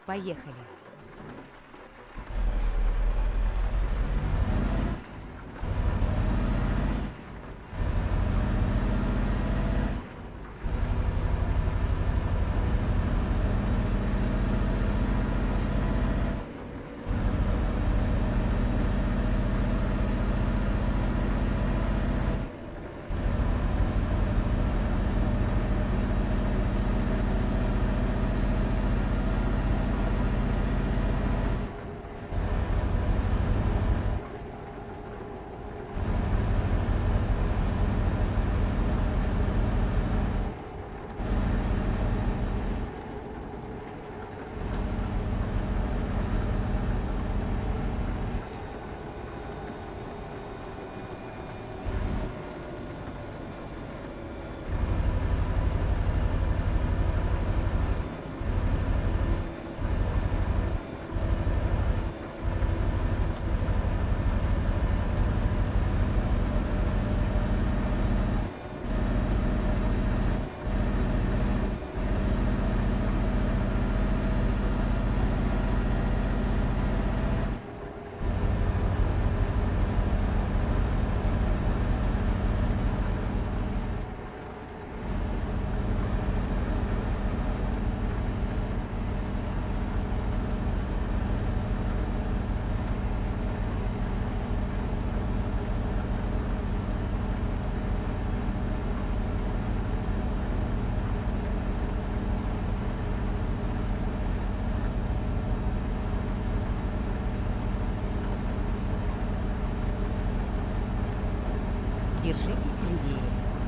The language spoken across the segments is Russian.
Поехали! Держитесь левее.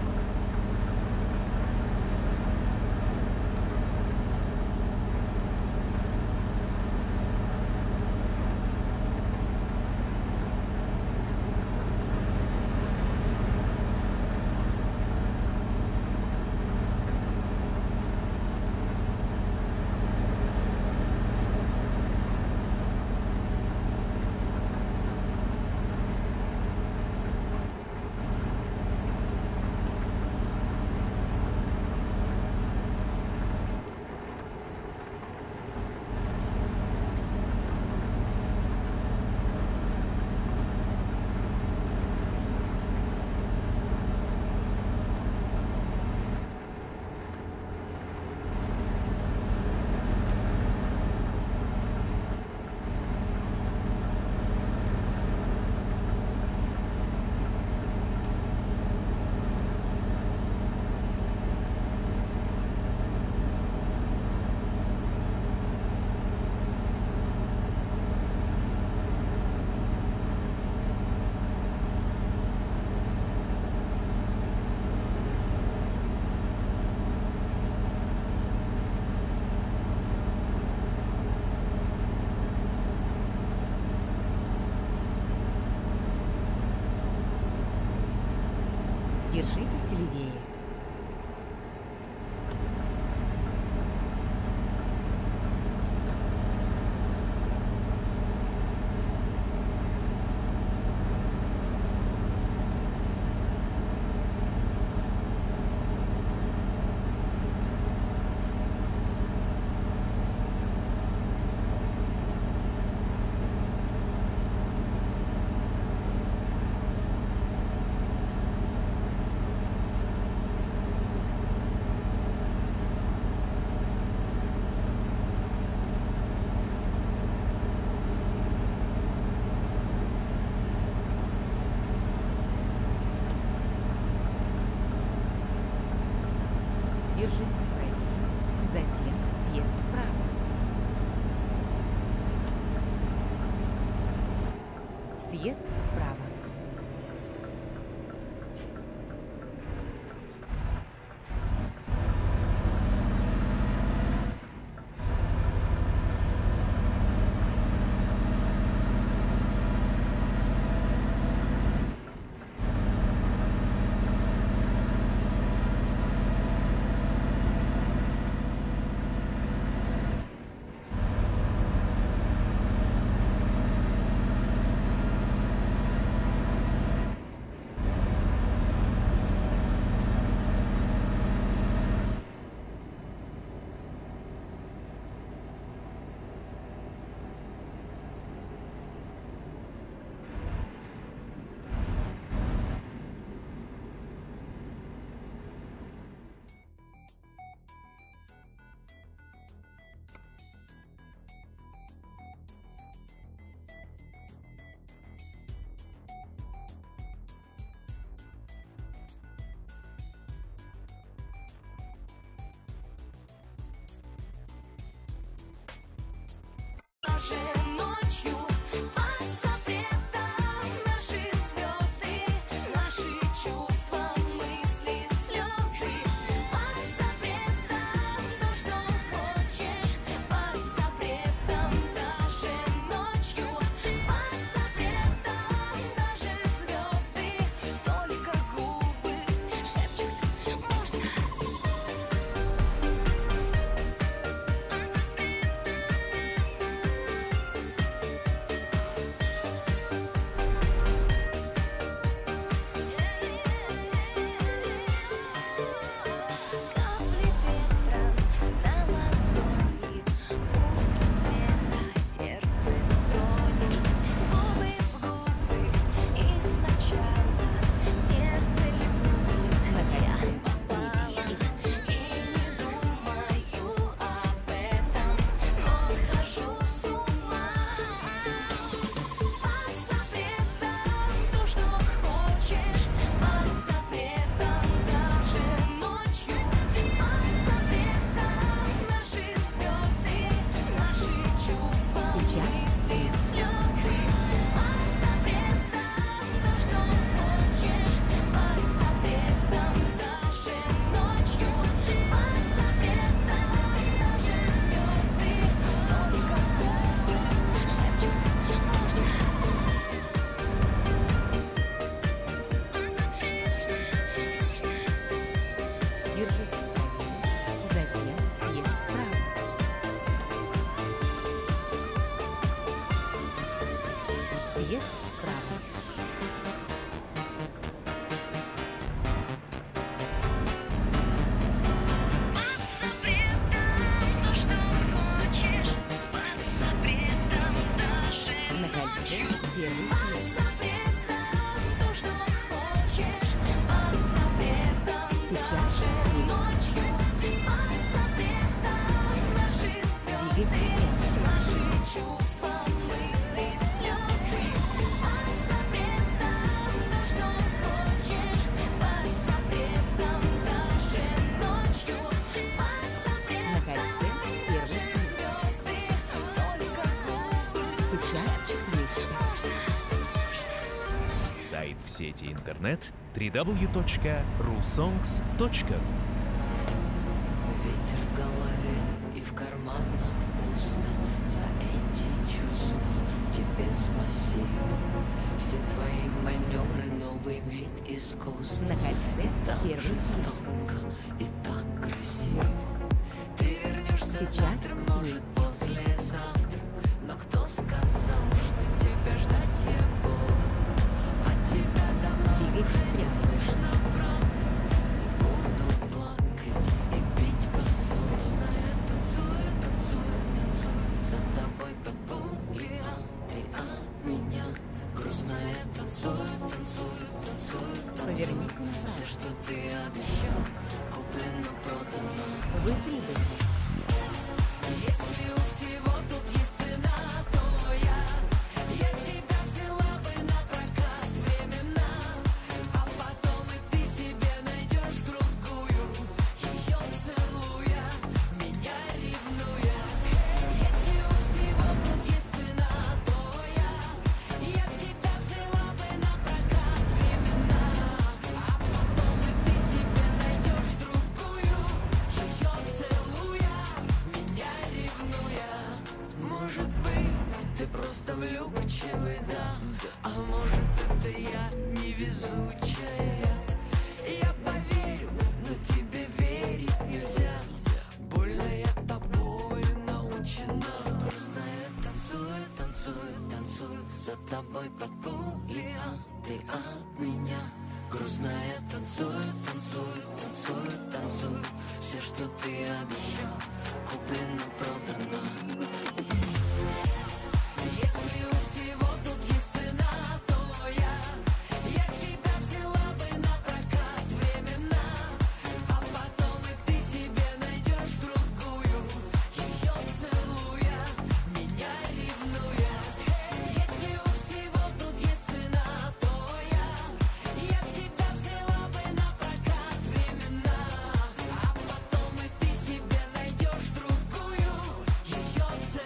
Держитесь левее. Держитесь правее, затем съезд справа. Съезд справа. Сайт в сети интернет www.rusongs.ru. Ветер в голове и в карманах пусто. За эти чувства тебе спасибо. Все твои маневры, новый вид искусства. И так жестоко, и так красиво. Ты вернешься завтра, может послезавтра. Но кто сказал, что тебя ждать я буду? От тебя давно уже не слышно правды. Не буду плакать и бить посудно. Я танцую, танцую, танцую за тобой под пули, а ты от меня грустная. Танцую, танцую, танцую, танцую. Все, что ты обещал, куплено, продано. Вы прибыли. Если у всего тут есть цена, то я тебя взяла бы на прокат временно. А потом и ты себе найдешь другую, ее целуя, меня ревнуя. Если у всего тут есть цена, то я тебя взяла бы на прокат временно. А потом и ты себе найдешь другую, ее целуя, меня ревнуя. Может быть, ты просто влюбчивый, да? А может, это я невезучая? Я поверю, но тебе верить нельзя. Больно я тобою научена. Грустная, танцую, танцую, танцую за тобой под пули, а ты от меня. Грустная, танцую, танцую, танцую, танцую. Все, что ты обещал, куплено, продано. Если у всего тут есть цена, то я тебя взяла бы на прокат временно. А потом и ты себе найдешь другую, ее целуя, меня ревнуя. Если у всего тут есть цена, то я тебя взяла бы на прокат временно. А потом и ты себе найдешь другую, ее целуя,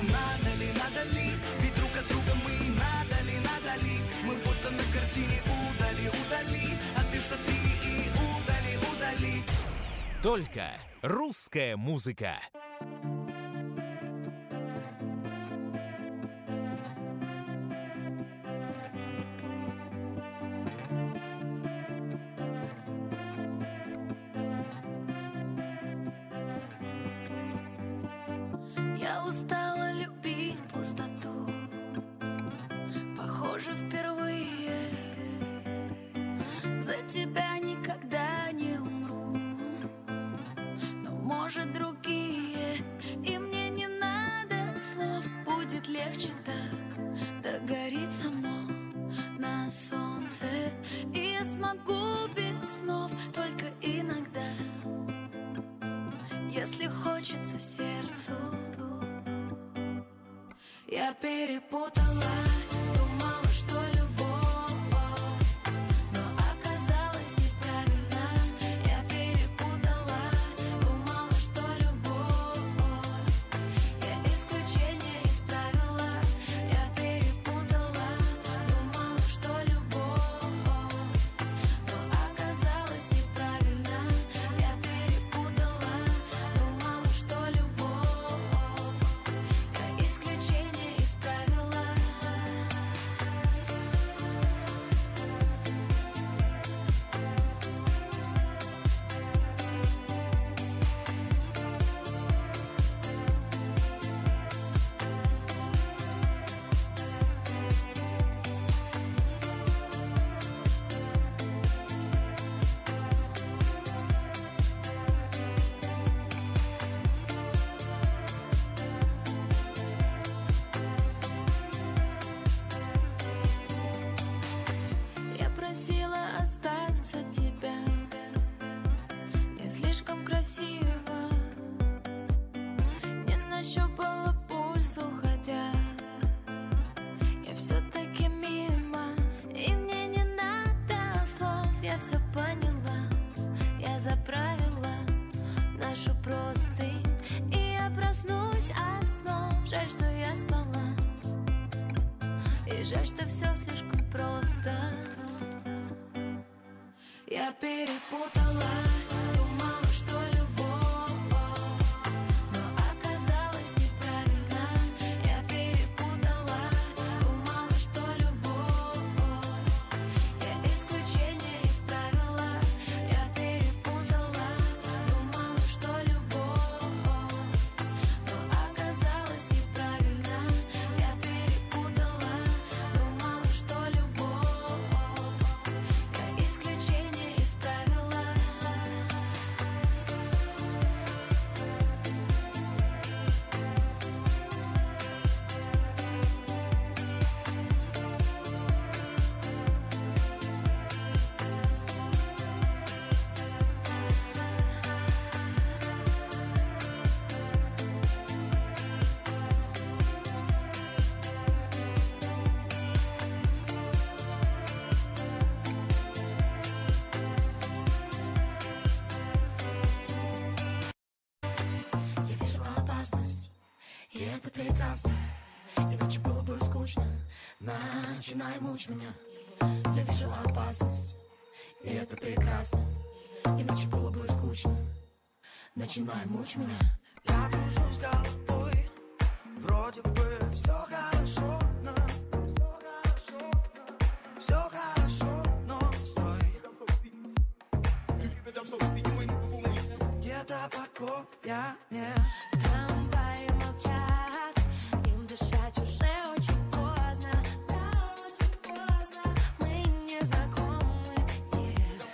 надо ли, ведь друг от друга мы надо ли, мы будто на картине удали, а ты в сады и удали. Только русская музыка. Я устала любить пустоту, похоже, впервые. За тебя никогда не умру, но, может, другие. И мне не надо слов, будет легче так. Догорит само на солнце, и я смогу без снов только иногда, если хочется сердцу. Я перепутала, думала, что любовь, но оказалось неправильно. Я перепутала, думала, что любовь, я исключение из правила. Я перепутала, думала, что любовь, но оказалось неправильно. Я перепутала, думала, что любовь, я исключение из правила. Я просила остаться тебя, не слишком красиво, не нащупала пульс, уходя. Я все-таки мимо, и мне не надо слов. Я все поняла, я заправила нашу простынь, и я проснусь от снов. Жаль, что я спала, и жаль, что все слишком просто. Я перепутала, думала, что любовь, но оказалось неправильно. Я перепутала, думала, что любовь, я исключение из правила. Я перепутала, думала, что любовь, но оказалось неправильно. Я перепутала, думала, что любовь, я исключение из правила. Я вижу опасность, и это прекрасно. Иначе было бы скучно. Начинай мучь меня. Я вижу опасность, и это прекрасно. Иначе было бы скучно. Начинай мучь меня. Я кружусь головой, вроде бы все хорошо, но все хорошо, но стой. Где-то покоя нет. Трамваи молчат, им дышать уже очень поздно. Да, очень поздно, мы не знакомы, нет.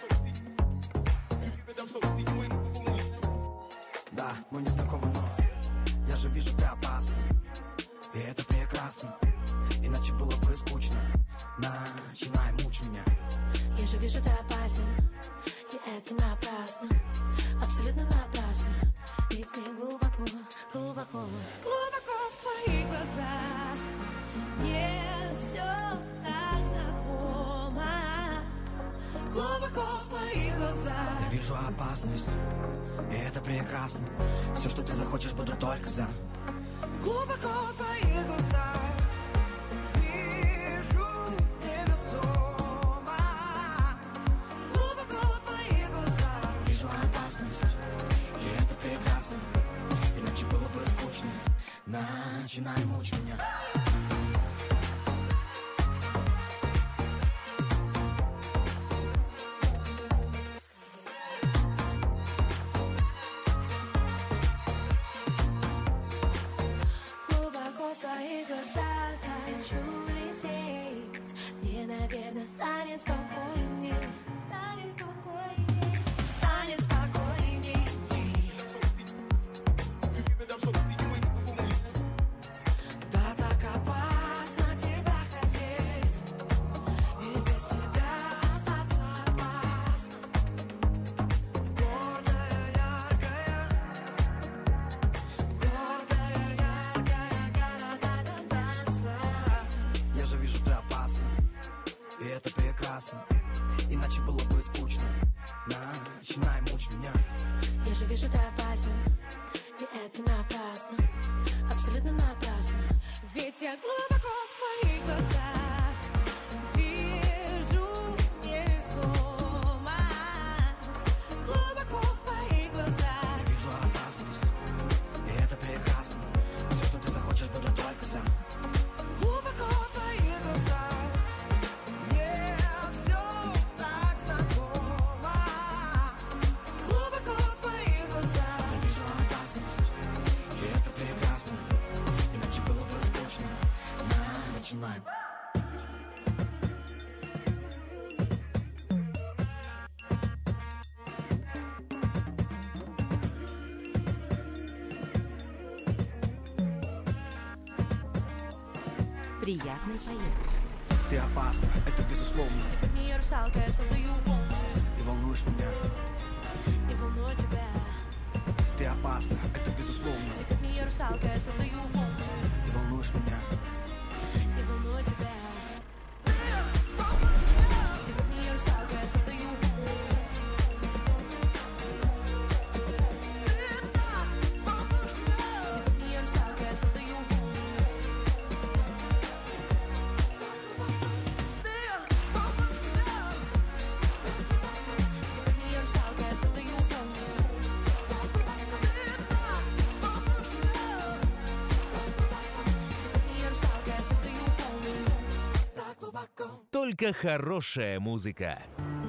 Да, мы не знакомы, но я же вижу, ты опасна, и это прекрасно. Иначе было бы скучно. Начинай мучь меня. Я же вижу, ты опасен, и это напрасно, абсолютно напрасно. Ведь мне глубоко, глубоко, глубоко в твоих глазах. Мне все так знакомо. Глубоко в твоих глазах. Я вижу опасность, и это прекрасно. Все, что ты захочешь, буду только за. Глубоко в твоих глазах вижу невесомость. Глубоко в твоих глазах вижу опасность, и это прекрасно. Иначе было бы скучно. Начинай мучить меня. Глубоко в твоих глазах хочу лететь. Мне, наверное, станет спокойнее. Станет спокойнее. Станет спокойней. Да так опасно тебя хотеть, и без тебя остаться опасно. Гордая, яркая, города танца. Я же вижу, ты опасна, и это прекрасно. Иначе было бы скучно. Начинай мучить меня. Я же вижу, ты опасен, и это напрасно. Абсолютно напрасно. Ведь я глубоко в твоих глазах вижу невесомость. Глубоко в твоих глазах я вижу опасность, и это прекрасно. Все, что ты захочешь, буду только за. Глубоко в твоих глазах мне все так знакомо. Глубоко в твоих глазах я вижу опасность, и это прекрасно. Иначе было бы скучно. Начинаем. Приятной поездки. Ты опасна, это безусловно. Не русалка, я создаю волны. И волнуешь меня. И волную тебя. Ты опасна, это безусловно. Не русалка, я создаю волны. И волнуешь меня. И волную тебя. Сегодня я русалка, я создаю волны. Сегодня я русалка, я создаю волны. Сегодня я русалка, я создаю волны. Сегодня я русалка, я создаю волны. Только хорошая музыка.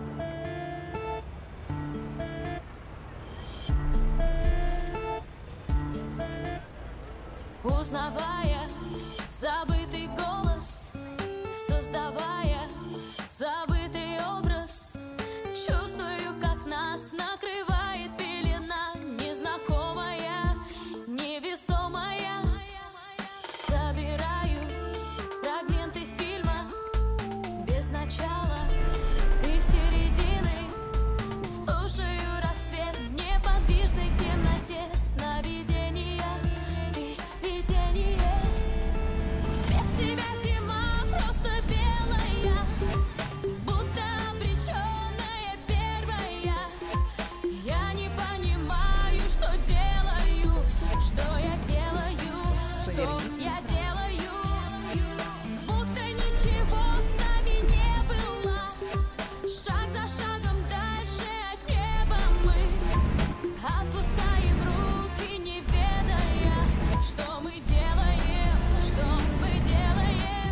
Узнавая забытый голос, создавая забытый образ, чувствую, как нас накрывает пелена незнакомая, невесомая. Собираю фрагменты фильма без начала и середины, слушаю рассвет в неподвижной темноте, сновидения и видения. Без тебя зима просто белая, будто обреченная первая. Я не понимаю, что делаю, что я делаю, что я делаю. Будто ничего с нами не было. Шаг за шагом дальше от неба мы отпускаем руки, не ведая, что мы делаем, что мы делаем.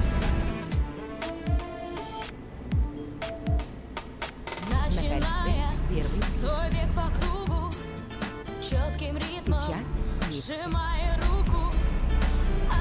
Начиная Первый свой бег по кругу, четким ритмом Сейчас съесть. сжимая руку,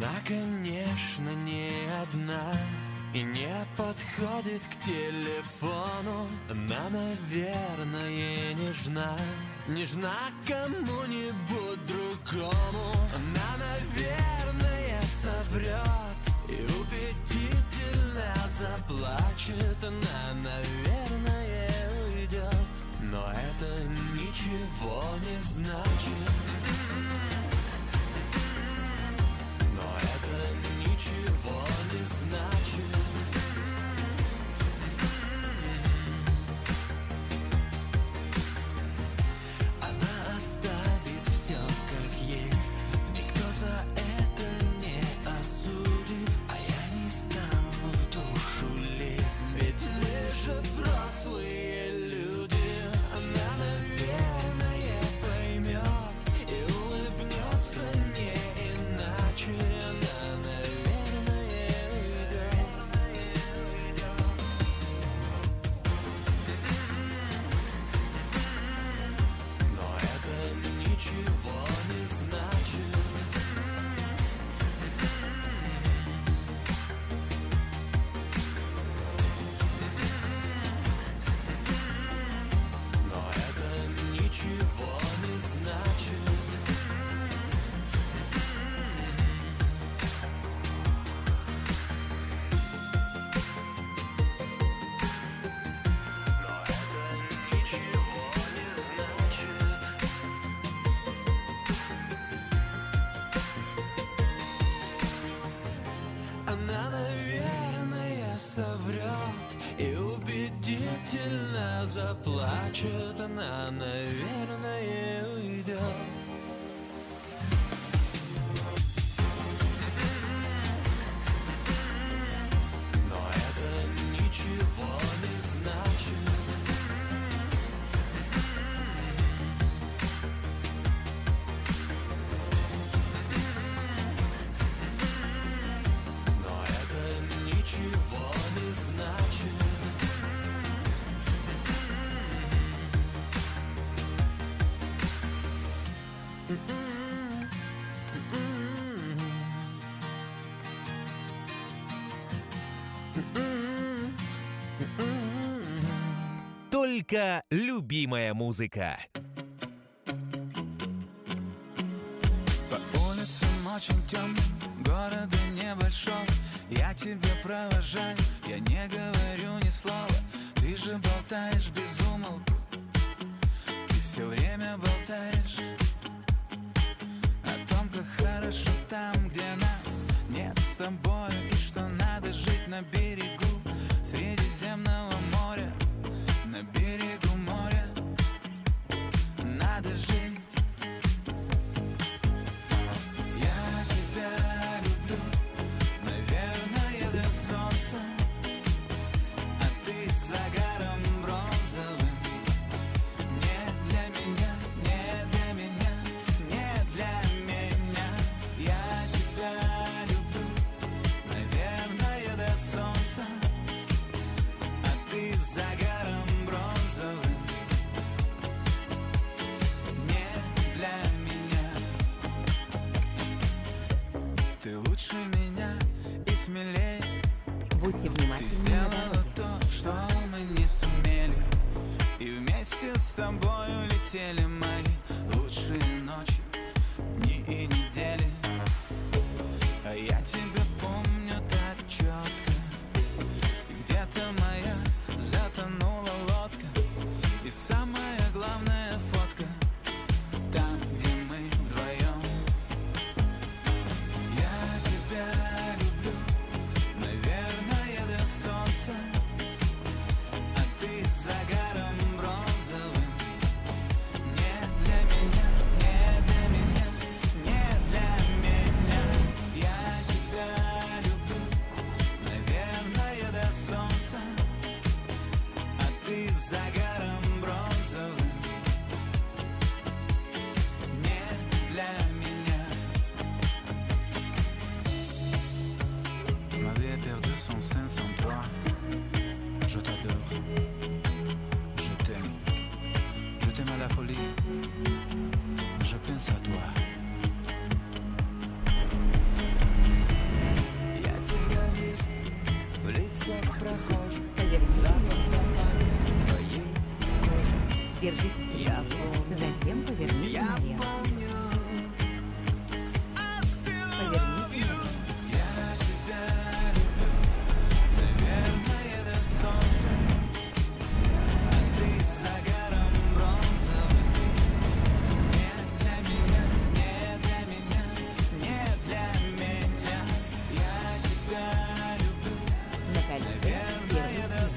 Она, конечно, не одна и не подходит к телефону. Она, наверное, нежна, нежна кому-нибудь другому. Она, наверное, соврет и убедительно заплачет. Она, наверное, уйдет, но это ничего не значит. Но это ничего не значит. Она оставит все как есть, никто за это не осудит, а я не стану в душу лезть, ведь мы же взрослые люди. Она, наверное, поймет и улыбнется не иначе. Она, наверное, уйдет. Но это ничего не значит. Но это ничего не значит. Но это ничего не значит. Она, наверное, соврет и убедительно заплачет. Она, наверное, уйдет. Но это ничего не значит. Но это ничего не значит. Только любимая музыка. По улицам очень темным, города небольшого, я тебя провожаю, я не говорю ни слова. Ты же болтаешь без умолку, ты все время болтаешь о том, как хорошо там, где нас нет с тобой, и что надо жить на берегу Средиземного моря. На берегу моря надо жить. Я тебя люблю, наверное, до солнца, а ты с загаром бронзовым. Не для меня, не для меня, не для меня. Я тебя люблю, наверное, до солнца, а ты с загаром бронзовым. Не для меня. Ты лучше меня и смелее. Будьте Ты внимательны на сделала дороге. то, что мы не сумели, и вместе с тобою летели мои лучшие ночи, дни и недели. А я тебя помню так четко, и где-то моя затонула лодка. И самая главная фотка там, где мы вдвоем. Я тебя люблю, наверное, до солнца, а ты с загаром бронзовым. Не для меня, не для меня, не Держите себя. Затем поверните налево. Поверните налево. На кольце первый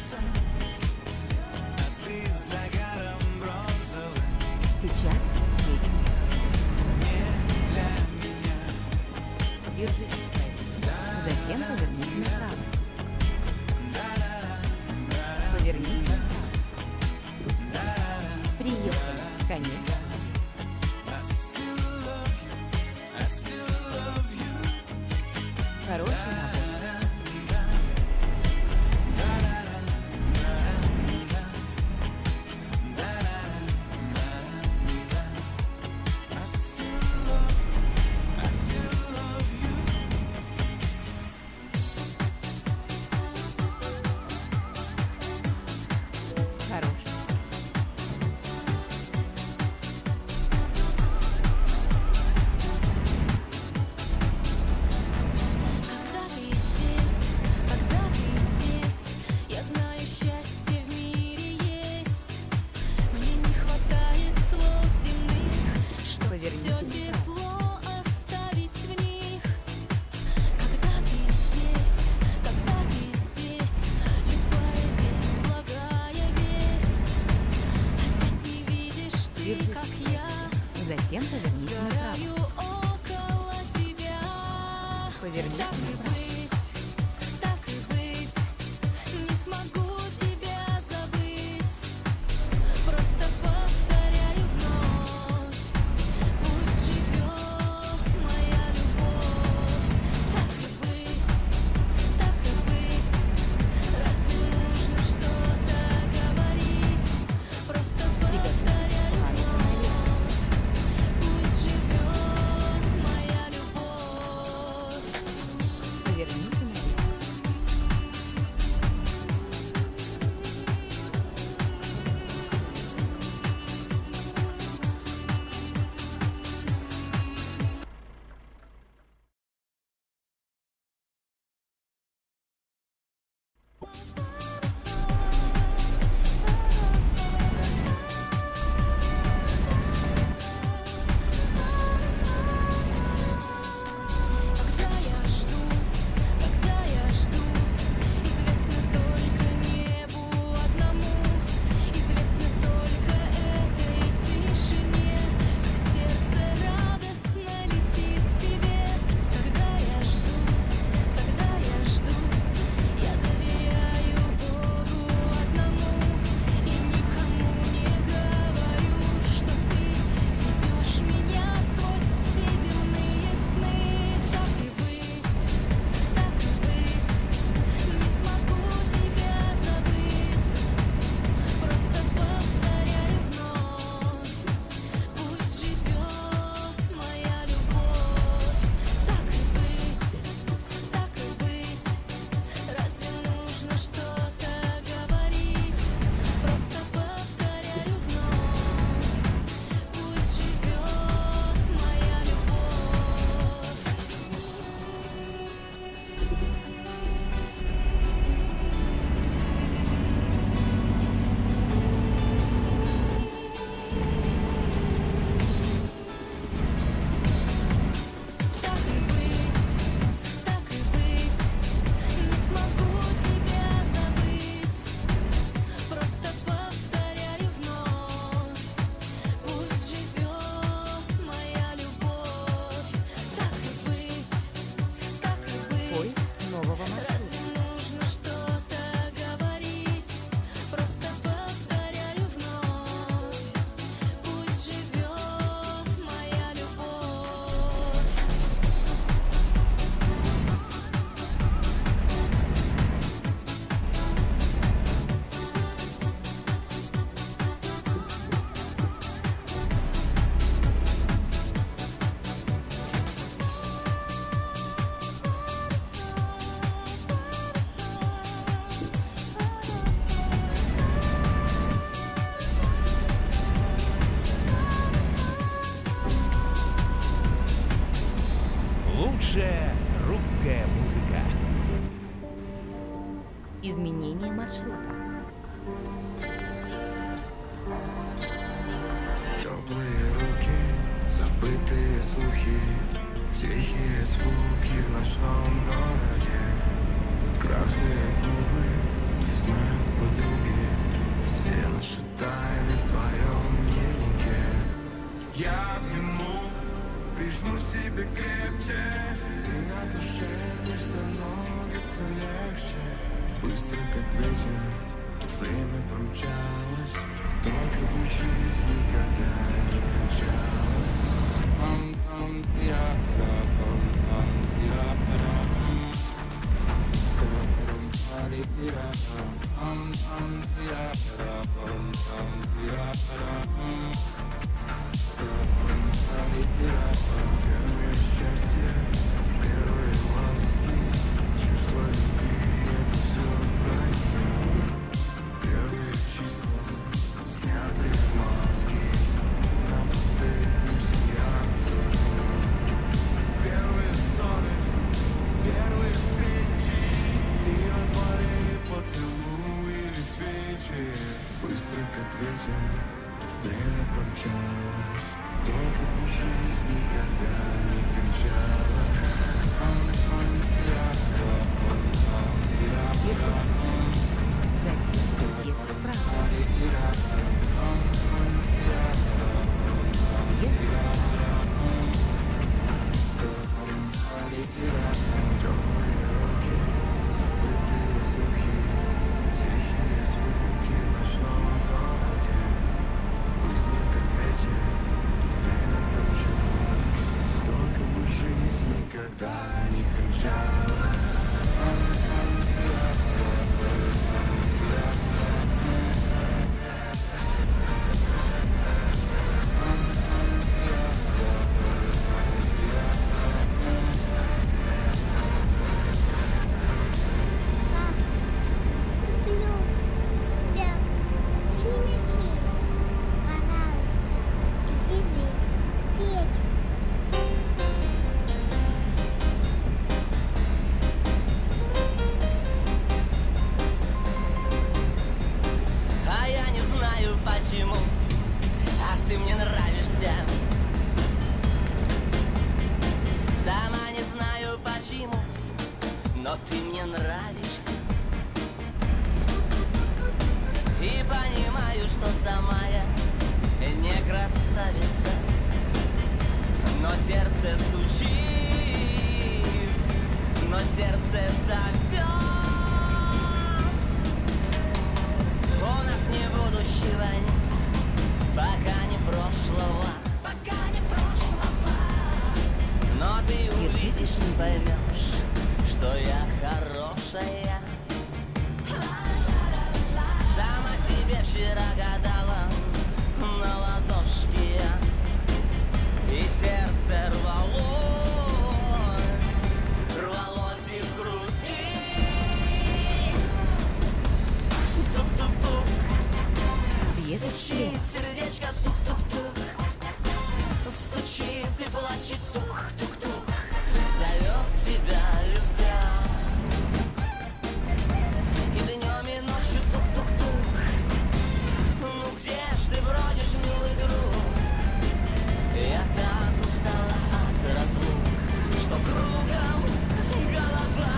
снег. Сейчас светите. Держите справа. Затем поверните направо. Поверните направо. Приехали. Конец. Хороший набор. Хороший. Когда ты здесь, я знаю, счастье в мире есть. Мне не хватает слов земных, чтоб Поверните все направо. тепло оставить в них. Когда ты здесь, любая весть, благая весть. Опять не видишь ты, Держите как справа. я Затем поверните направо. сгораю около тебя. Поверните Так и направо. быть, так и быть, не смогу тебя забыть. Просто повторяю вновь, пусть живет моя любовь. Так и быть, разве нужно что-то говорить? Просто повторяю вновь, пусть живет моя любовь. Русская музыка. Изменение маршрута. Теплые руки, забытые слухи, тихие звуки в ночном городе. Красные губы не знают подруги, все наши тайны в твоем дневнике. Я обниму, прижму себе крепче, и на душе мне становится легче. Быстро как ветер, время промчалось, только бы жизнь никогда не кончалась. Первое счастье, первые ласки, чувство любви — это все про нее. Первые числа, снятые маски, мы на последнем сеансе в кино. Первые ссоры, первые встречи, и во дворе поцелуи или свечи. Быстро как ветер, время промчалось, только бы жизнь никогда не кончалась. Затем съезд вправо. Съезд Теплые руки, забытые слухи, тихие звуки в ночном городе. Быстро как ветер, время промчалось, только бы жизнь никогда не кончалась. Люблю тебя сильно-сильно, пожалуйста, и себе вечно. А я не знаю почему, а ты мне нравишься. Сама не знаю почему, но ты мне нравишься. И понимаю, что сама я не красавица, но сердце стучит, но сердце зовет. У нас не будущего нет, пока не прошлого. Но ты увидишь и поймешь, что я хорошая. Сама себе вчера гадала на ладошке я, и сердце рвалось из груди. Тук-тук-тук, съезд стучит влево. сердечко, тук-тук-тук, стучит и плачет, тук-тук-тук, зовет тебя, любя. И днем, и ночью, тук-тук-тук, ну где ж ты бродишь, милый друг? Я так устала от разлук, что кругом голова.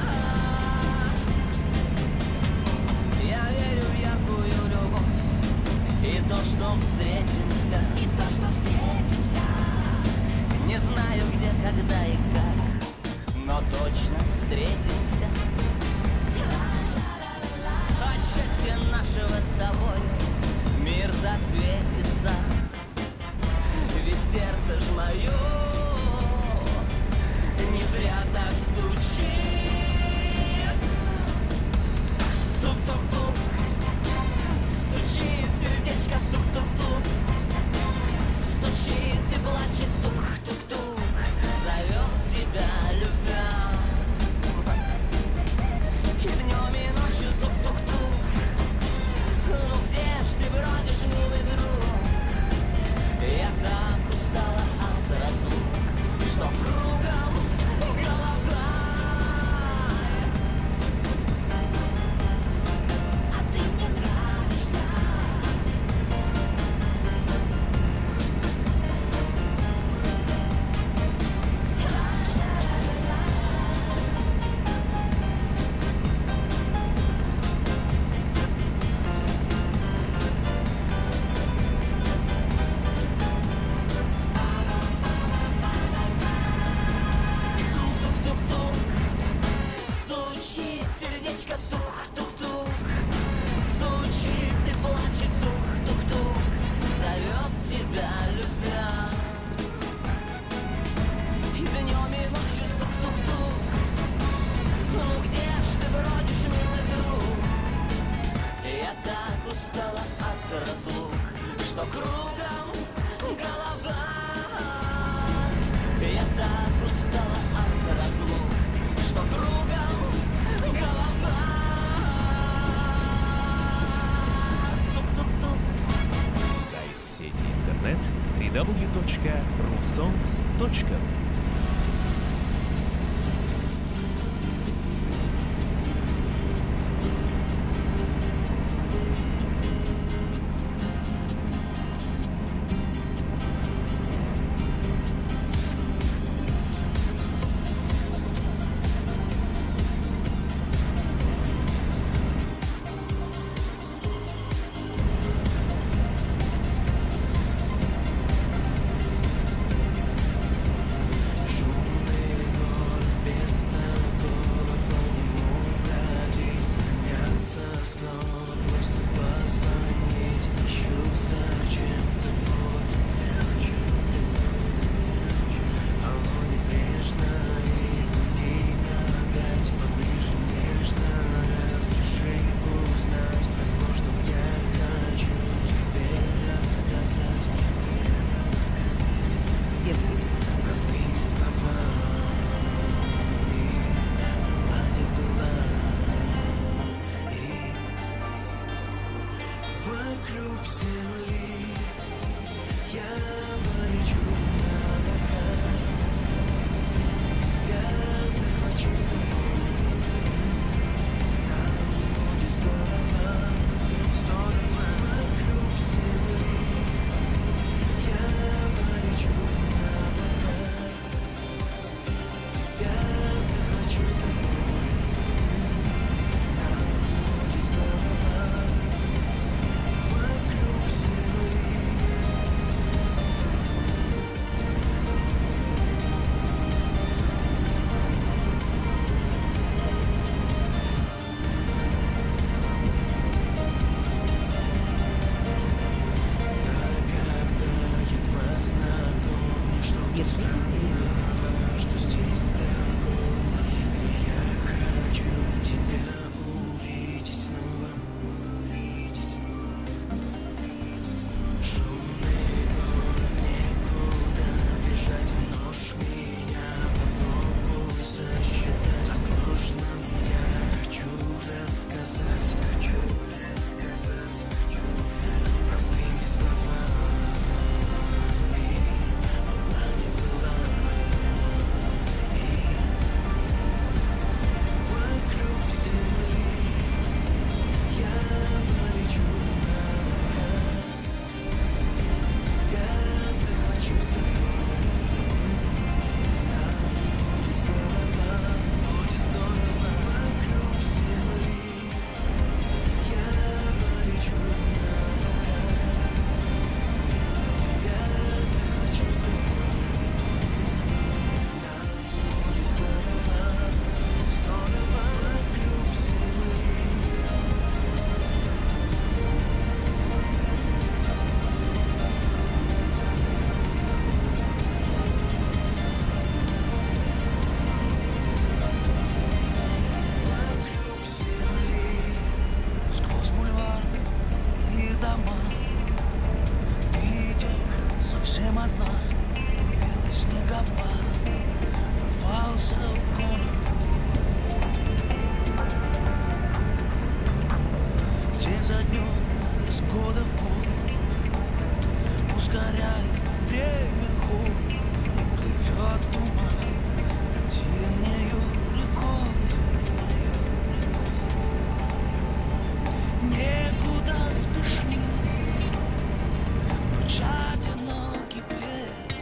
Я верю в яркую любовь и то, что встретимся. Не знаю где, когда и как, но точно встретимся. От счастья нашего с тобой мир засветится, ведь сердце ж мое не зря так стучит. Тук-тук-тук, стучит сердечко, тук-тук-тук, стучит и плачет, тук-тук-тук, зовет тебя, любя. И днем, и ночью, тук-тук-тук, ну где ж ты бродишь, милый друг? Я так устала от разлук, что кругом голова. что кругом голова. Я так устала от разлук, что кругом голова. Тук-тук-тук. Сайт сети интернет www.rusongs.ru. Некуда спешить, но чать одинокий плед.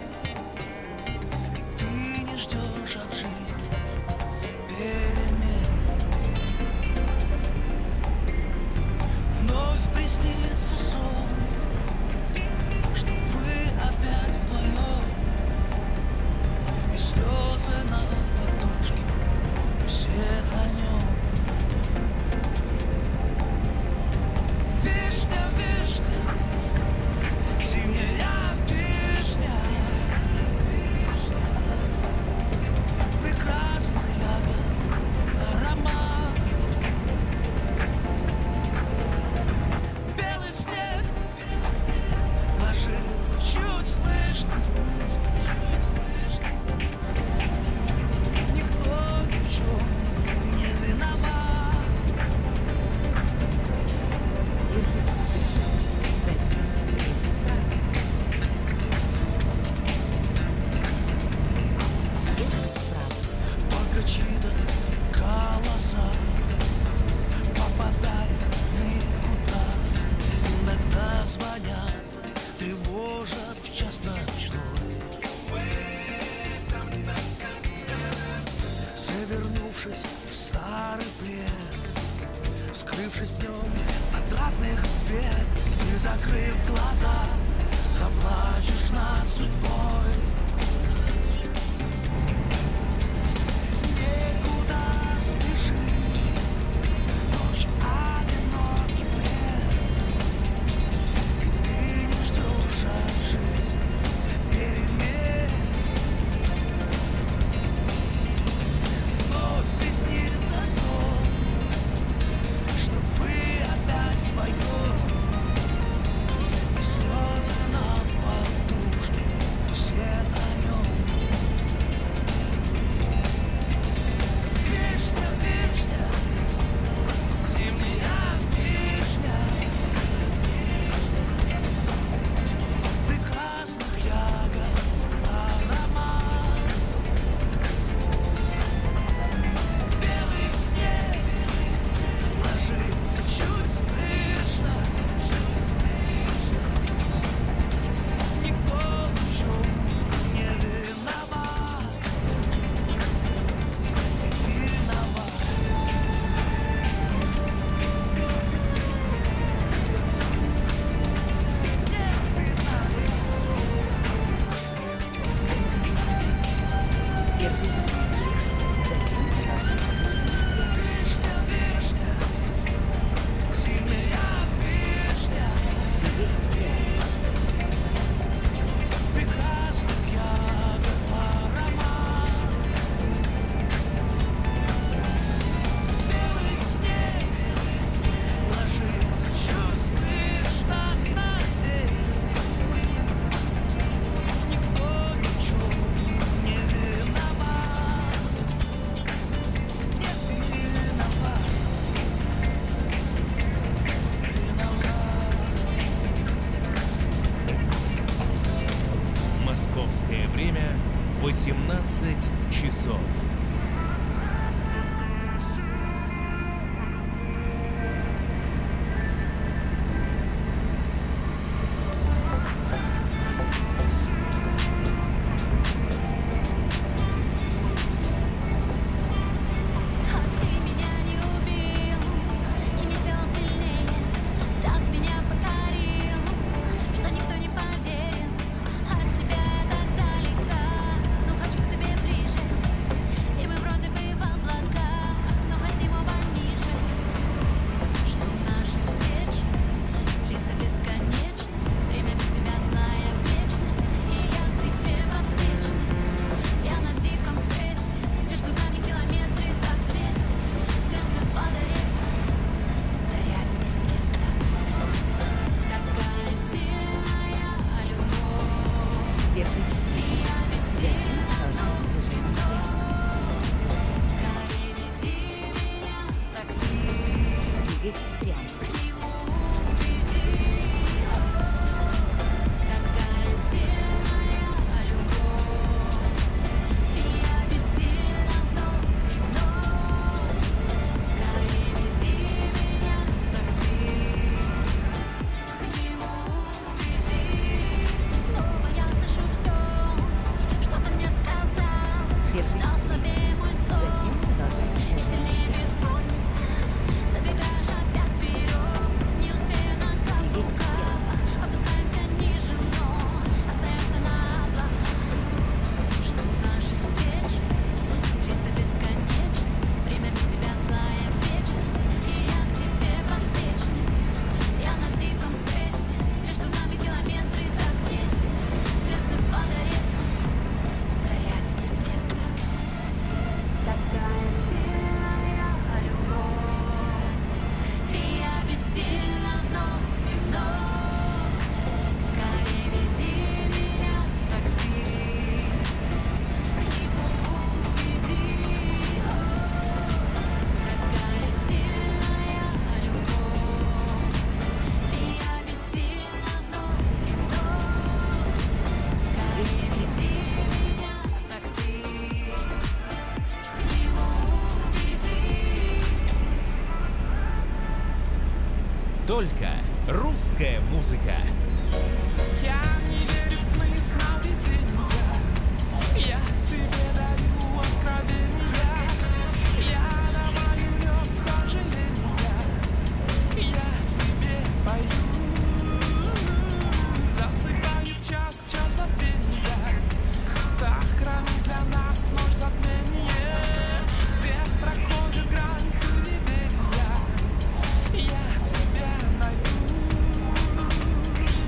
Московское время 18 часов. Только русская музыка. Я не верю в сны, сновидения. Я тебе дарю откровения. Я даваю лед сожаления. Я тебе пою. Засыпаю в час забвения. Сохрани для нас ночь затмения, где проходит грань суеверия. Я тебя найду.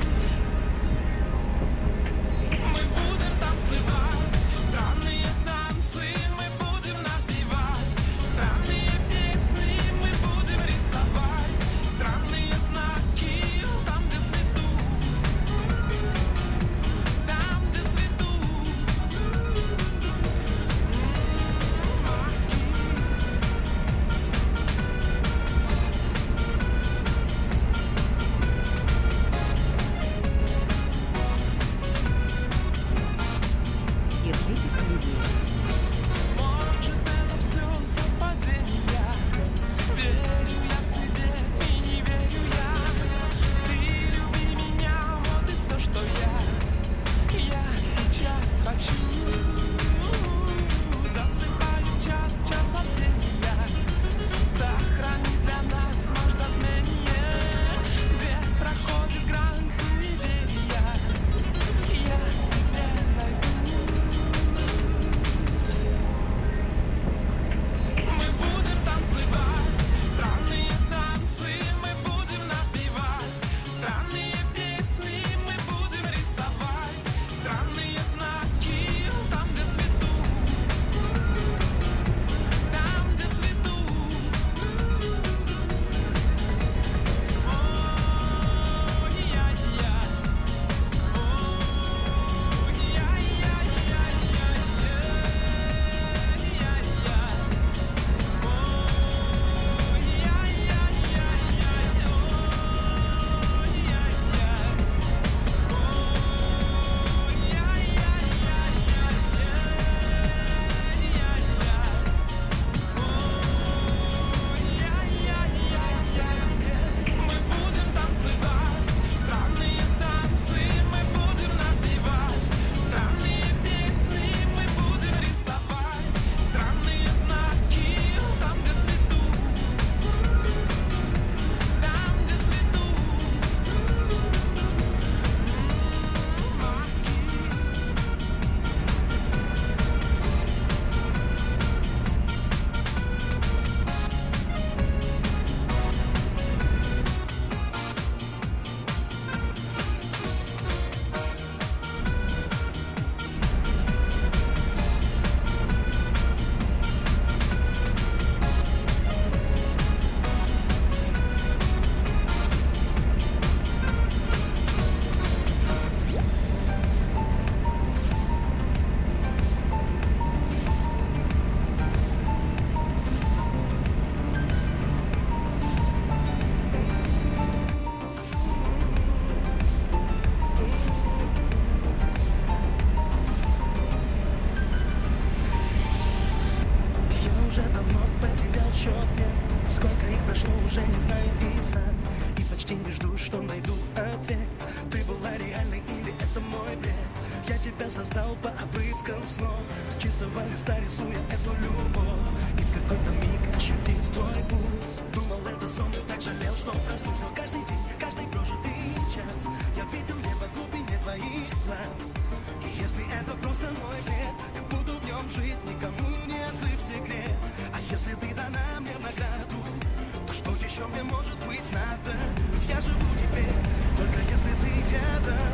тебя создал по обрывкам снов, с чистого листа рисуя эту любовь. И в какой-то миг, ощутив твой пульс, думал, это сон, и так жалел, что проснулся. Каждый день, каждый прожитый час я видел небо в глубине твоих глаз. И если это просто мой бред, я буду в нем жить, никому не открыв секрет. А если ты дана мне в награду, то что еще мне может быть надо? Ведь я живу теперь, только если ты рядом.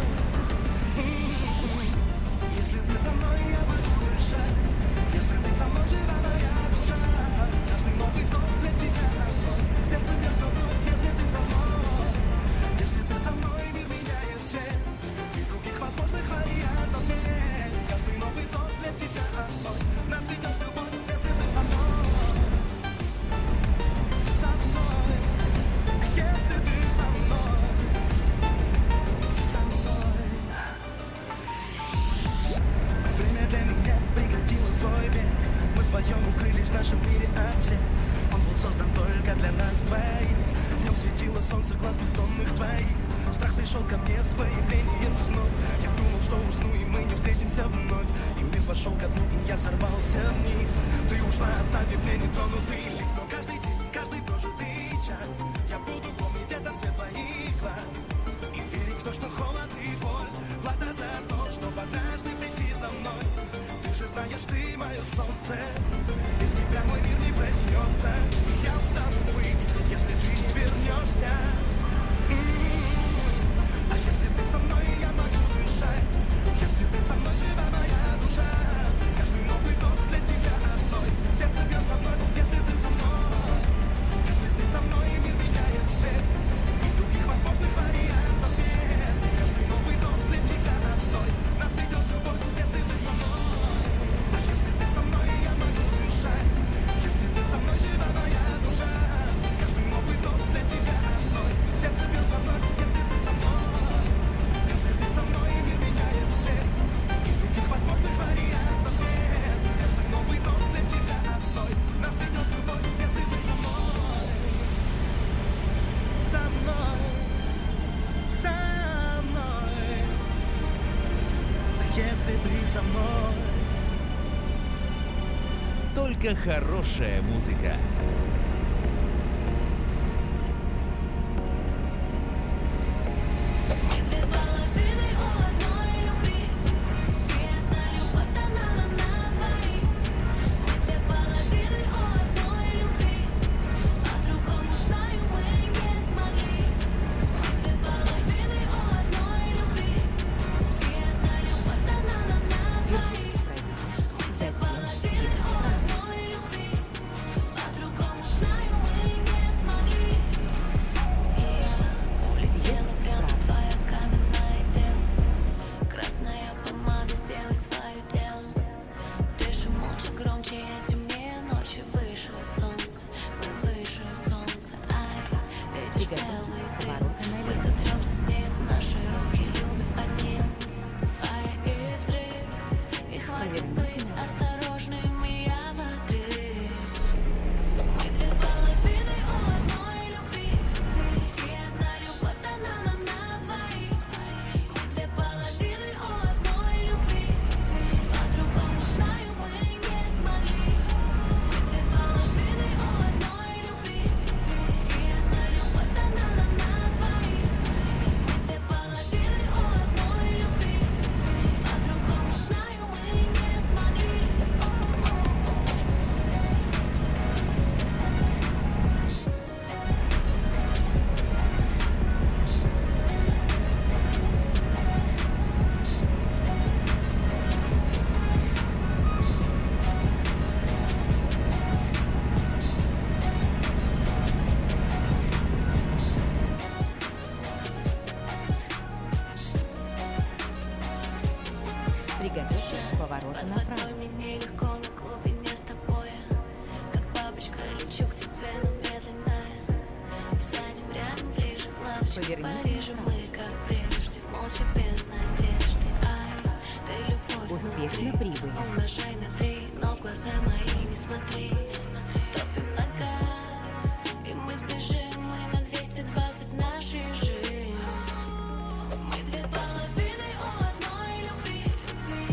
Если ты со мной, я могу дышать. Если ты со мной, жива моя душа. Каждый новый вдох для тебя родной. Сердце бьется вновь, если ты со мной. Если ты со мной, мир меняет цвет. И других возможных вариантов нет. Каждый новый вдох для тебя родной. Нас ведет любовь, если ты со мной. Со мной. Если ты со мной. Со мной. Время для меня прекратило свой бег. Мы вдвоем укрылись в нашем мире от всех. Он был создан только для нас двоих. В нем светило солнце глаз бездомных твоих. Страх пришел ко мне с появлением снов. Я думал, что усну, и мы не встретимся вновь. И мир пошел ко дну, и я сорвался вниз. Ты ушла, оставив мне нетронутый лист. Но каждый день, каждый прожитый час я буду помнить этот цвет твоих глаз. И верить в то, что холод и боль плата за то, чтобы однажды прийти за мной. Ты же знаешь, ты мое солнце. Без тебя мой мир не проснется. И я устану быть, если ты не вернешься. А если ты со мной, я могу дышать. Если ты со мной, жива моя душа. Каждый новый вдох для тебя одной. Сердце бьется вновь, если ты со мной. Если ты со мной, мир меняет цвет. И других возможных вариантов нет. Каждый новый вдох для тебя одной. Нас ведет любовь, если ты со мной. А если ты со мной, я могу дышать. Если ты со мной, жива моя душа. Каждый новый вдох для тебя одной. Сердце бьется вновь, если ты со мной. Если ты со мной, мир меняет цвет. И других возможных вариантов нет. Каждый новый вдох для тебя одной. Нас ведет любовь, если ты со мной. Со мной. Со мной. Если ты со мной. Только хорошая музыка. Две половины у одной любви, и одна любовь дана нам на двоих. Две половины у одной любви, по-другому знаю мы не смогли. Две половины у одной любви, и одна любовь дана нам на двоих. Две половины у одной любви, по-другому знаю мы не смогли. И я улетела прямо в твое каменное тело. Красная помада, сделай свое дело. Дыши молча, громче, я темнее ночи. Выше солнца, мы выше солнца. Ай, видишь белый дым, мы сотремся с ним. Наши руки любят под ним. Фаер и взрыв, и хватит быть осторожными, я в отрыв. Мы две половины у одной любви, и одна любовь дана нам на двоих. Мы две половины у одной любви, по-другому знаю мы не смогли. Мы две половины у одной любви, и одна любовь дана нам на двоих. Мы две половины у одной любви, по-другому знаю мы не смогли. Приготовьтесь к повороту Под направо. водой мне нелегко на глубине с тобой. Как бабочка лечу к тебе, но медленная. Сядем рядом ближе, лавочка в Поверни Париже. направо. Мы как прежде, молча без надежды. Ай, ты любовь Успешно внутри. прибыли. Умножай на 3, но в глаза мои не смотри. Топим на газ, и мы сбежим. Мы на 220 нашей жизни. Мы две половины у одной любви,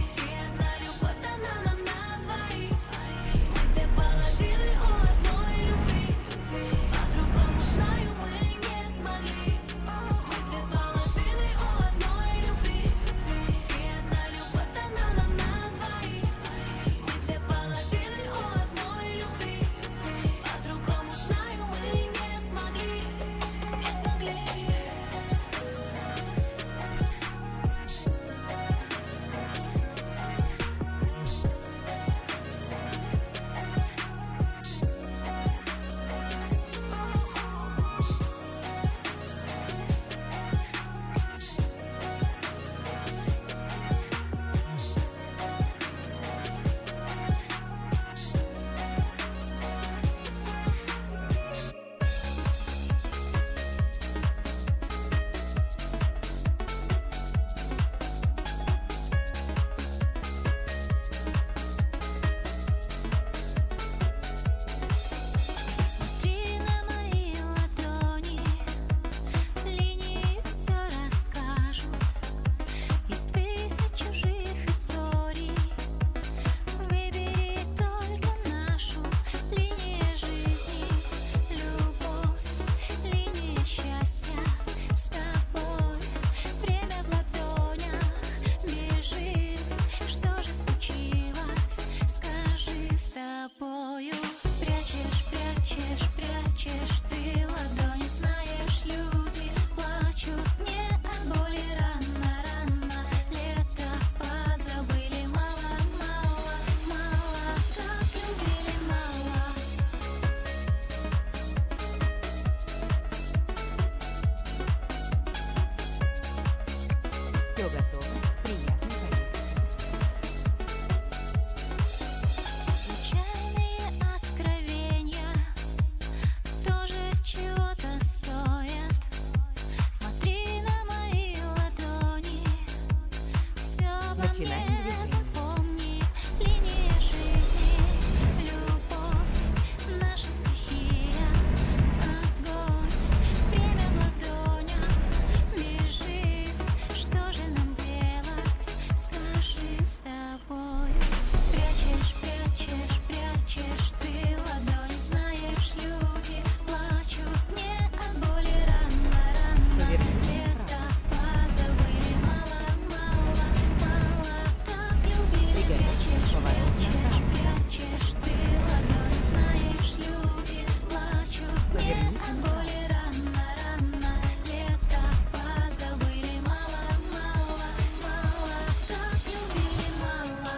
Начинаем движение. Запомни, линия жизни, любовь, наша стихия, огонь, время в ладонях бежит. Что же нам делать? Скажи с тобой. Прячешь, прячешь, прячешь ты ладонь, знаешь, люди плачут не от боли, рано, рано. Лето позабыли, мало, мало, мало, так любили. Прячешь, прячешь, прячешь ты ладонь, знаешь, люди плачут не от боли, рано, рано. Лето позабыли, мало, мало, мало, так любили, мало.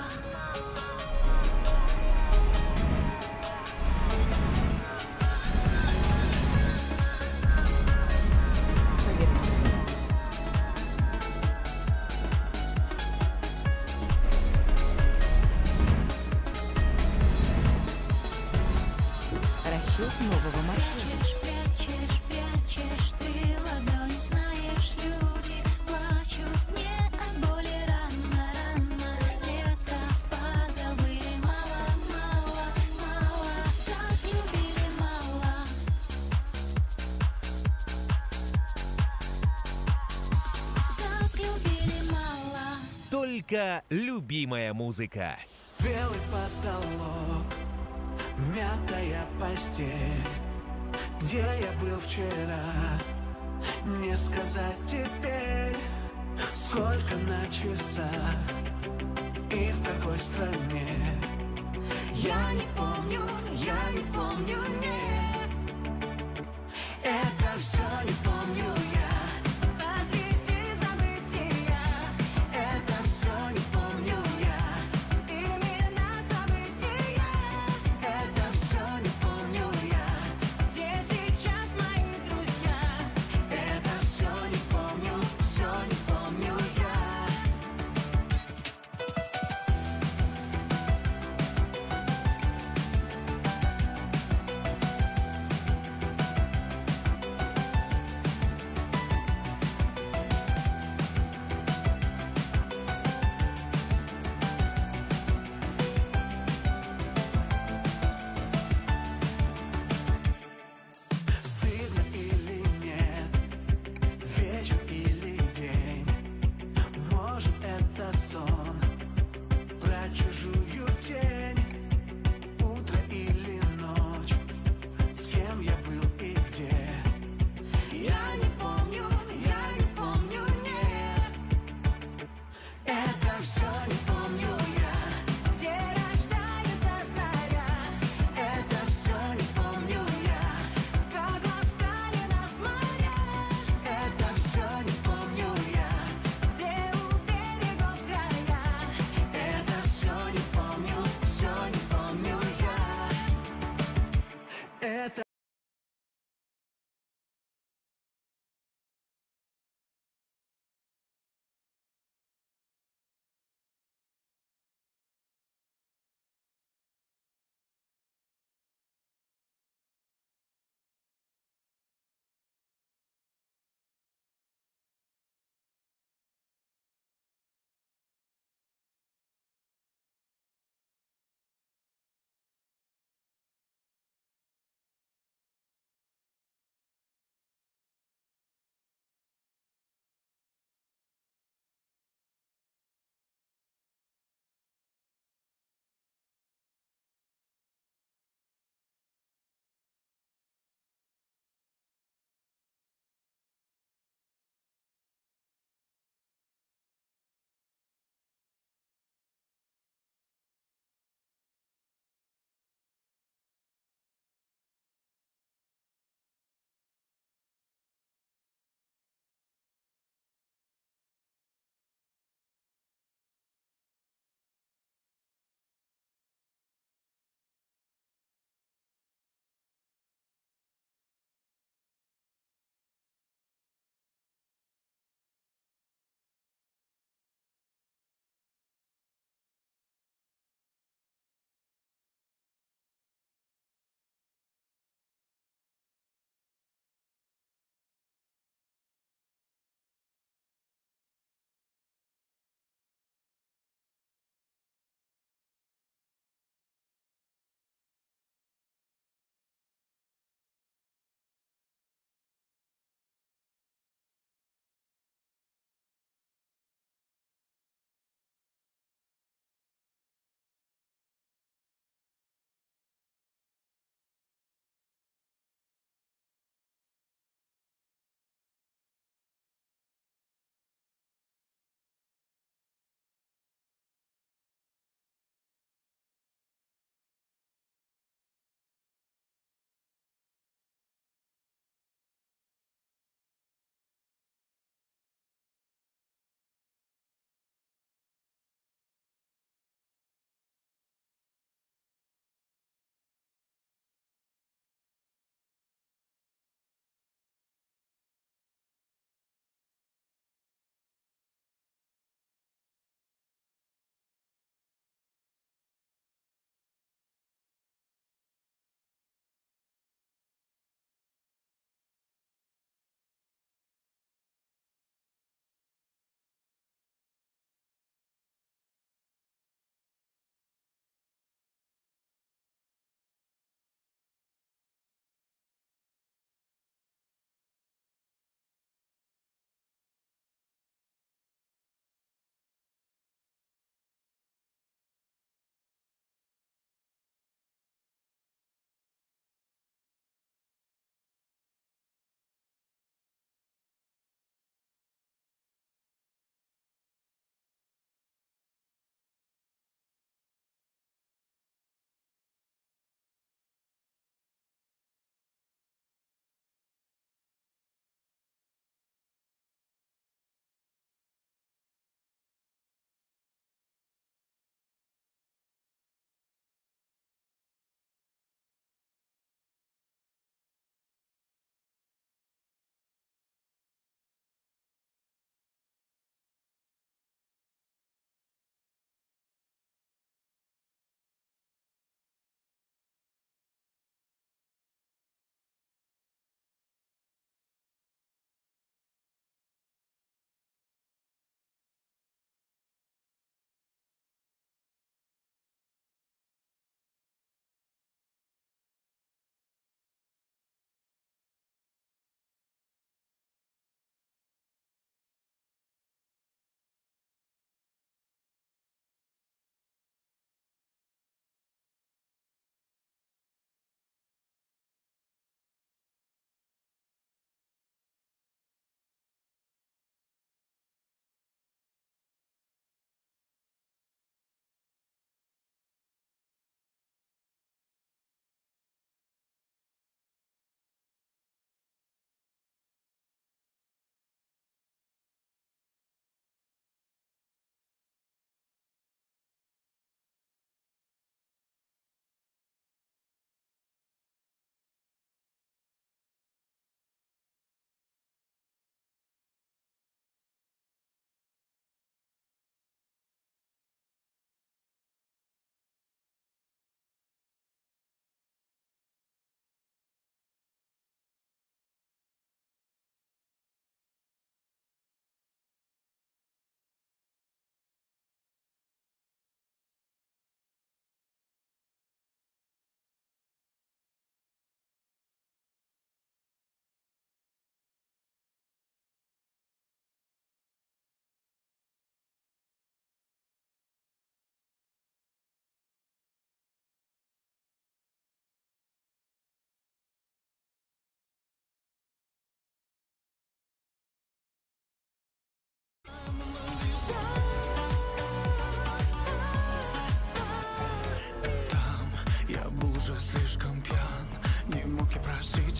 Расчет нового маршрута. Прячешь, прячешь ты ладонь, знаешь, люди плачут не от боли, рано, рано. Лето позабыли, мало, мало, мало, так любили, мало. Так любили, мало. Только любимая музыка. Белый потолок, мятая постель. Где я был вчера? Не сказать теперь. Сколько на часах и в какой стране? Я не помню, нет. Это все не помню я. Разведи забытия. Это все не помню я. Имена события. Это все не помню я. Где сейчас мои друзья? Это все не помню я.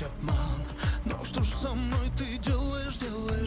обман. Но что ж со мной ты делаешь?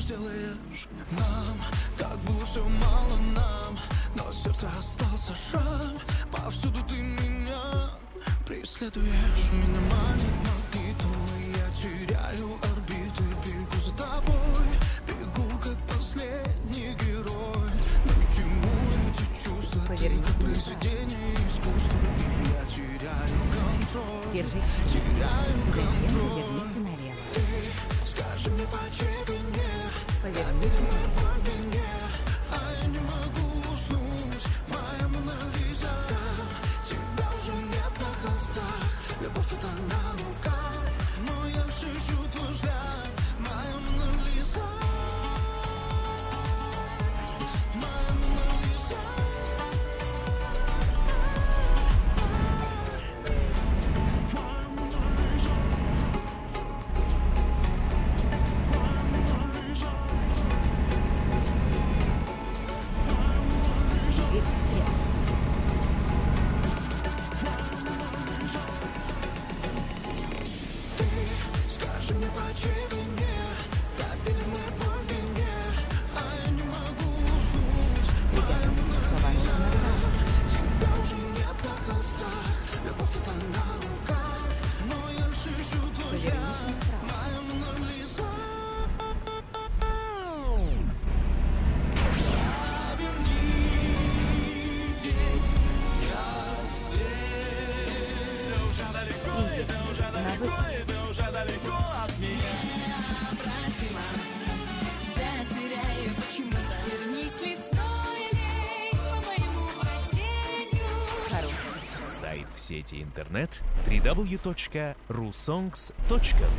Нам так было все мало нам, но в сердце остался шрам. Повсюду ты меня преследуешь. Меня манит магниту, и я теряю орбиты. Бегу за тобой, бегу как последний герой. Но к чему эти чувства? Ты как произведение искусства. И я теряю контроль. Держитесь. Теряю Затем контроль. поверните налево. Скажи мне, по чьей вине? Поверните налево. По вине, а я не могу уснуть. Моя Мона Лиза, тебя уже нет на холстах. Любовь это наука, но я шишу твой взгляд. Моя Мона Лиза, моя Мона Лиза. Моя Мона Лиза. Теперь вперед. Скажи мне, по чьей вине? Пропили мы по вине, а я не могу уснуть. Моя Мона Лиза, тебя уже нет на холстах. Любовь это наука, но я шишу твой взгляд. Моя Мона Лиза. Обернитесь, я здесь. Уже далеко, это уже далеко, это уже далеко от меня. Тебя теряю почему-то. Вернись лесной аллей по моему хотению. Хороший. Сайт в сети интернет www.rusongs.ru.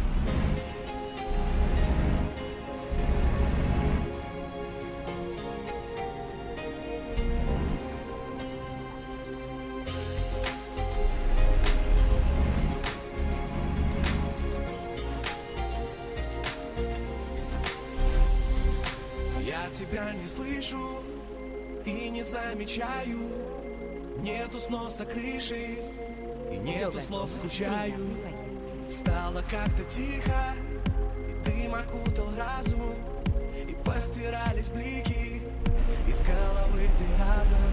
Я тебя не слышу и не замечаю. Нету сноса крыши и нету слов скучаю. Стало как-то тихо, и дым окутал разум, и постирались блики из головы ты разом.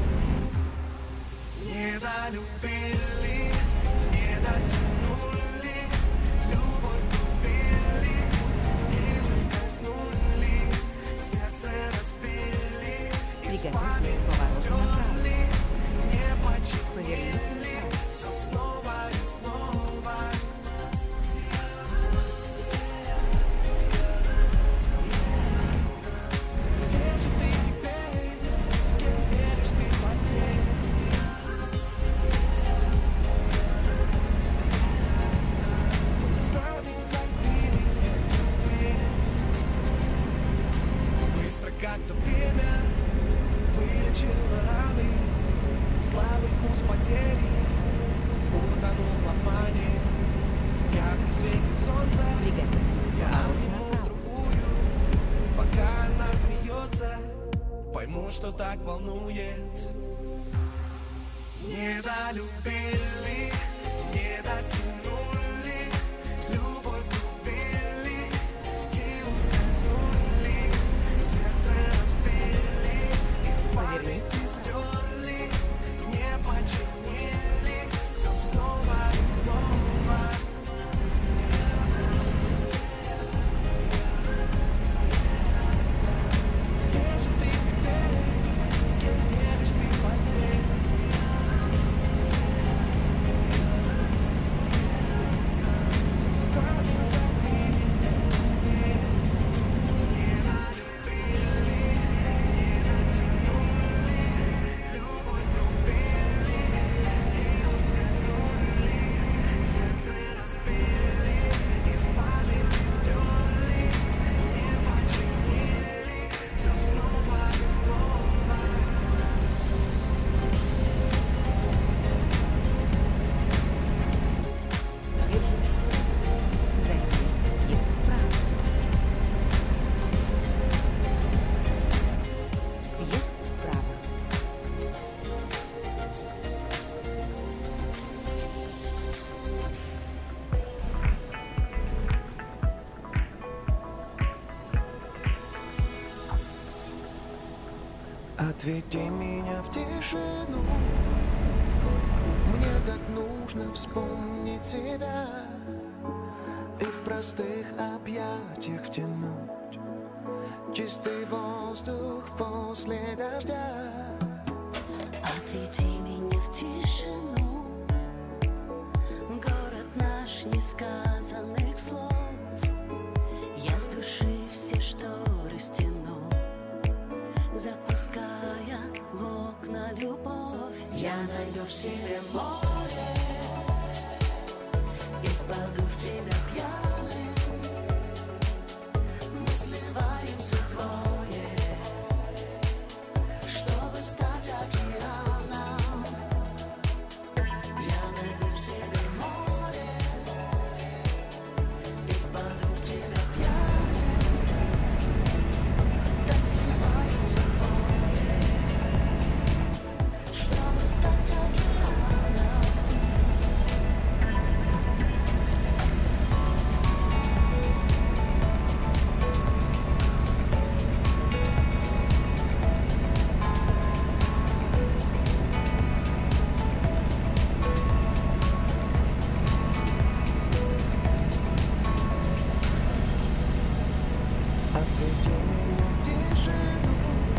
Не долюбили, не дотянули, любовь убили и ускользнули, сердце разбили, из Приготовьтесь памяти к повороту направо. стерли, не Поверните починили, все снова и снова. Где же ты теперь? С кем делишь ты постель? Мы сами закрыли эту дверь. Быстро как-то время вылечило раны. Слабый вкус потери утонул в обмане. В ярком свете солнца Приготовьтесь к я повороту обниму направо. другую, пока она смеется, пойму, что так волнует. Не долюбили, не дотянули, любовь убили и ускользнули, сердце разбили, из памяти стерли, не починили, все снова и снова. Где же ты теперь? С кем делишь ты постель? Отведи меня в тишину. Мне так нужно вспомнить тебя и в простых объятиях втянуть чистый воздух после дождя. Отведи меня в тишину, город наш несказанных слов. Я с души все шторы стяну, запуская в окна любовь. Я найду в себе море и впаду в тебя пьяным. Мы сливаемся вдвое, чтобы стать океаном. Я найду в себе море и впаду в тебя пьяным. Так сливаемся вдвое, чтобы стать океаном. Отведи меня в тишину.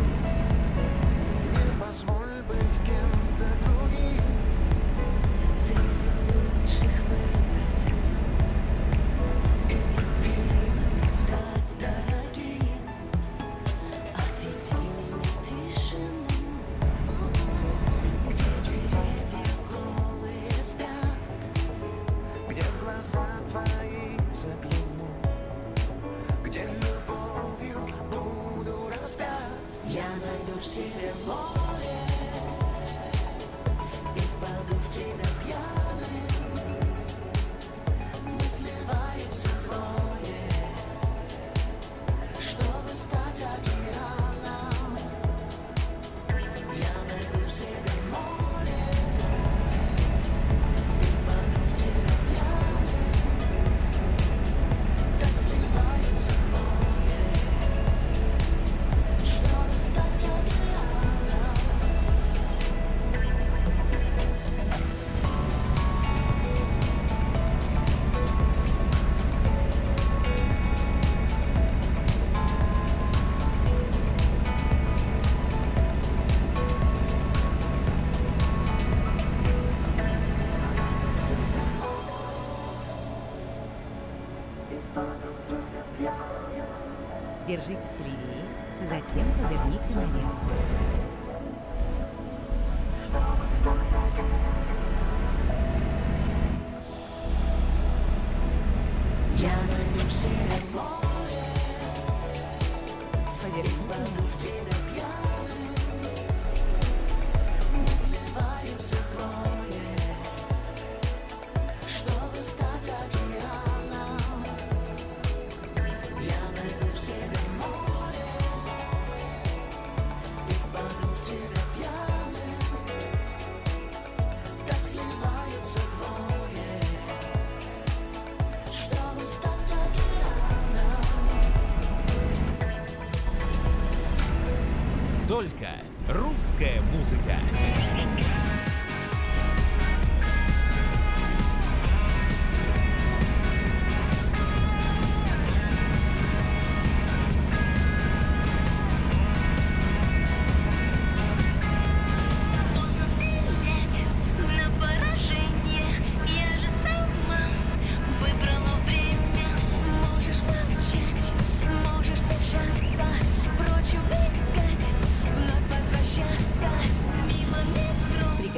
Не позволь быть кем-то другим. Среди лучших выбрать одну, из любимых стать дорогим. Отведи меня в тишину, где деревья голые спят, Где в глаза твои загляну, где любовью буду распят. я найду в себе море и впаду в тебя пьяным. Мы сливаемся вдвое, чтобы стать океаном. Я найду в себе море и впаду в тебя пьяным. Так сливаемся вдвое, чтобы стать океаном. Держитесь левее, затем поверните налево. Я найду в себе море, Поверните впаду налево. в тебя пьяным. Мы сливаемся вдвое, чтобы стать океаном. Я найду в себе море и впаду в тебя пьяным. Так сливаются вдвое, чтобы стать океаном. Только русская музыка. На поражение я же сама выбрала время. Можешь молчать, можешь держаться, прочь убегать, вновь возвращаться мимо метро.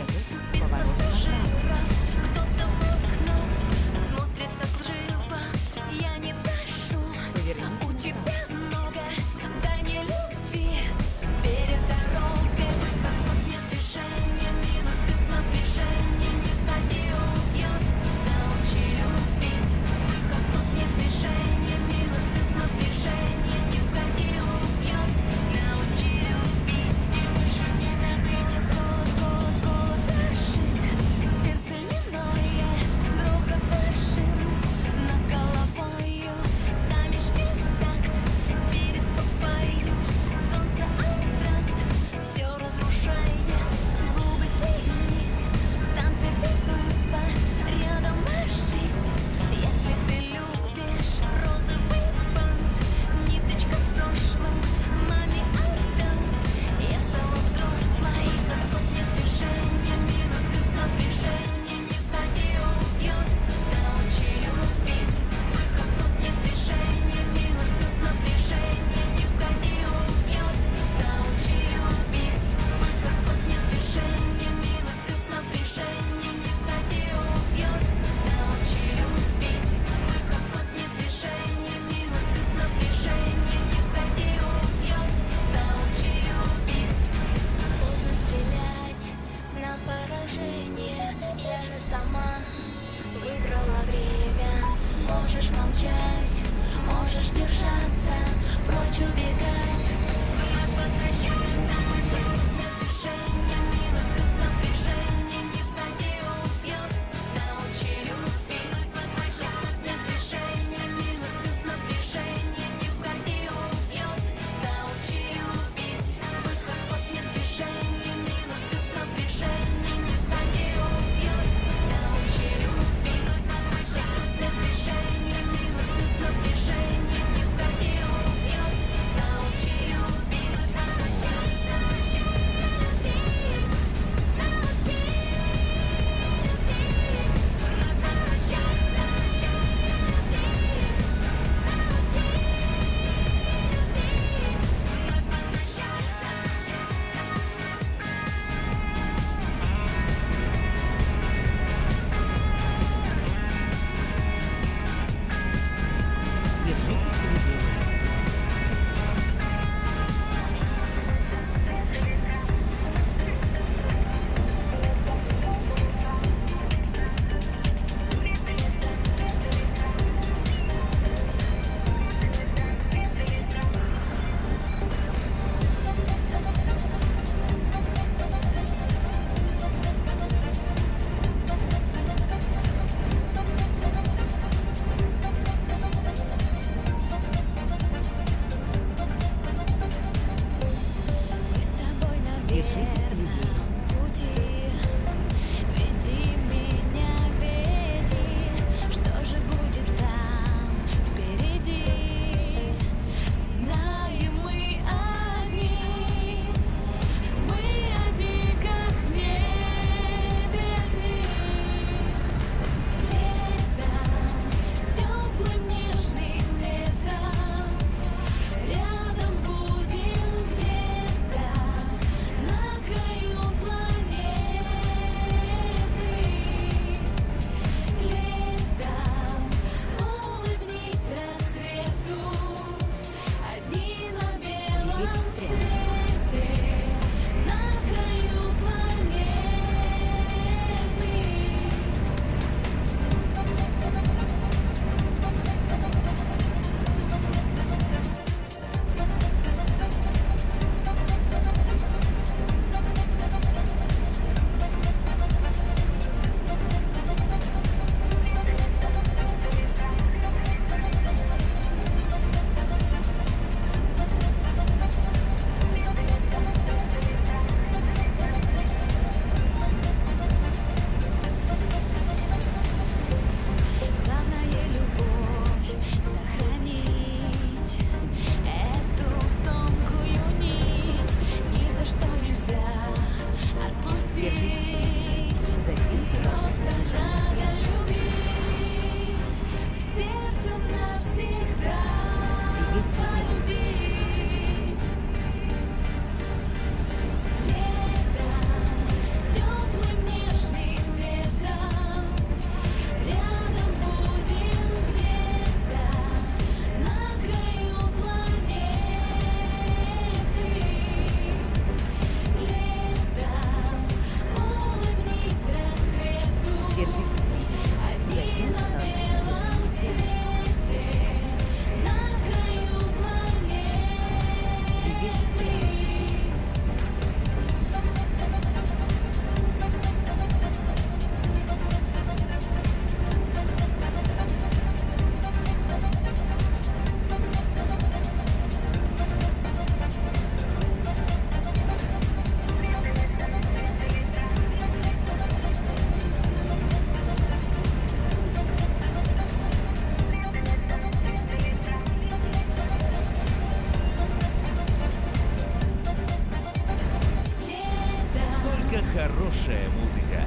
хорошая музыка.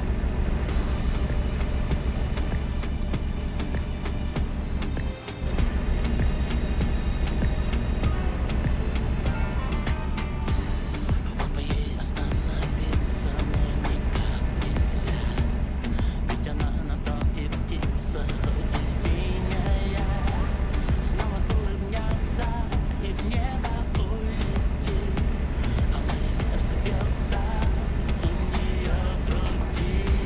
Вот бы ей остановиться, но никак нельзя. Ведь она на то и птица, хоть и синяя. Снова улыбнется и в небо улетит, а мое сердце бьется у нее в груди.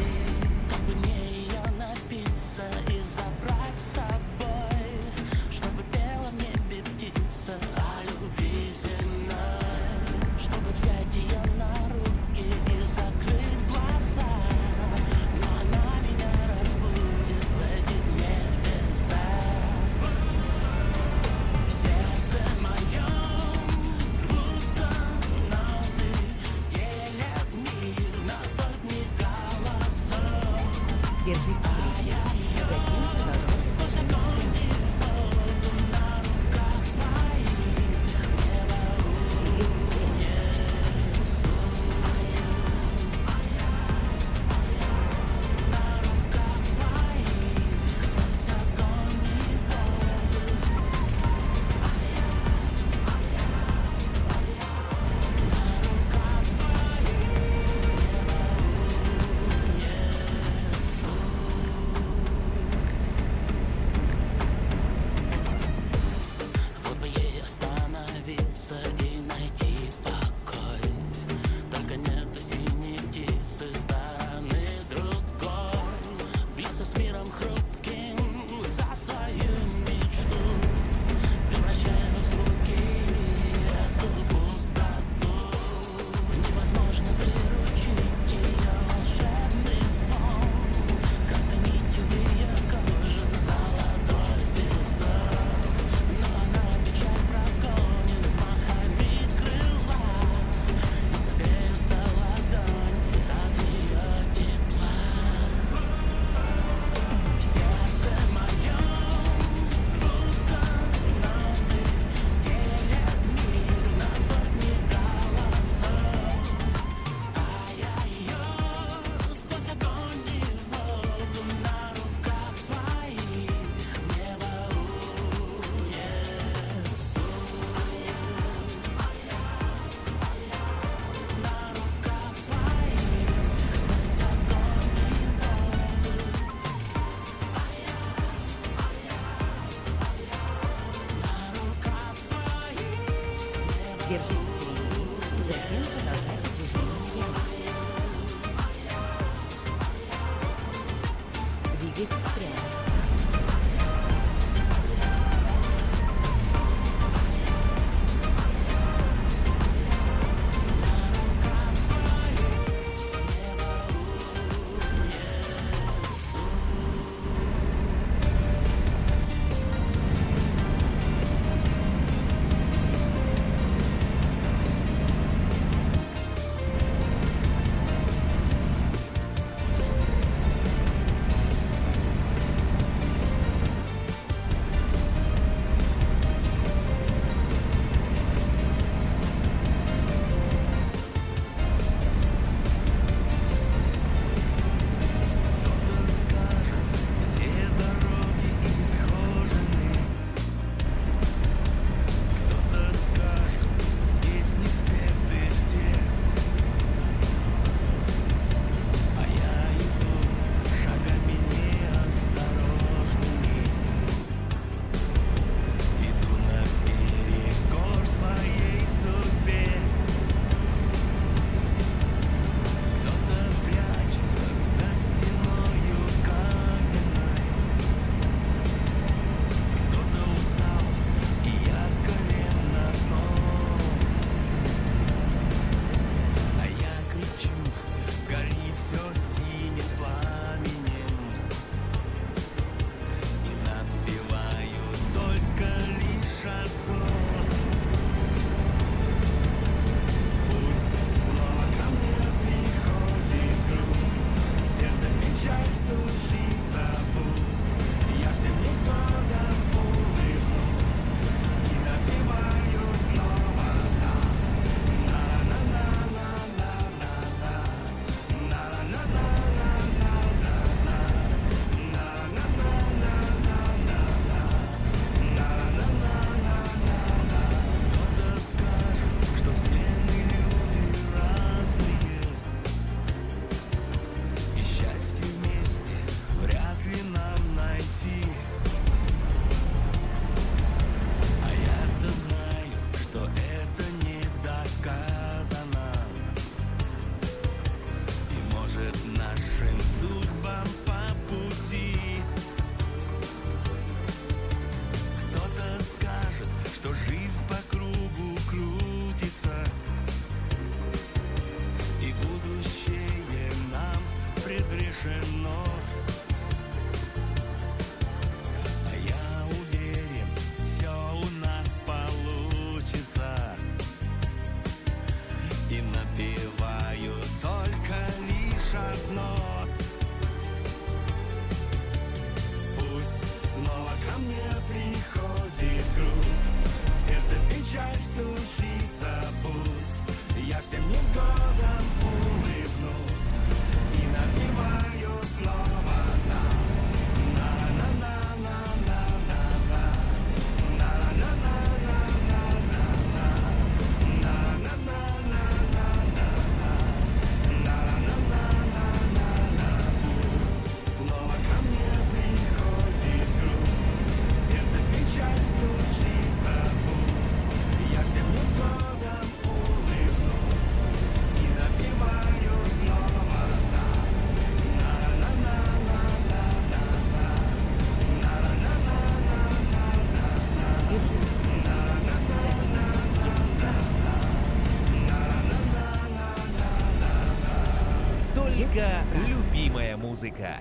Только любимая музыка.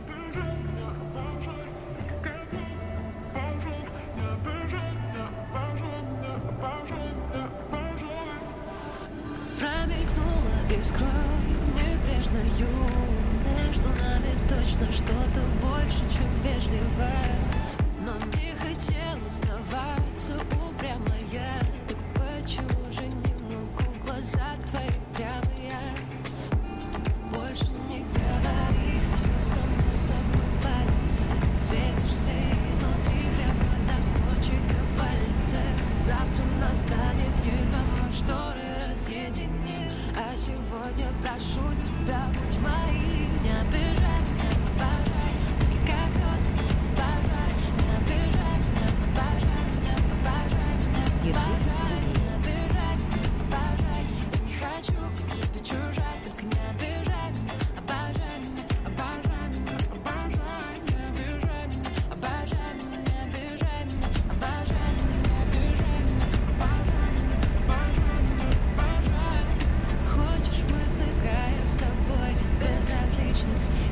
Промелькнула искра небрежною. Между нами точно что-то больше, чем вежливость. Но не хотела сдаваться упрямая. Так почему же не могу в глаза твои прямые? Больше не говори, все само собой пальцы. Светишься изнутри прямо до кончиков пальцев. Завтра настанет, едва мы шторы разъединим. А сегодня прошу тебя, будь моим. Не обижай меня, обожай, как лед, обожай. Не обижай меня, обожай меня, обожай меня, обожай. Не обижай меня, обожай. Я не хочу быть тебе чужой, так не обижай меня, обожай меня, обожай меня, обожай. Не обижай меня, обожай меня, не обижай меня, обожай меня, не обижай меня, обожай меня, обожай меня, обожай. Хочешь, мы сыграем с тобой безразличных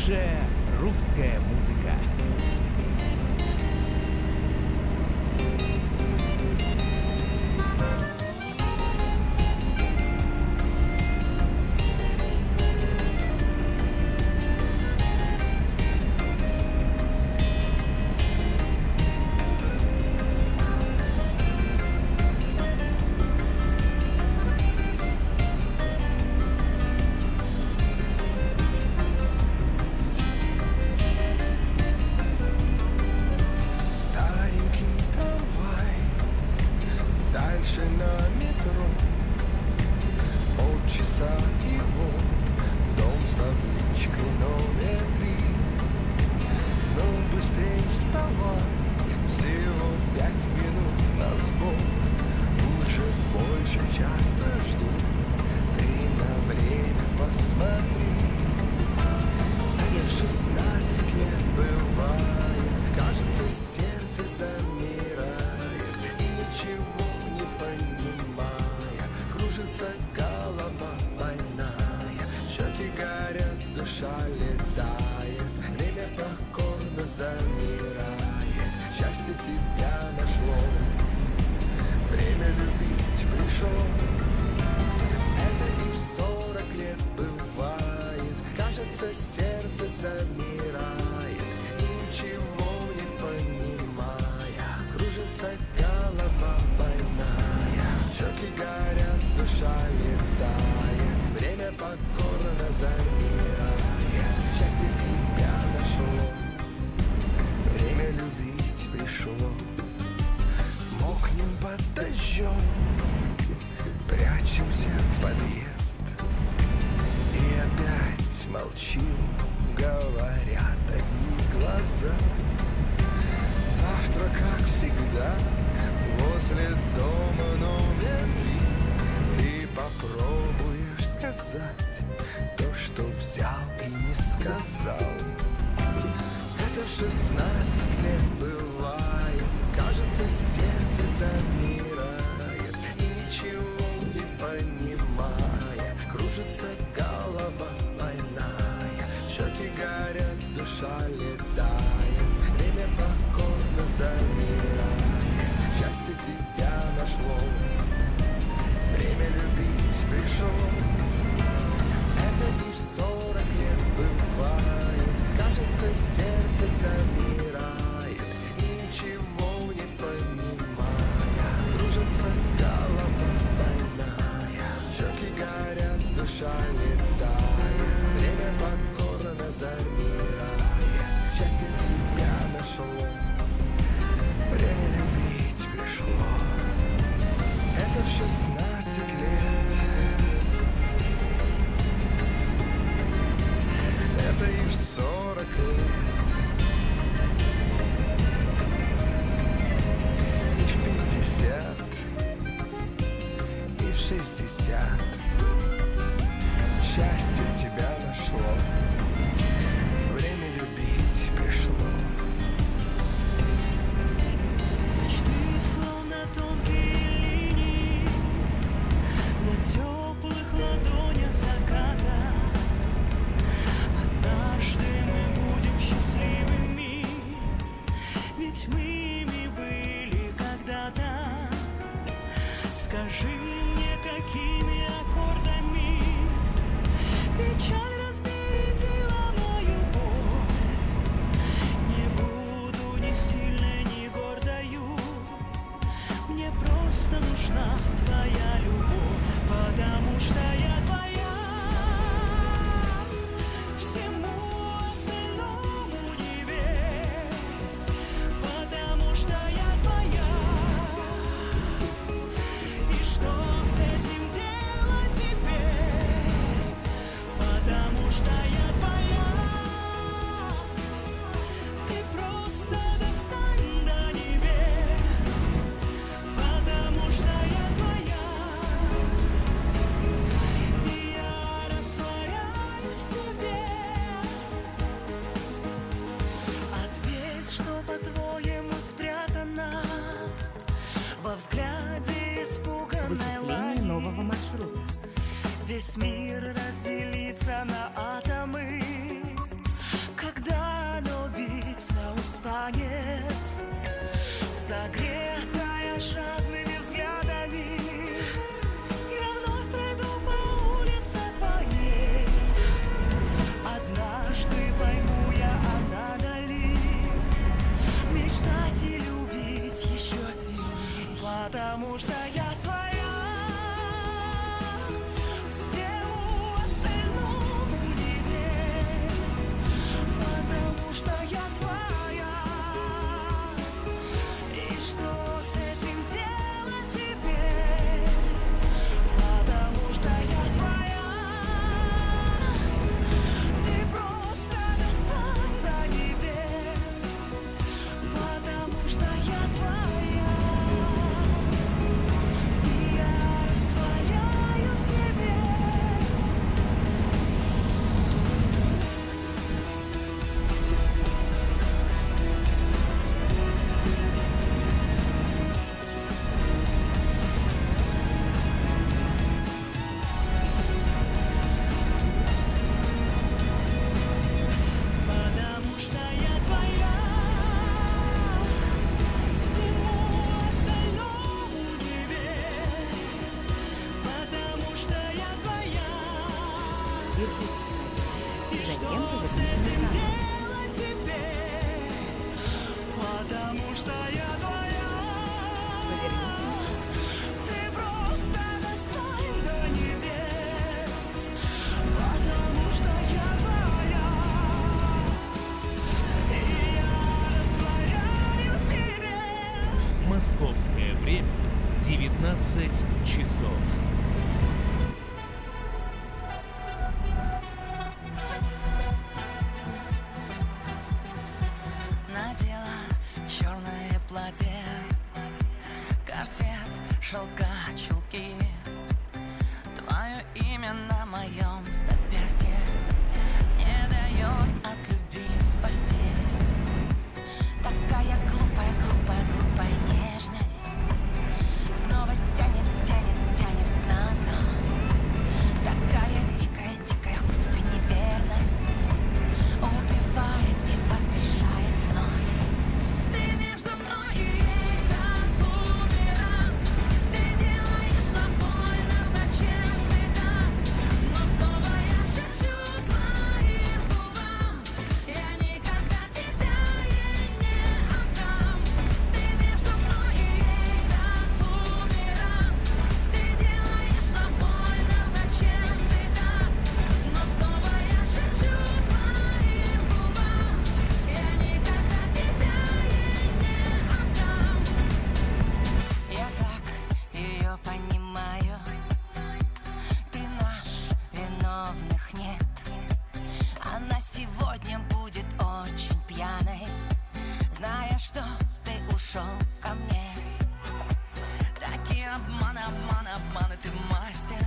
Лучшая русская музыка. Shining. Затем поверните направо. Потому что я твоя. Поверните. Ты просто достоин до небес. Потому что я твоя. И я растворяю в тебе. Московское время 19 часов. Надела черное платье, корсет, шелка, чулки. Твое имя на моем запястье не дает от любви спастись. Такая глупая, глупая, глупая нежность снова тянет, тянет, тянет на дно. Такая дикая, дикая вкуса неверность убивает и воскрешает вновь. Ты между мной и ей как бумеранг. Ты делаешь нам больно, зачем ты так? Но снова я шепчу твоим губам, я никогда тебя ей не отдам. Ты между мной и ей как бумеранг. Ты делаешь нам больно, зачем ты так? Но снова я шепчу твоим губам, я никогда тебя ей не отдам. Я так ее понимаю. Ты наш, виновных нет. Она сегодня будет очень пьяной, зная, что ты ушел ко мне. Такие обманы, обманы, обманы, ты мастер.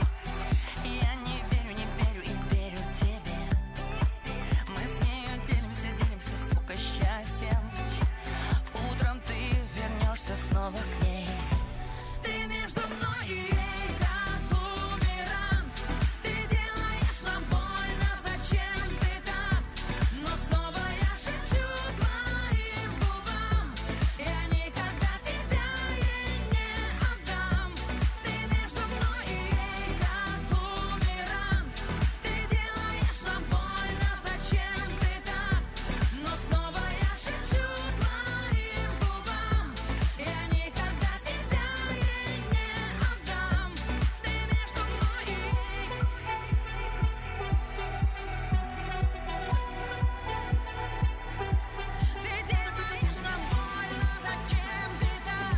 Я не верю и верю тебе. Мы с нею делимся, делимся, сука, счастьем. Утром ты вернешься снова к ней. Ты между мной и ей как бумеранг. Ты делаешь нам больно, зачем ты так? Но снова я шепчу твоим губам, я никогда тебя ей не отдам. Ты между мной и ей как бумеранг. Ты делаешь нам больно, зачем ты так? Но снова я шепчу твоим губам, я никогда тебя ей не отдам. Ты между мной и ей. Ты делаешь нам больно, зачем ты так?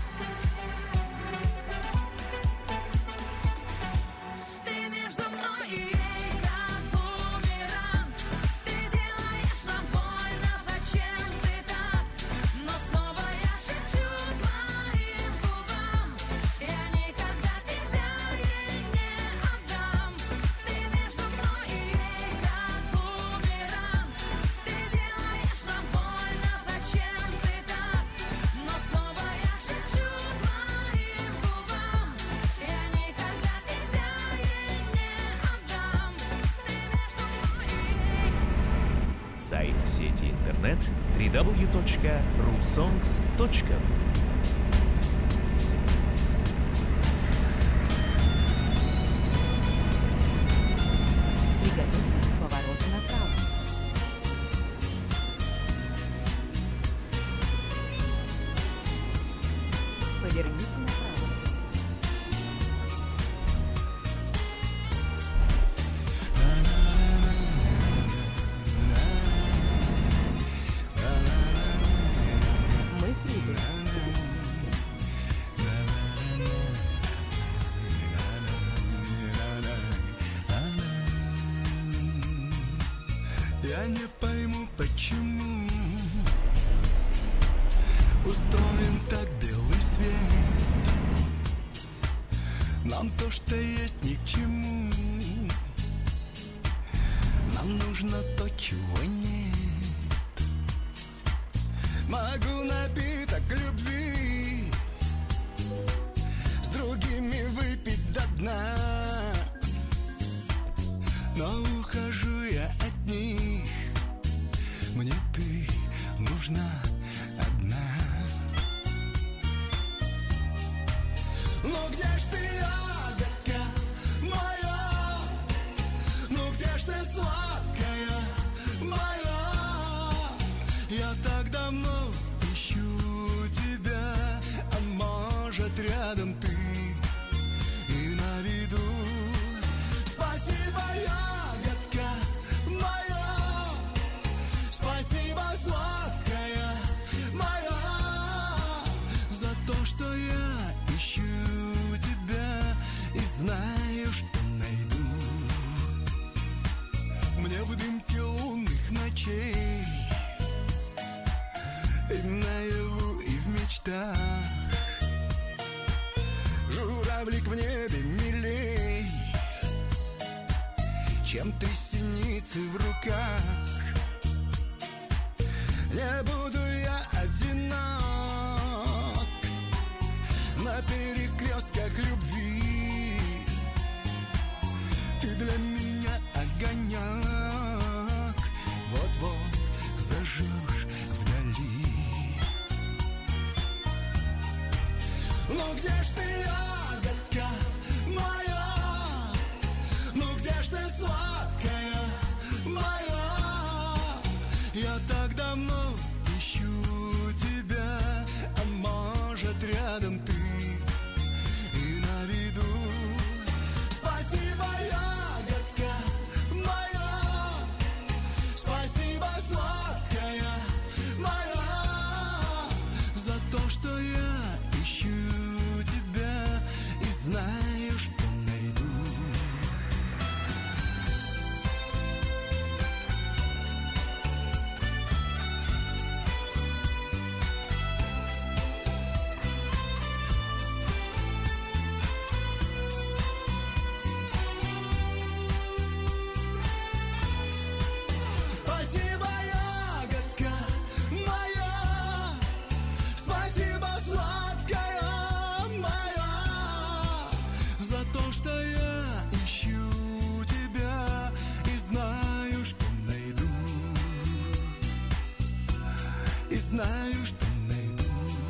Ты между мной и ей как бумеранг. Ты делаешь нам больно, зачем ты так? Но снова я шепчу твоим губам, я никогда тебя ей не отдам. Ты между мной и ей как бумеранг. Ты делаешь нам больно, зачем ты так? Но снова я шепчу твоим губам, я никогда тебя ей не отдам. Ты между мной и ей. Сайт в сети интернет www.rusongs.ru. Приготовьтесь к повороту направо. Поверните направо. Мы прибыли. Я не пойму, почему устроен так белый свет. Нам то, что есть, ни к чему. Нам нужно то, чего нет. Могу напиток любви с другими выпить до дна, но ухожу я от них. Мне ты нужна одна. Ну где ж ты, ягодка моя? Ну где ж ты, сладкая? в дымке лунных ночей, и наяву, и в мечтах. Журавлик в небе милей, чем три синицы в руках. Не буду я одинок на перекрестках любви. Ты для меня огонек, вот-вот зажжешь вдали. Ну где ж ты, ягодка моя? Ну где ж ты, сладкая моя? Я так давно ищу тебя, а может рядом ты и на виду. Спасибо, ягодка моя, спасибо, сладкая моя, за то, что я ищу тебя и знаю, что найду. Спасибо, ягодка моя, спасибо, сладкая моя, за то, что я ищу тебя и знаю, что найду. И знаю, что найду.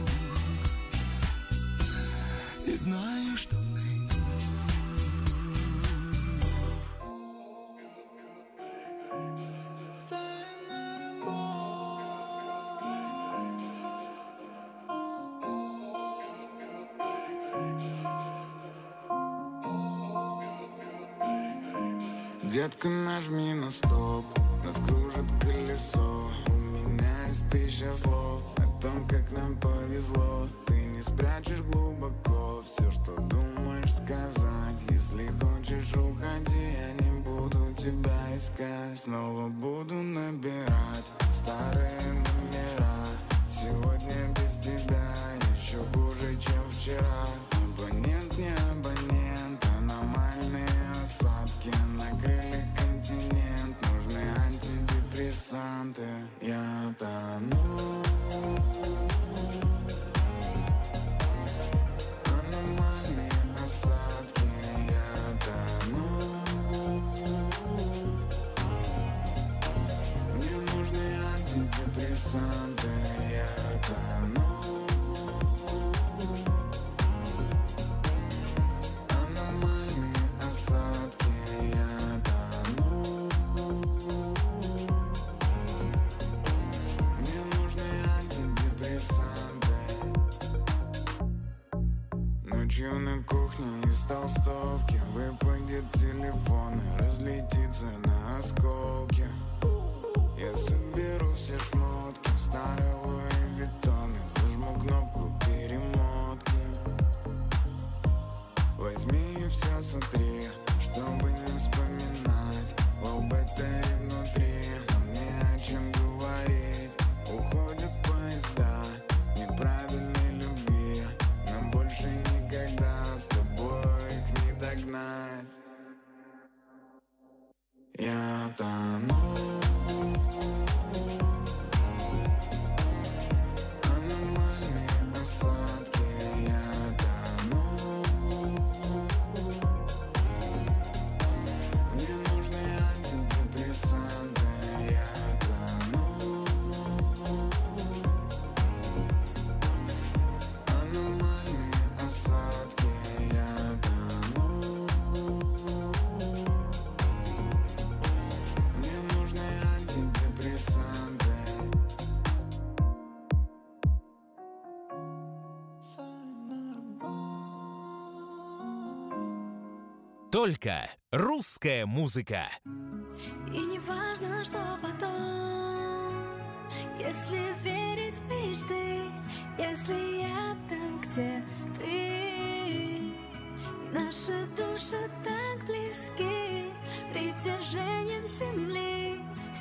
И знаю, что найду. Детка, нажми на стоп, нас кружит колесо. У меня есть 1000 слов о том, как нам повезло. Ты не спрячешь глубоко все, что думаешь сказать. Если хочешь, уходи, я не буду тебя искать. Снова буду набирать старые номера. Сегодня без тебя еще хуже, чем вчера. Абонент, не абонент, аномальные осадки накрыли континент. Нужны антидепрессанты. Я тону. Аномальные осадки. Я тону. Мне нужны антидепрессанты. Я тону. Аномальные осадки. Я тону. Мне нужны антидепрессанты. Ночью на кухне из толстовки выпадет телефон и разлетится на осколки. Я соберу все шмотки, старый Луи Виттон, и зажму кнопку перемотки. Возьми и все сотри, чтобы не вспоминать об этой внутри. Нам не о чем говорить. Уходят поезда неправильной любви. Нам больше никогда с тобой их не догнать. Я тону. Аномальные осадки. Я тону. Мне нужны антидепрессанты. Я тону. Аномальные осадки. Я тону. Мне нужны антидепрессанты. Только русская музыка. И не важно, что потом, если верить в мечты, если я там, где ты. Наши души так близки притяжением земли.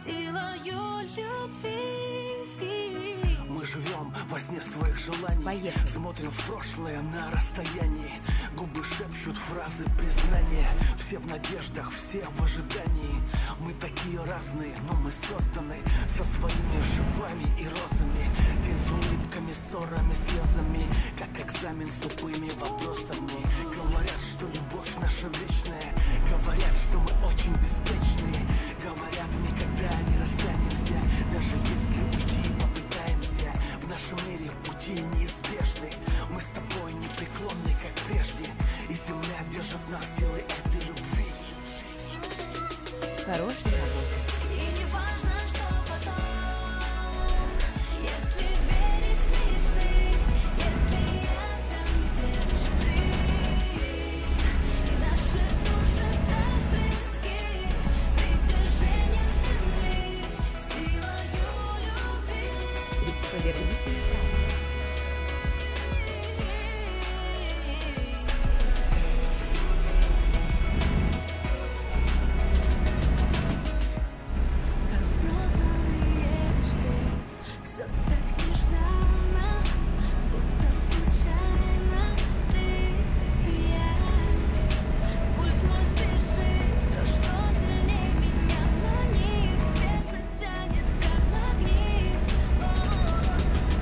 силою любви. Мы живем во сне своих желаний. Поехали. Смотрим в прошлое на расстоянии. Губы шепчут фразы признания. Все в надеждах, все в ожидании. Мы такие разные, но мы созданы со своими шипами и розами. День с улыбками, ссорами, слезами, как экзамен с тупыми вопросами. Говорят, что любовь наша вечная. Говорят, что мы очень беспечные. Говорят, никогда не расстанемся. Даже если уйти попытаемся. В нашем мире пути неизбежны. Мы с тобой непреклонны, как прежде. И земля держит нас силой этой любви. Хорошая работа. И не важно, что потом, если верить в мечты, если рядом, где ты, и наши души так близки, притяжением земли, силою любви. Поверните направо. Разбросанные мечты, все так нежданно, будто случайно ты и я. Пульс мой спешит, то, что сильнее меня манит, сердце тянет, как магнит.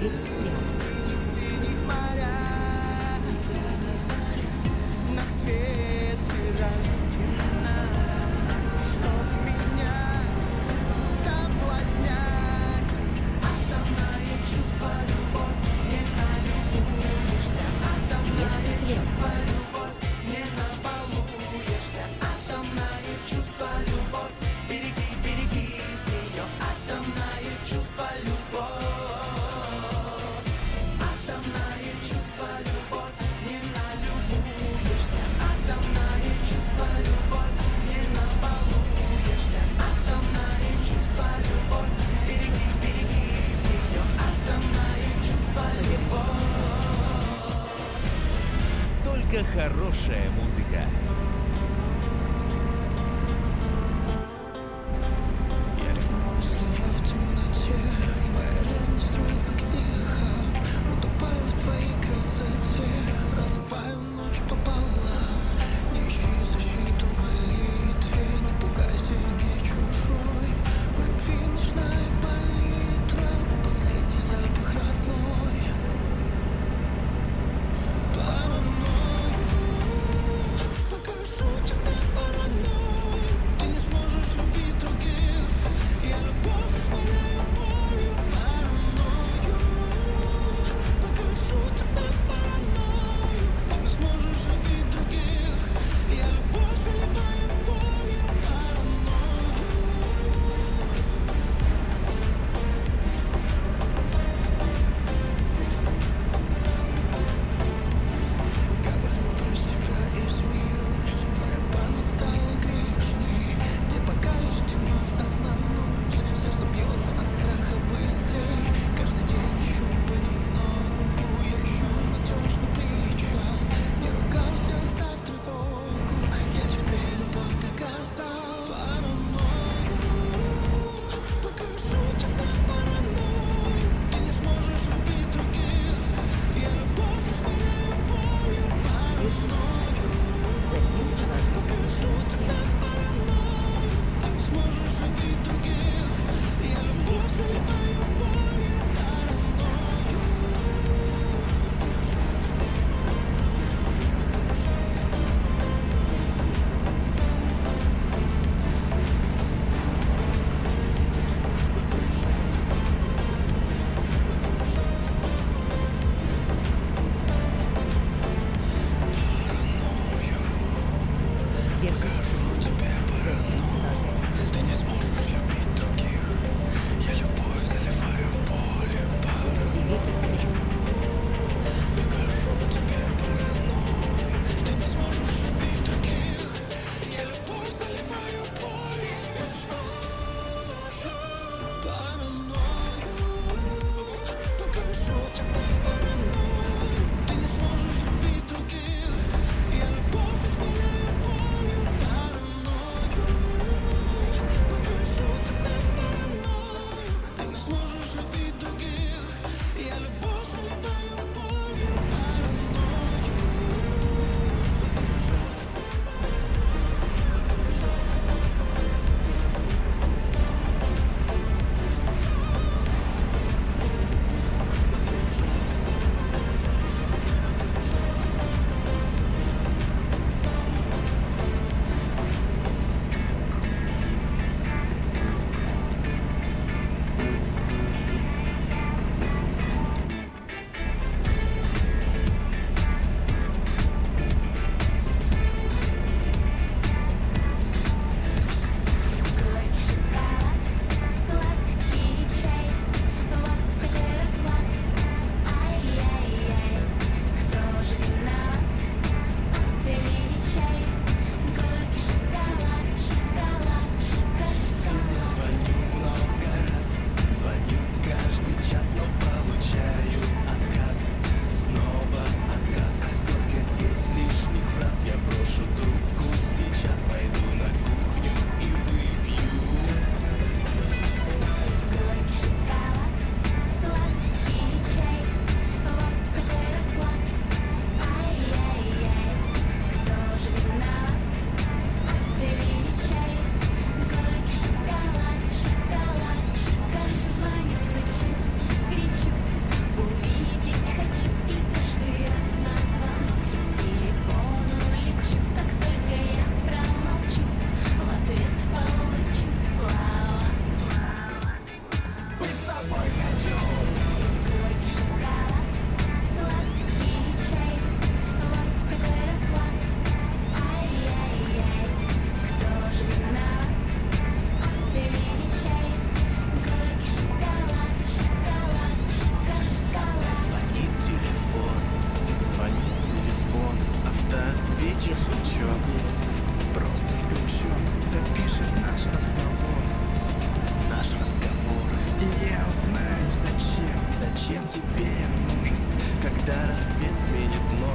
В синих морях на свет ты рождена, чтоб меня соблазнять. Атомное чувство, любовь, не налюбуешься. Атомное чувство, любовь, не набалуешься. Атомное чувство, любовь, береги, береги ее. Атомное чувство, любовь. Атомное чувство, любовь, не налюбуешься. Атомное чувство, любовь, не набалуешься. Атомное чувство, любовь, береги, береги ее. Атомное чувство, любовь. Только хорошая музыка. Я рифмую слова в темноте, моя ревность строится к стихам. Утопаю в твоей красоте, разрываю ночь пополам. Не ищи защиту в молитве, не пугайся, не чужой. У любви ночная палитра, мой последний запах родной. Паранойю, пока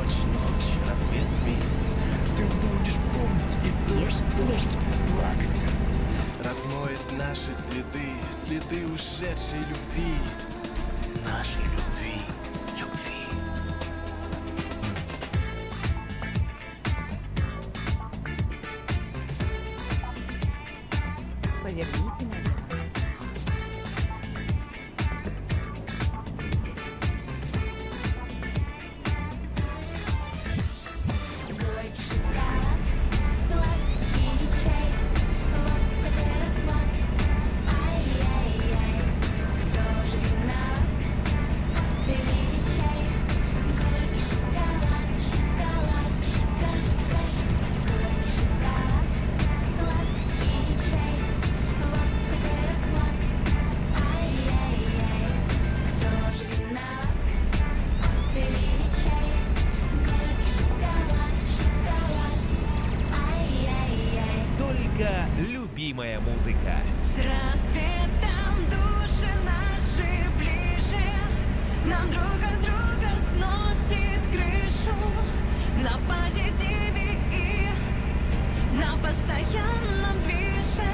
ночь, рассвет сменит. Ты будешь помнить и дождь плакать. Размоет наши следы ушедшей любви. Нашей любви. Поверните налево. Горький шоколад, сладкий чай, вот такой расклад. Ай-яй-яй, кто же виноват? Отвечай. Горький шоколад, шоколад, шоколад. Горький шоколад, сладкий чай, вот такой расклад. Ай-яй-яй, кто же виноват? Отвечай. Горький шоколад, шоколад. Ай-яй-яй. Только любимая музыка. С рассветом души наши ближе, нам друг от друга сносит крышу. На позитиве и на постоянном движе.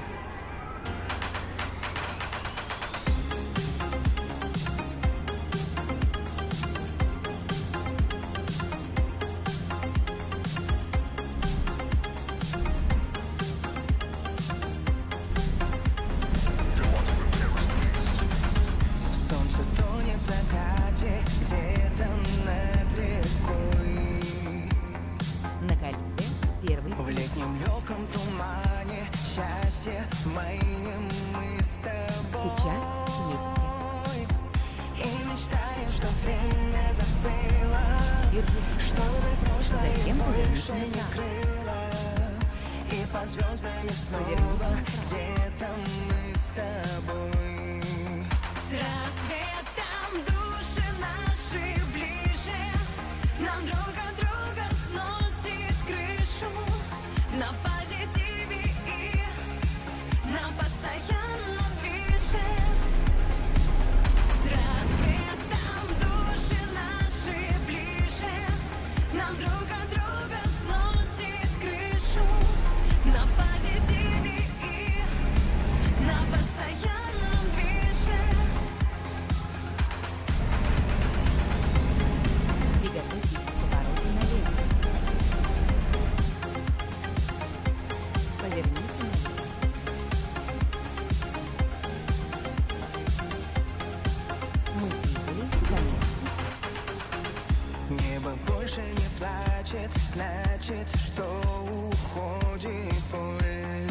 Солнце тонет в закате где-то над рекой. На кольце первый В летнем легком тумане счастье маним мы с тобой. Сейчас едете. И мечтаем, что время застыло, Держи. чтобы прошлое Затем больше поверните не направо. крыло. И под звездами снова Поверните направо. где-то мы с тобой. С рассветом души наши ближе, нам друг от друга сносит крышу. На позитиве и на постоянном движе. С рассветом души наши ближе, нам друг от друга сносит крышу. На позитиве и на постоянном движе. Приготовьтесь к повороту налево. Поверните налево. Мы прибыли в конец. Небо больше не плачет, значит, что уходит боль.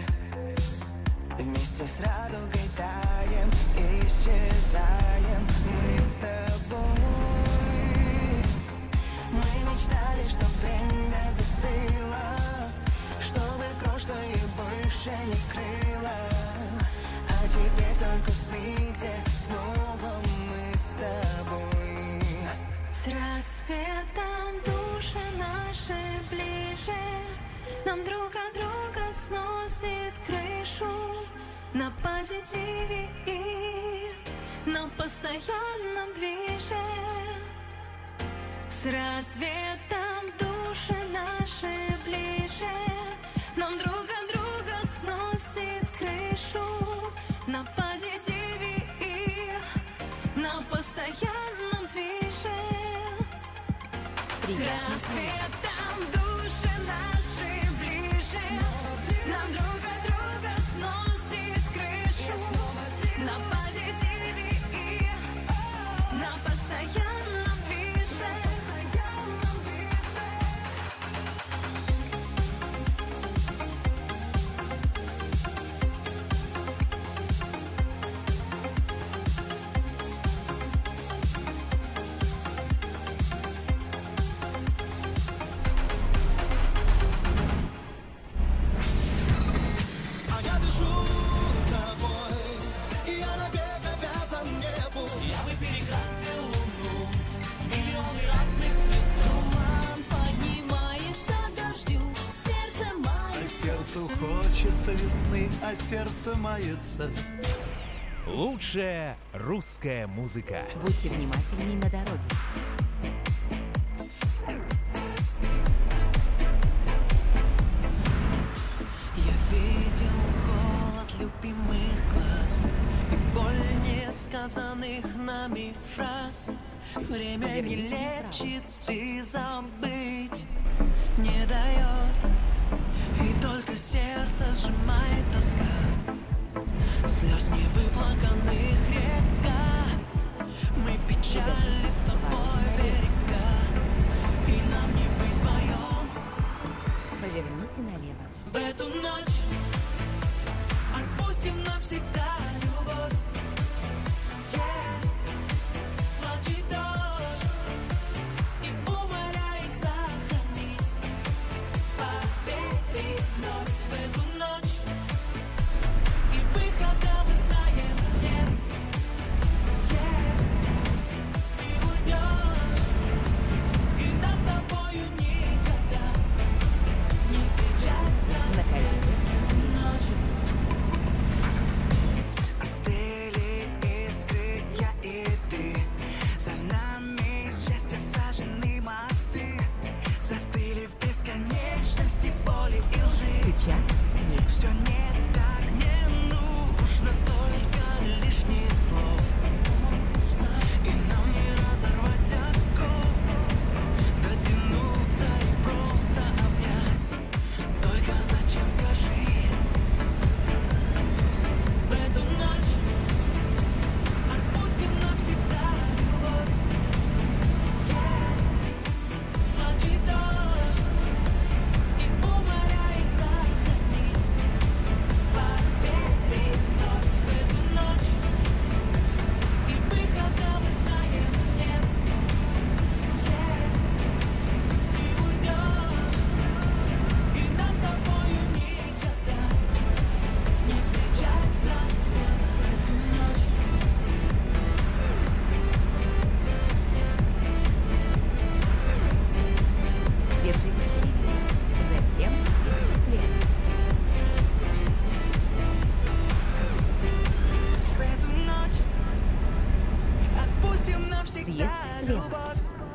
Вместе с радугой таем, исчезаем мы с тобой. Мы мечтали, что время застыло, чтобы прошлое больше не крыло. А теперь только сны, где снова мы с тобой. С рассветом души наши ближе, нам друг от друга сносит крышу. На позитиве и на постоянном движе. С рассветом души наши ближе, нам друг от друга сносит крышу. На позитиве и на постоянном движе. С рассветом души наши ближе, нам друг от друга сносит крышу. На позитиве и на постоянном движе. А я дышу тобой, и я навек обязан небу. Я бы перекрасил луну в миллионы разных цветов. Туман поднимается дождю, сердце мое. Сердцу хочется весны, а сердце мается. Лучшая русская музыка. Будьте внимательней на дороге. сказанных нами фраз. Время не лечит и забыть не дает, и только сердце сжимает тоска. Слез невыплаканных река, мы печали с тобой берега, и нам не быть вдвоем. Поверните налево. В эту ночь отпустим навсегда любовь. Плачет дождь и умоляет сохранить. Поверь вновь в эту ночь, и выхода мы знаем нет. Ты уйдешь, и нам с тобою никогда не встречать рассвет. Ночь. Остыли искры, я и ты. За нами из счастья сажены мосты. Застыли в бесконечности боли и лжи. Сейчас снег. Все не так, не нужно столько лишних слов. И нам не разорвать оков, дотянуться и просто обнять. Только зачем, скажи? В эту ночь отпустим навсегда любовь. Плачет дождь и умоляет сохранить. Поверь вновь в эту ночь, и выхода мы знаем нет. Ты уйдешь, и нам с тобою никогда не встречать рассвет в эту ночь. Держите левее. Затем слева. В эту ночь отпустим навсегда Съезд слева. любовь.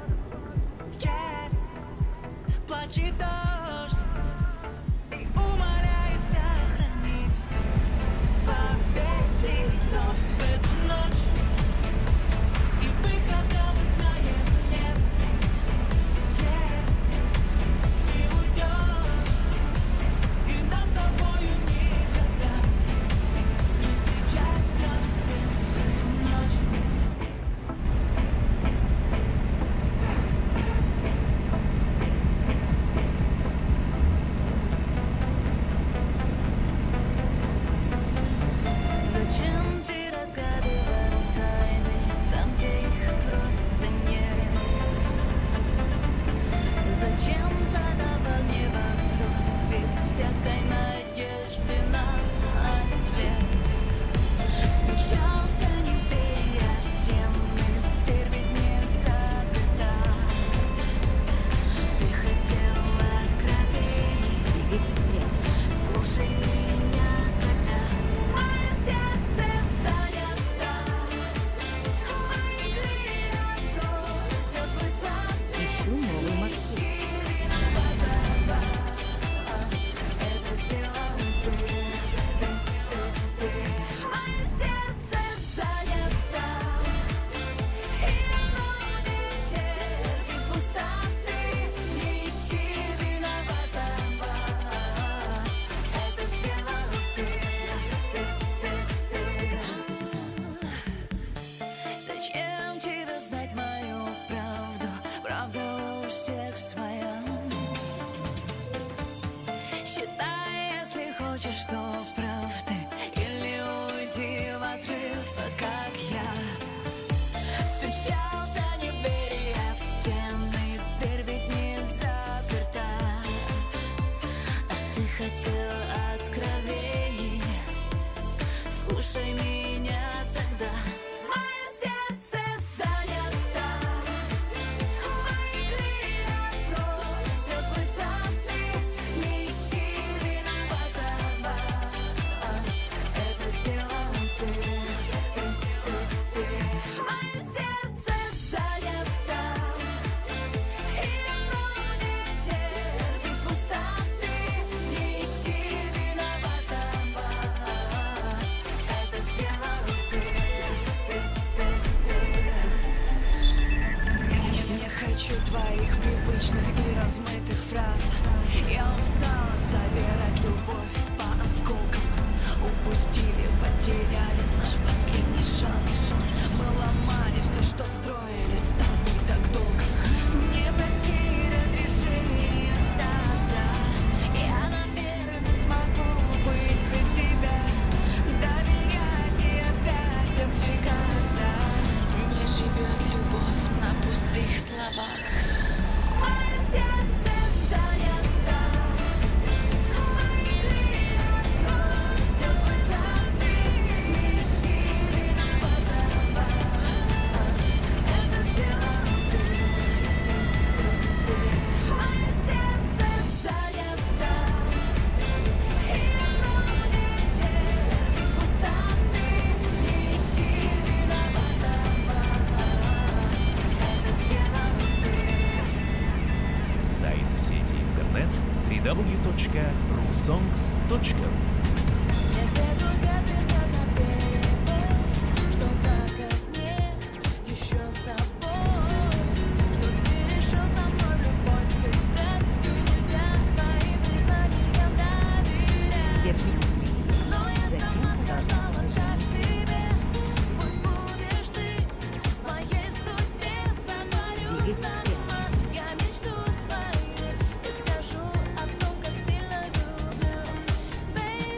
Плачет дождь и умоляет сохранить. Поверь вновь в эту ночь, и выхода мы знаем нет. Ты уйдешь, и нам с тобою никогда не встречать рассвет в эту ночь. Зачем ты разгадывал тайны там, где их просто нет? Зачем задавал мне вопрос без всякой надежды на ответ? Стучался, не веря в стены, дверь ведь не заперта. Ты хотел откровений, слушай меня тогда. Мое сердце занято, мои крылья бросят высоты. Ищу новый маршрут. Ищи виноватого, это сделал ты. Мое сердце занято, и оно не терпит пустоты. Не ищи виноватого, это сделал ты. Зачем тебе знать мою правду? Правда у всех своя. Считай, если хочешь, что прав ты, или уйди в отрыв, как я. Стучался, не веря в стены, дверь ведь не заперта. А ты хотел откровений, слушай меня тогда. Мое сердце занято, мои крылья просят высоты. Не ищи виноватого, это сделал ты. Мое сердце фраз. Я устала собирать любовь по осколкам. Упустили, потеряли наш последний шанс. Мы ломали все, что строили с тобой так долго. Не проси разрешения остаться. Я, наверное, смогу быть без тебя, доверять и опять обжигаться. Не живет любовь на пустых словах. Мое сердце занято. Все твой сады, ищи виновата. Это сделал ты. Мое сердце занято. И оно летит пустоты, ищи виновата. Это сделал ты. Сайт в сети интернет www.rusongs.ru. Все друзья твердят наперебой, что так как мне еще с тобой, что ты решил со мной любовь сыграть, и нельзя твоим признаниям доверять. Если не следите, Но я затем сама сказала продолжайте так себе, пусть будешь ты в моей судьбе, сотворю сама я мечту свою и скажу о том, как сильно люблю. Baby,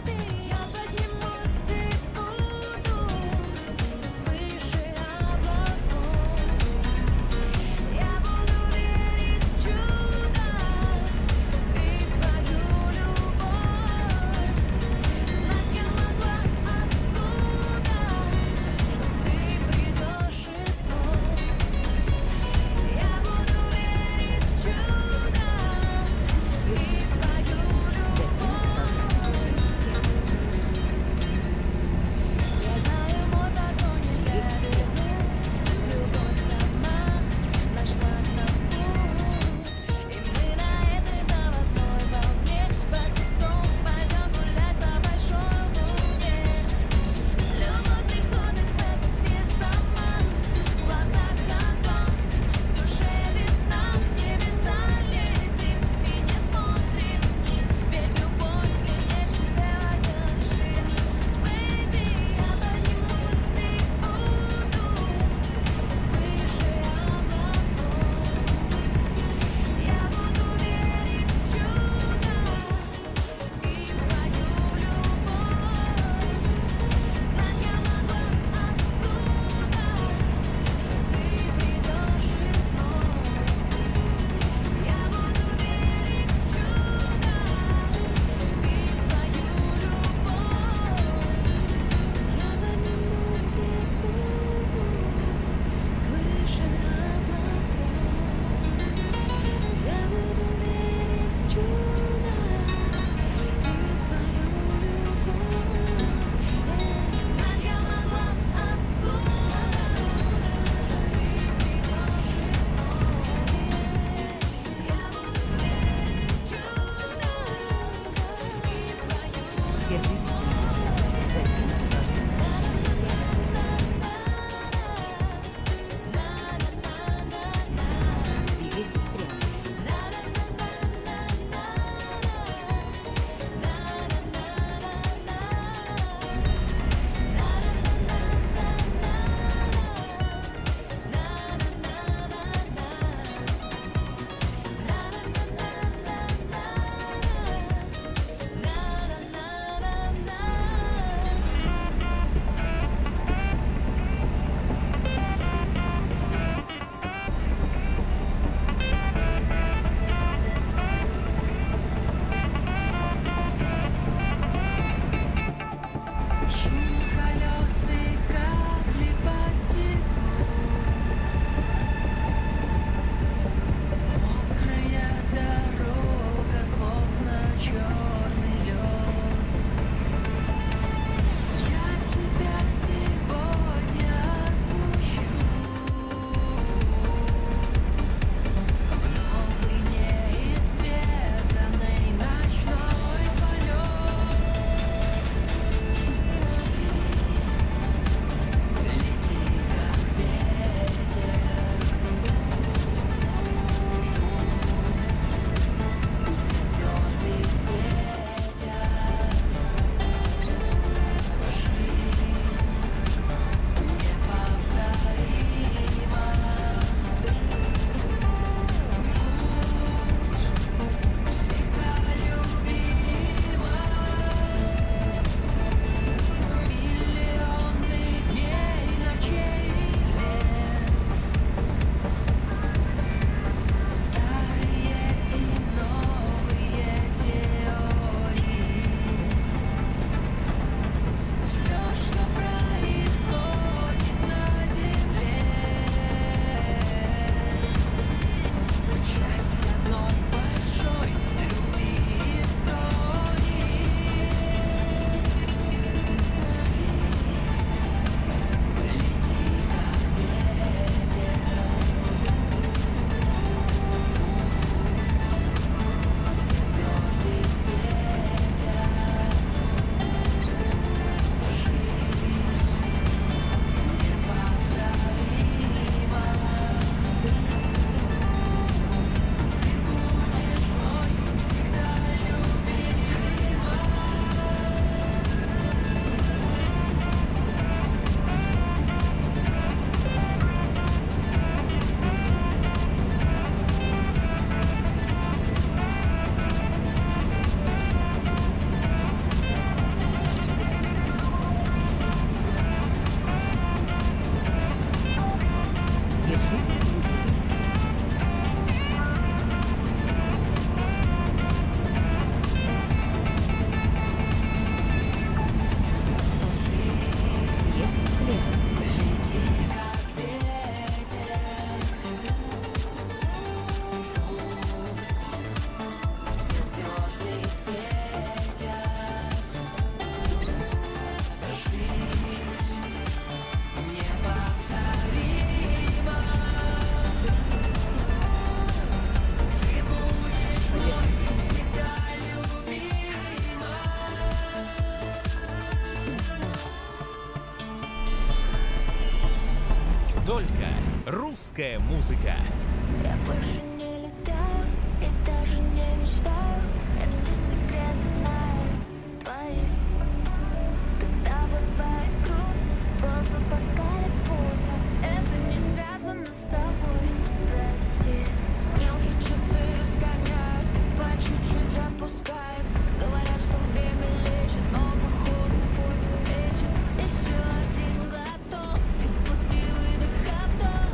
русская музыка. Я больше не летаю и даже не мечтаю. Я все секреты знаю твои. Когда бывает грустно, просто в бокале пусто. Это не связано с тобой, прости. Стрелки часы разгоняют, по чуть-чуть опускают. Говорят, что время лечит, но походу путь вечен. Еще один глоток, и после выдоха вдох.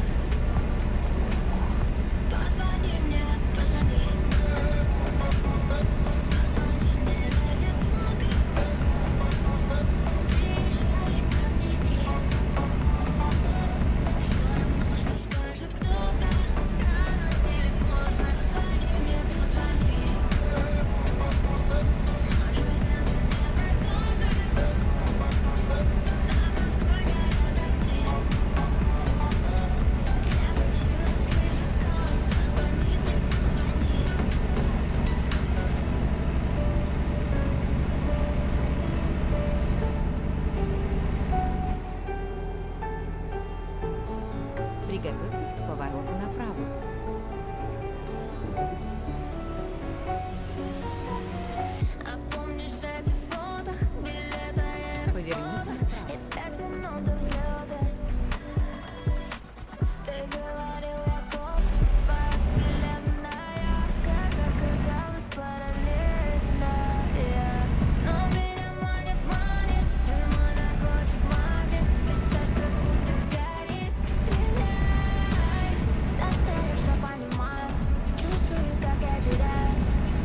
Позвони мне, позвони. Позвони мне ради Бога. Приезжай, обними. Все равно, что скажет кто-то, рано или поздно. Позвони мне, позвони. Может, это не про гордость. Над Москвой горят огни. Я хочу услышать голос. Позвони мне, позвони. Приготовьтесь к повороту направо. А помнишь эти фото, билеты аэрофлота? Поверните И 5 минут до взлета. Ты говорил, я космос, твоя вселенная. Как оказалось, параллельная. Но меня манит, ты мой наркотик, магнит. И сердце будто горит, стреляй. Тогда я все понимаю, чувствую, как я теряю.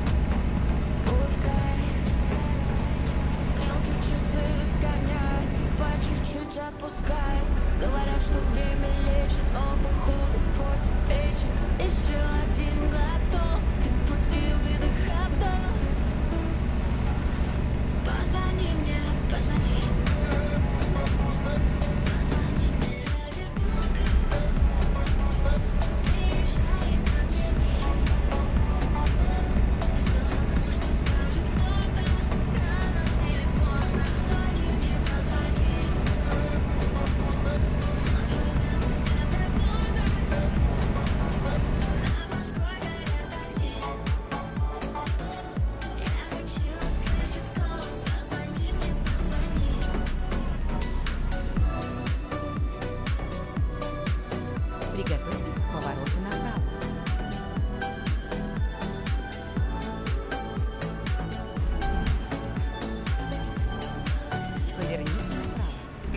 Пускай стрелки часы разгоняют, и по чуть-чуть опускают. Говорят, что время лечит, но походу путь вечен. Еще один глоток, и после выдоха вдох. Позвони мне, позвони. Позвони мне ради Бога. Приезжай, обними. Все равно, что скажет кто-то, рано или поздно. Позвони мне, позвони. Может, это не про гордость. Над Москвой горят огни. Я хочу услышать голос. Позвони мне, позвони. Приготовьтесь к повороту направо. Поверните направо.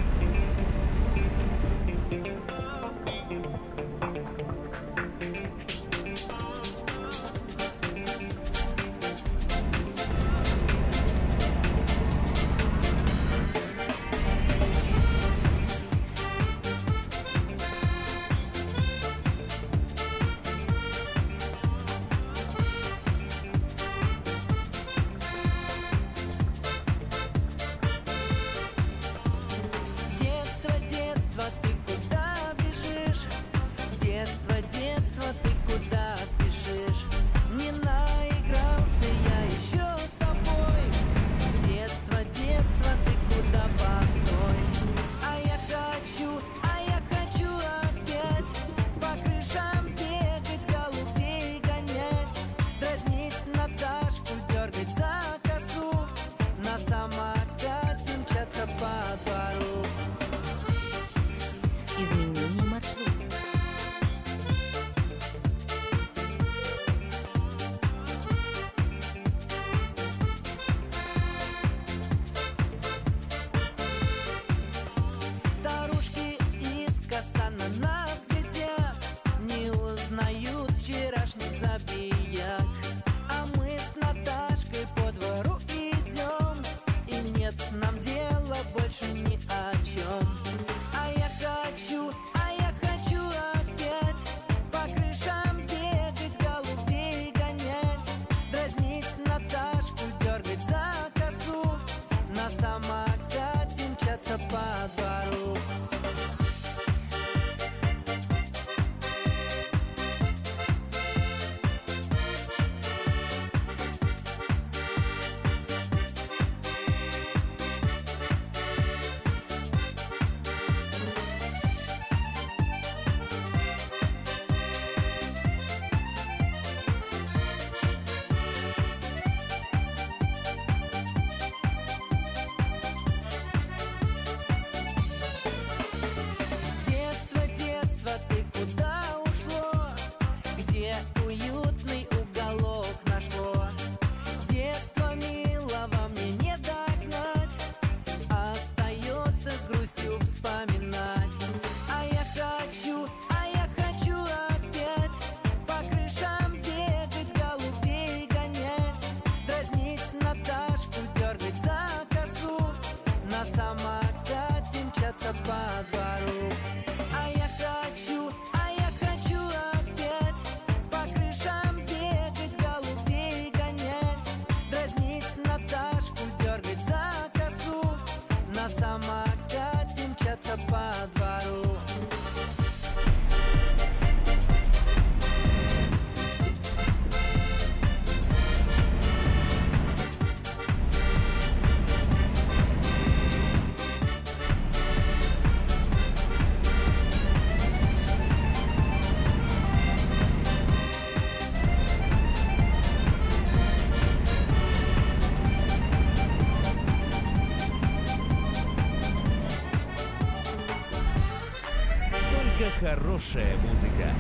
Детство, детство, ты куда бежишь? Детство, детство, ты куда спешишь? Не наигрался я еще с тобой. Детство, детство, ты куда постой? А я хочу опять по крышам бегать, голубей гонять, дразнить Наташку, дергать за косу, на самокате мчаться по двору. Изменение маршрута. Старушки искоса на нас глядят, не узнают вчерашних забияк. А мы с Наташкой по двору идем, и нет нам дела больше ни о чем. А я хочу опять по крышам бегать, голубей гонять, дразнить Наташку, дергать за косу, на самокате мчаться по двору. Лучшая музыка.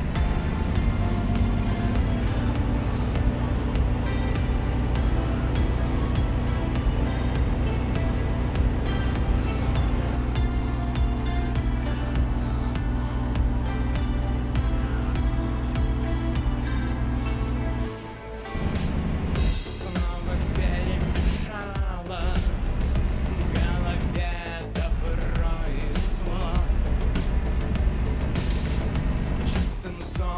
Снова перемешалось в голове добро и зло. Чистым золотом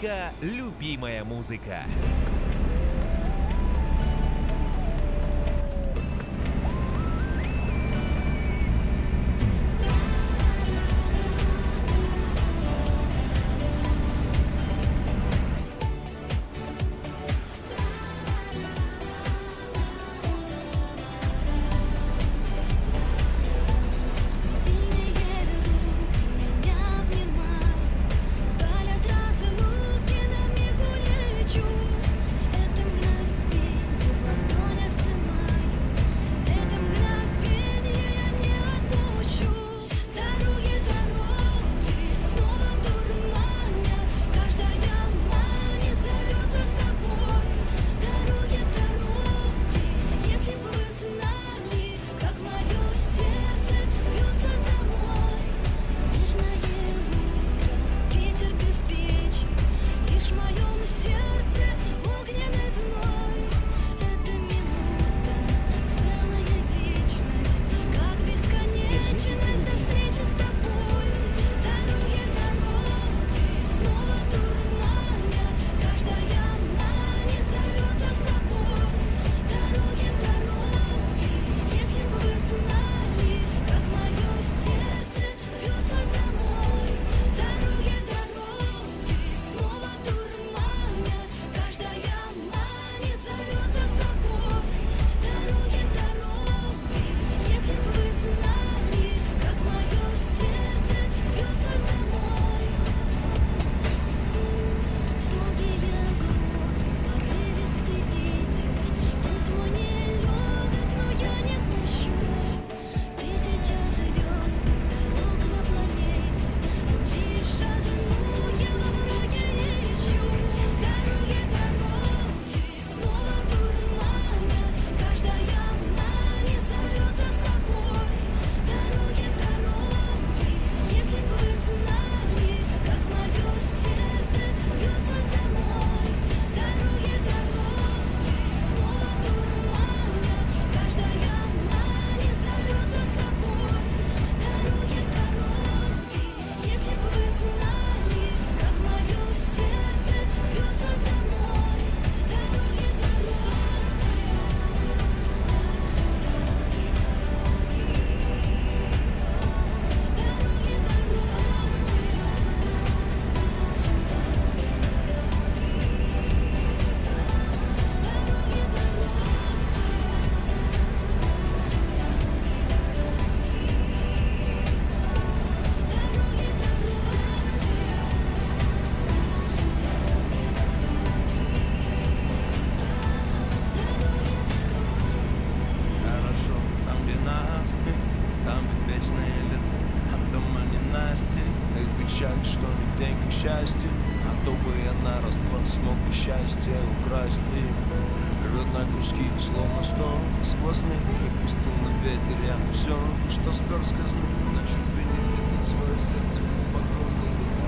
Рубрика «Любимая музыка». печаль, что не день к счастью, а то бы я нароства смог бы счастье украсть и рвет на куски, словно сто сквозных, и пустил на ветер я все, что спер сказал, на чужбине это свое сердце глубоко зарыться,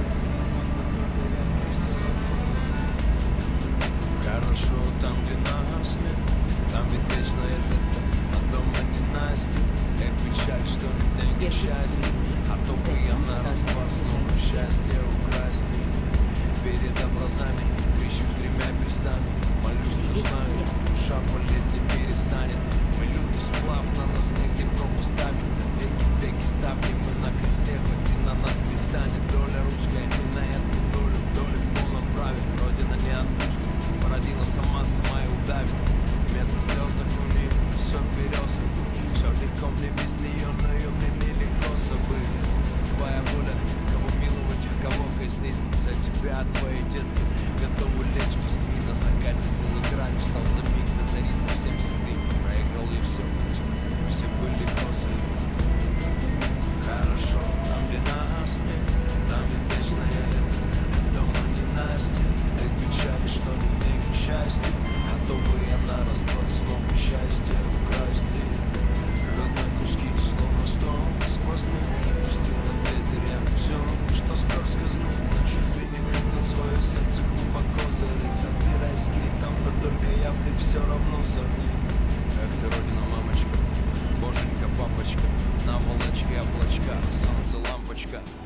хорошо там, где нас нет, там ведь вечное лето, а дома не Настя. Эх, печаль, что не день к счастью, а то бы я нароства смог счастье украсть. Перед образами кричу с тремя перстами, молюсь, что знаю, душа болеть не перестанет. Мы люди сплав, на нас негде пропустами, веки ставни, мы на кресте, хоть и на нас крестанет. Доля русская, не на эту долю, доля в полном праве, родина не отпустит, породила сама и удавит. Вместо слез окуни, все березы, все легко мне без нее, но ее мне нелегко забыть. Твоя воля, кого миловать, кого казнить, за тебя, твои детки, готовы лечь куски. На закате силы грань, встал за миг, на зари совсем седый, проиграл и все были козы. Хорошо, там где нас нет, там ведь вечное лето, дома не Настя. Эх, печаль, что не день к счастью, а то бы я нароства смог счастье украсть. Рвет на куски, словно сто сквозных, пустил на ветер я все, что спер сказал, на чужбине видно свое сердце глубоко зарыться. Ты райский там, да только я мне все равно сорни. Эх ты, родина, мамочка, боженька, папочка, на волочке облачка, солнце, лампочка.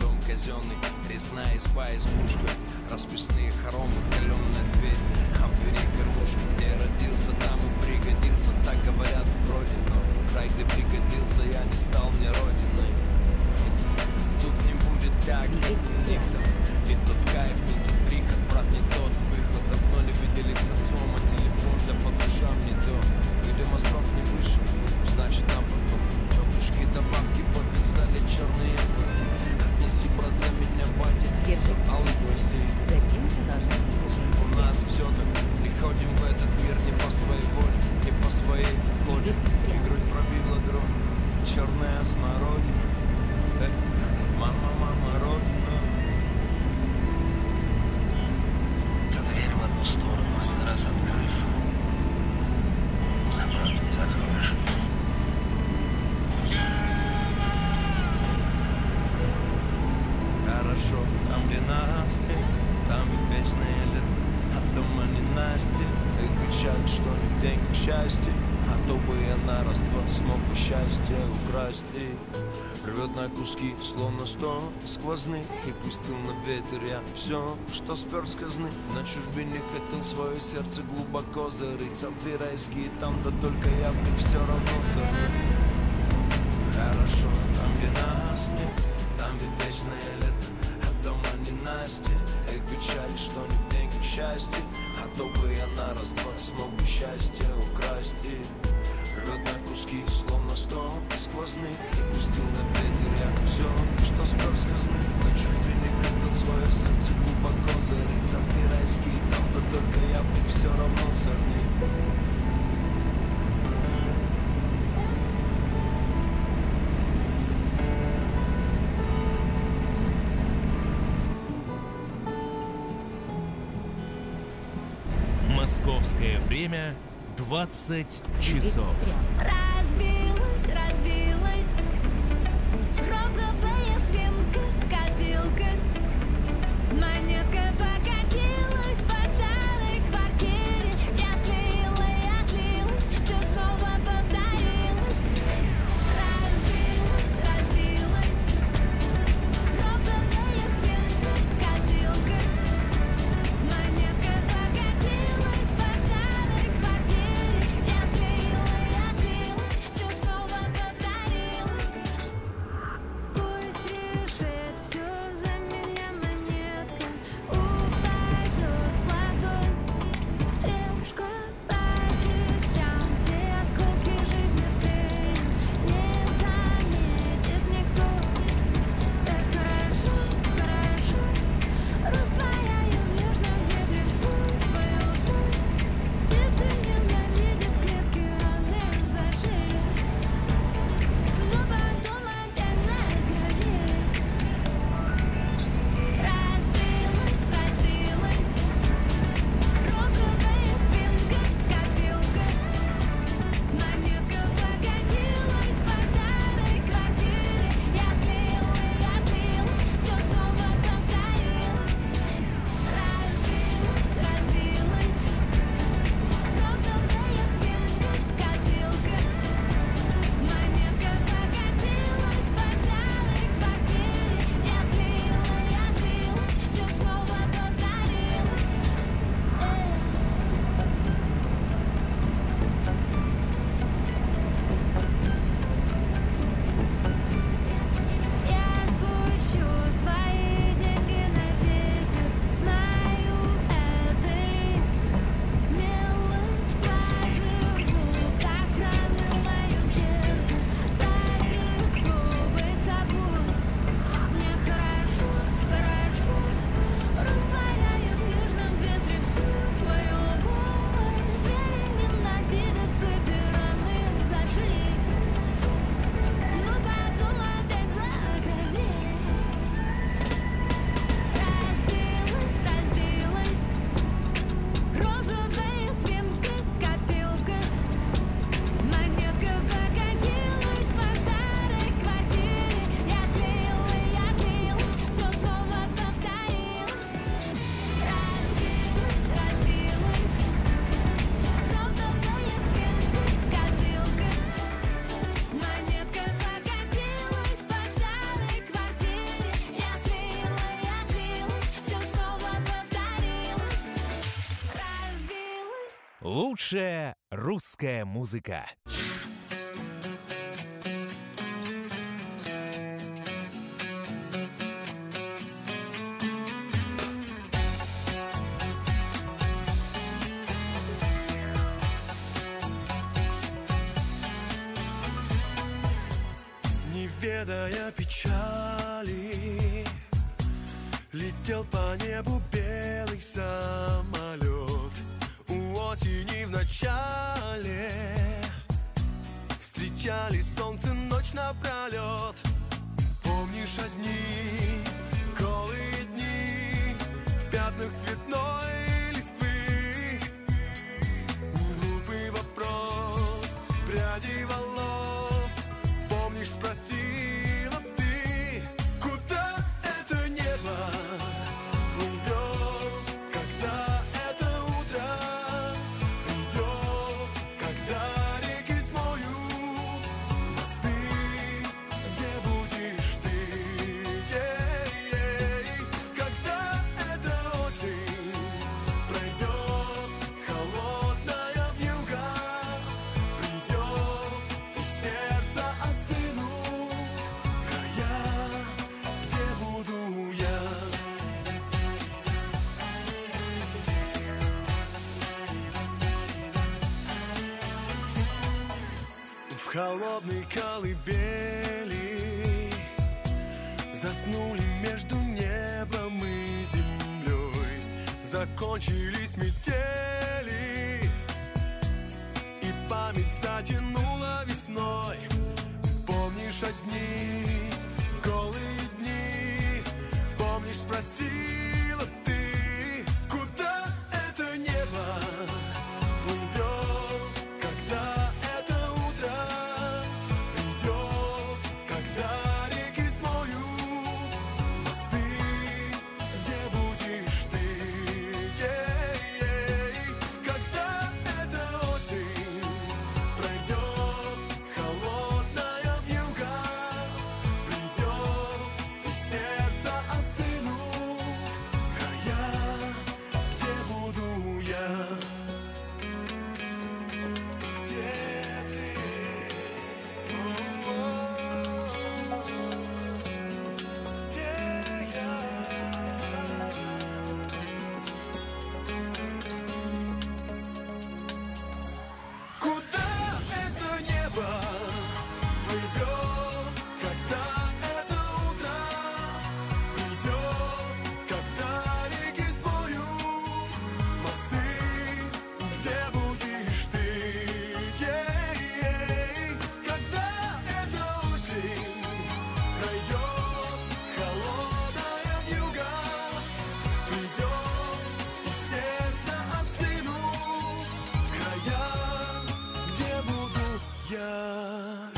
избушка, расписные хоромы, каленая дверь, а в двери кормушка, где я родился, там и пригодился. Так говорят вроде, но край, где пригодился, я не стал мне родиной. Тут не будет так, как у них там. Не тот кайф, не тот приход, брат, не тот выход. Давно не виделись с отцом, а телефон для по душам не то. Видимо, срок не вышел, значит нам потом. Тетушки да бабки подвязали черные платки. Отнеси, брат, за меня, батя, алый гвозди. Затем продолжайте движение. У нас все так, приходим в этот мир не по своей воле, не по своей воле. И грудь пробила дрон, черная смородина. Мама, мама, родина. Дверь в одну сторону один раз открыв, обратно не закроешь. Хорошо, там где настя, там и вечное лето, а дома не Настя. И кричали, что не день к счастью, а то бы я на раз-два смог бы счастье украсть. И рвет на куски, словно 100 сквозных, и пустил на ветер я все, что спер с казны. На чужбине хотел свое сердце глубоко зарыть, сады райские там, да только я бы все равно забыл. Хорошо, там где нас нет, там ведь вечное лето, а дома не Настя. Эх, печали, что не день к счастью, а то бы я на раз-два смог бы счастье украсть. И рвет на куски, словно 100 сквозных, и пустил на ветер я все, что спер с казны. На чужбине хотел свое сердце глубоко зарыть, сады райские там, да только я бы все равно сорник. Московское время 20 часов. Разбилась, разбилась розовая свинка, копилка. Монетка покатилась по старой квартире. Я склеила, я слилась, все снова повторилось. Разбилась, разбилась розовая свинка, копилка. Монетка покатилась по старой квартире. Я склеила, я слилась, все Лучшая русская музыка. Не ведая печали, летел по небу белый самолет. У осени в начале встречали солнце ночь напролет. Помнишь одни голые дни в пятнах цветной листвы? Глупый вопрос, пряди волос. Помнишь, спросила ты, куда это небо плывет, когда это утро придет, когда реки смоют мосты, где будешь ты, когда эта осень пройдет, холодная вьюга придет, и сердце остынут края, где буду я. В холодной колыбели заснули между небом и землей. Закончились метели, и память затянула весной. Помнишь одни голые дни? Помнишь, спросила ты, куда это небо плывет, когда это утро придет, когда реки смоют мосты, где будешь ты, когда эта осень пройдет, холодная вьюга придет, и сердце остынут края, где буду я. Где ты? Где я? Куда это небо плывет, когда это утро придет, когда реки споют мосты, где будешь ты, когда эта осень пройдет, холодная вьюга придет, и сердце остынут края, где буду я.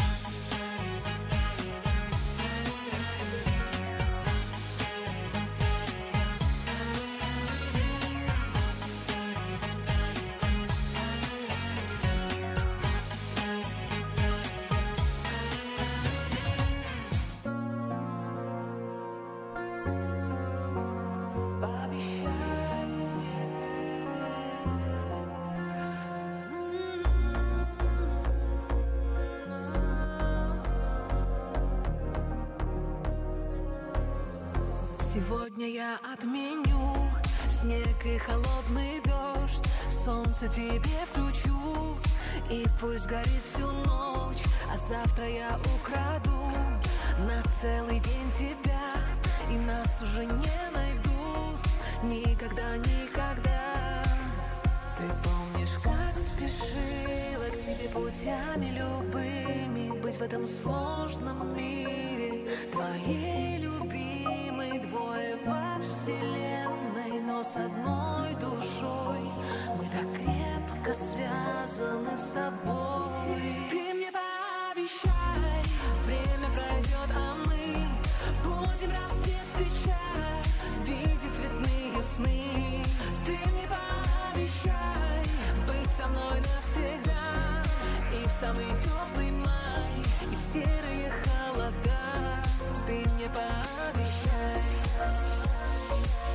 Сегодня я отменю снег и холодный дождь, солнце тебе включу, и пусть горит всю ночь, а завтра я украду на целый день тебя, и нас уже не найдут никогда, никогда. Ты помнишь, как спешила к тебе путями любыми, быть в этом сложном мире твоей любимой, двое во вселенной, но с одной душой мы так крепко связаны с тобой. Ты мне пообещай, время пройдет, а мы будем рассвет встречать, видеть цветные сны. Ты мне пообещай быть со мной навсегда, и в самый теплый май, и в серые холода. Ты мне пообещай.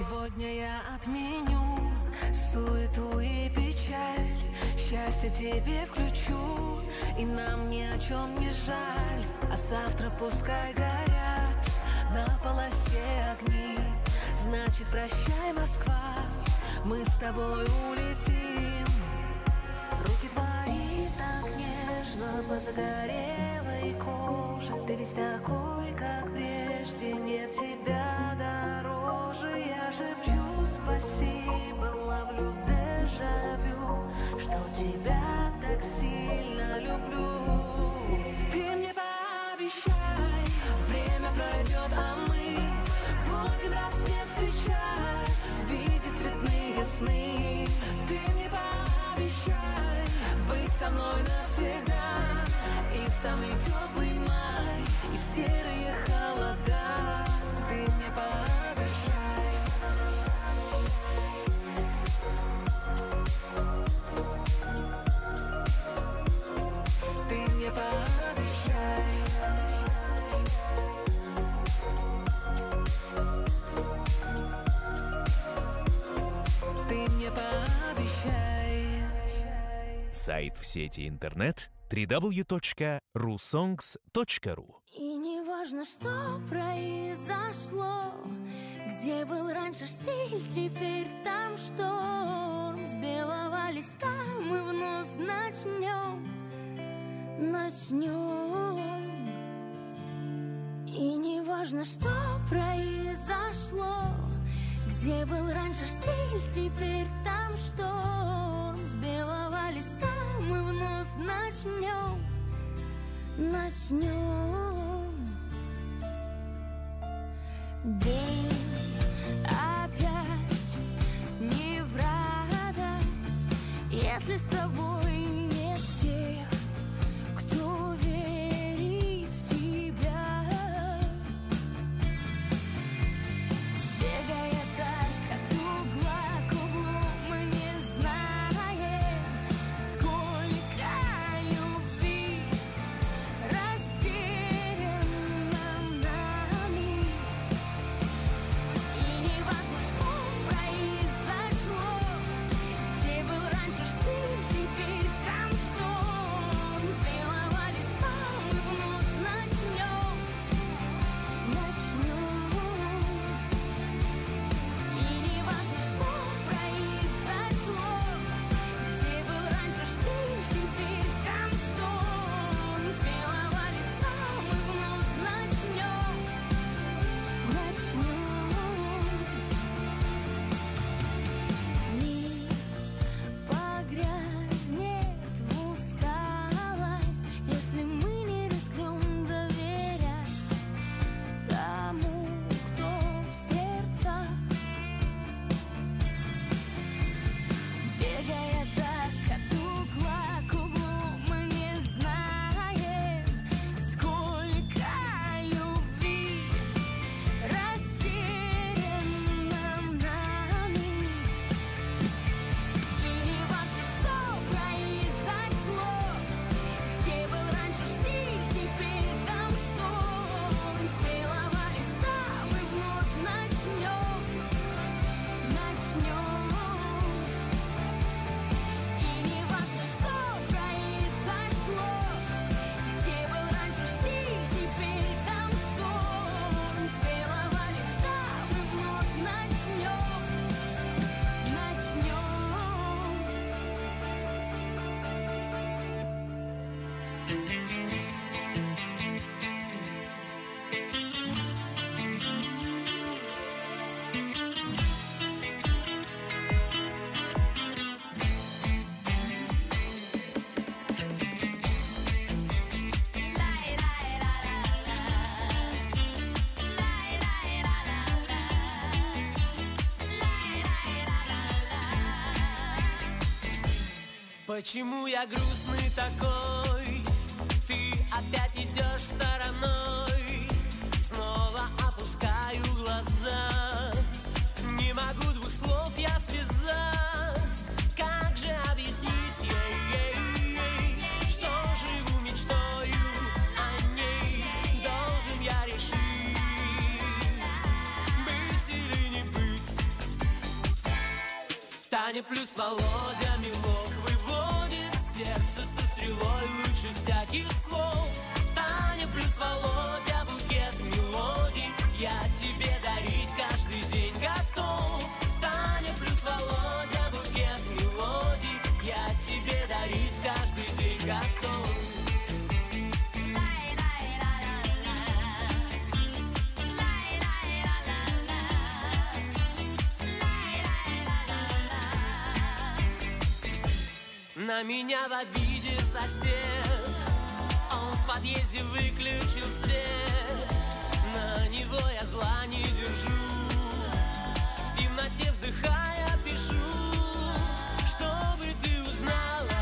Сегодня я отменю суету и печаль, счастье тебе включу, и нам ни о чем не жаль. А завтра пускай горят на полосе огни, значит прощай, Москва, мы с тобой улетим. Руки твои так нежно по загорелой коже, ты ведь такой, как прежде, нет тебя дороже. Я шепчу спасибо, ловлю дежавю, что тебя так сильно люблю. Ты мне пообещай, время пройдет, а мы будем рассвет встречать, видеть цветные сны. Ты мне пообещай быть со мной навсегда, и в самый теплый май, и в серые холода. Ты мне пообещай. Ты мне пообещай. Ты мне пообещай. Сайт в сети интернет www.rusongs.ru. И не важно, что произошло, где был раньше стиль, теперь там шторм. С белого листа мы вновь начнем. И не важно, что произошло, где был раньше стиль, теперь там шторм. С белого листа мы вновь начнем. День опять не в радость, если с тобой нет тех, кто верит в тебя. Бегая так от угла к углу, мы не знаем, сколько любви растеряно нами. И не важно, что произошло, где был раньше штиль, теперь там шторм. С белого листа мы вновь начнем. И не важно, что произошло, где был раньше штиль, теперь там шторм. С белого листа мы вновь начнем. Мир погрязнет в усталость, если мы не рискнем доверять тому, кто в сердцах. Бегая так от угла к углу, мы не знаем, сколько любви растеряно нами. И не важно, что произошло, где был раньше штиль, теперь там шторм. С белого листа мы вновь начнем. И не важно, что произошло, где был раньше штиль, теперь там шторм. С белого листа мы вновь начнем. Почему я грустный такой? Ты опять идешь стороной. Снова опускаю глаза. Не могу двух слов я связать. Как же объяснить ей, что живу мечтою о ней? Должен я решить, быть или не быть Таня плюс Володя милок выводит сердце со стрелой лучше всяких слов. Таня плюс Володя букет мелодий я тебе дарить каждый день готов. Таня плюс Володя букет мелодий я тебе дарить каждый день готов. На меня в обиде сосед, он в подъезде выключил свет. На него я зла не держу, в темноте вздыхая пишу, чтобы ты узнала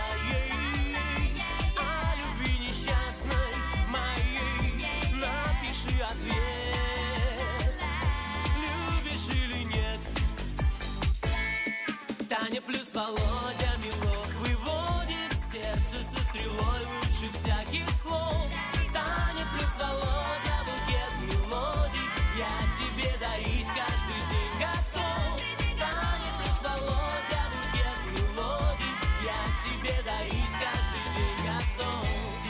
о любви несчастной моей. Напиши ответ, любишь или нет. Таня плюс Володя милок выводит сердце со стрелой лучше всяких слов. Таня плюс Володя букет мелодий я тебе дарить каждый день готов. Таня плюс Володя букет мелодий я тебе дарить каждый день готов.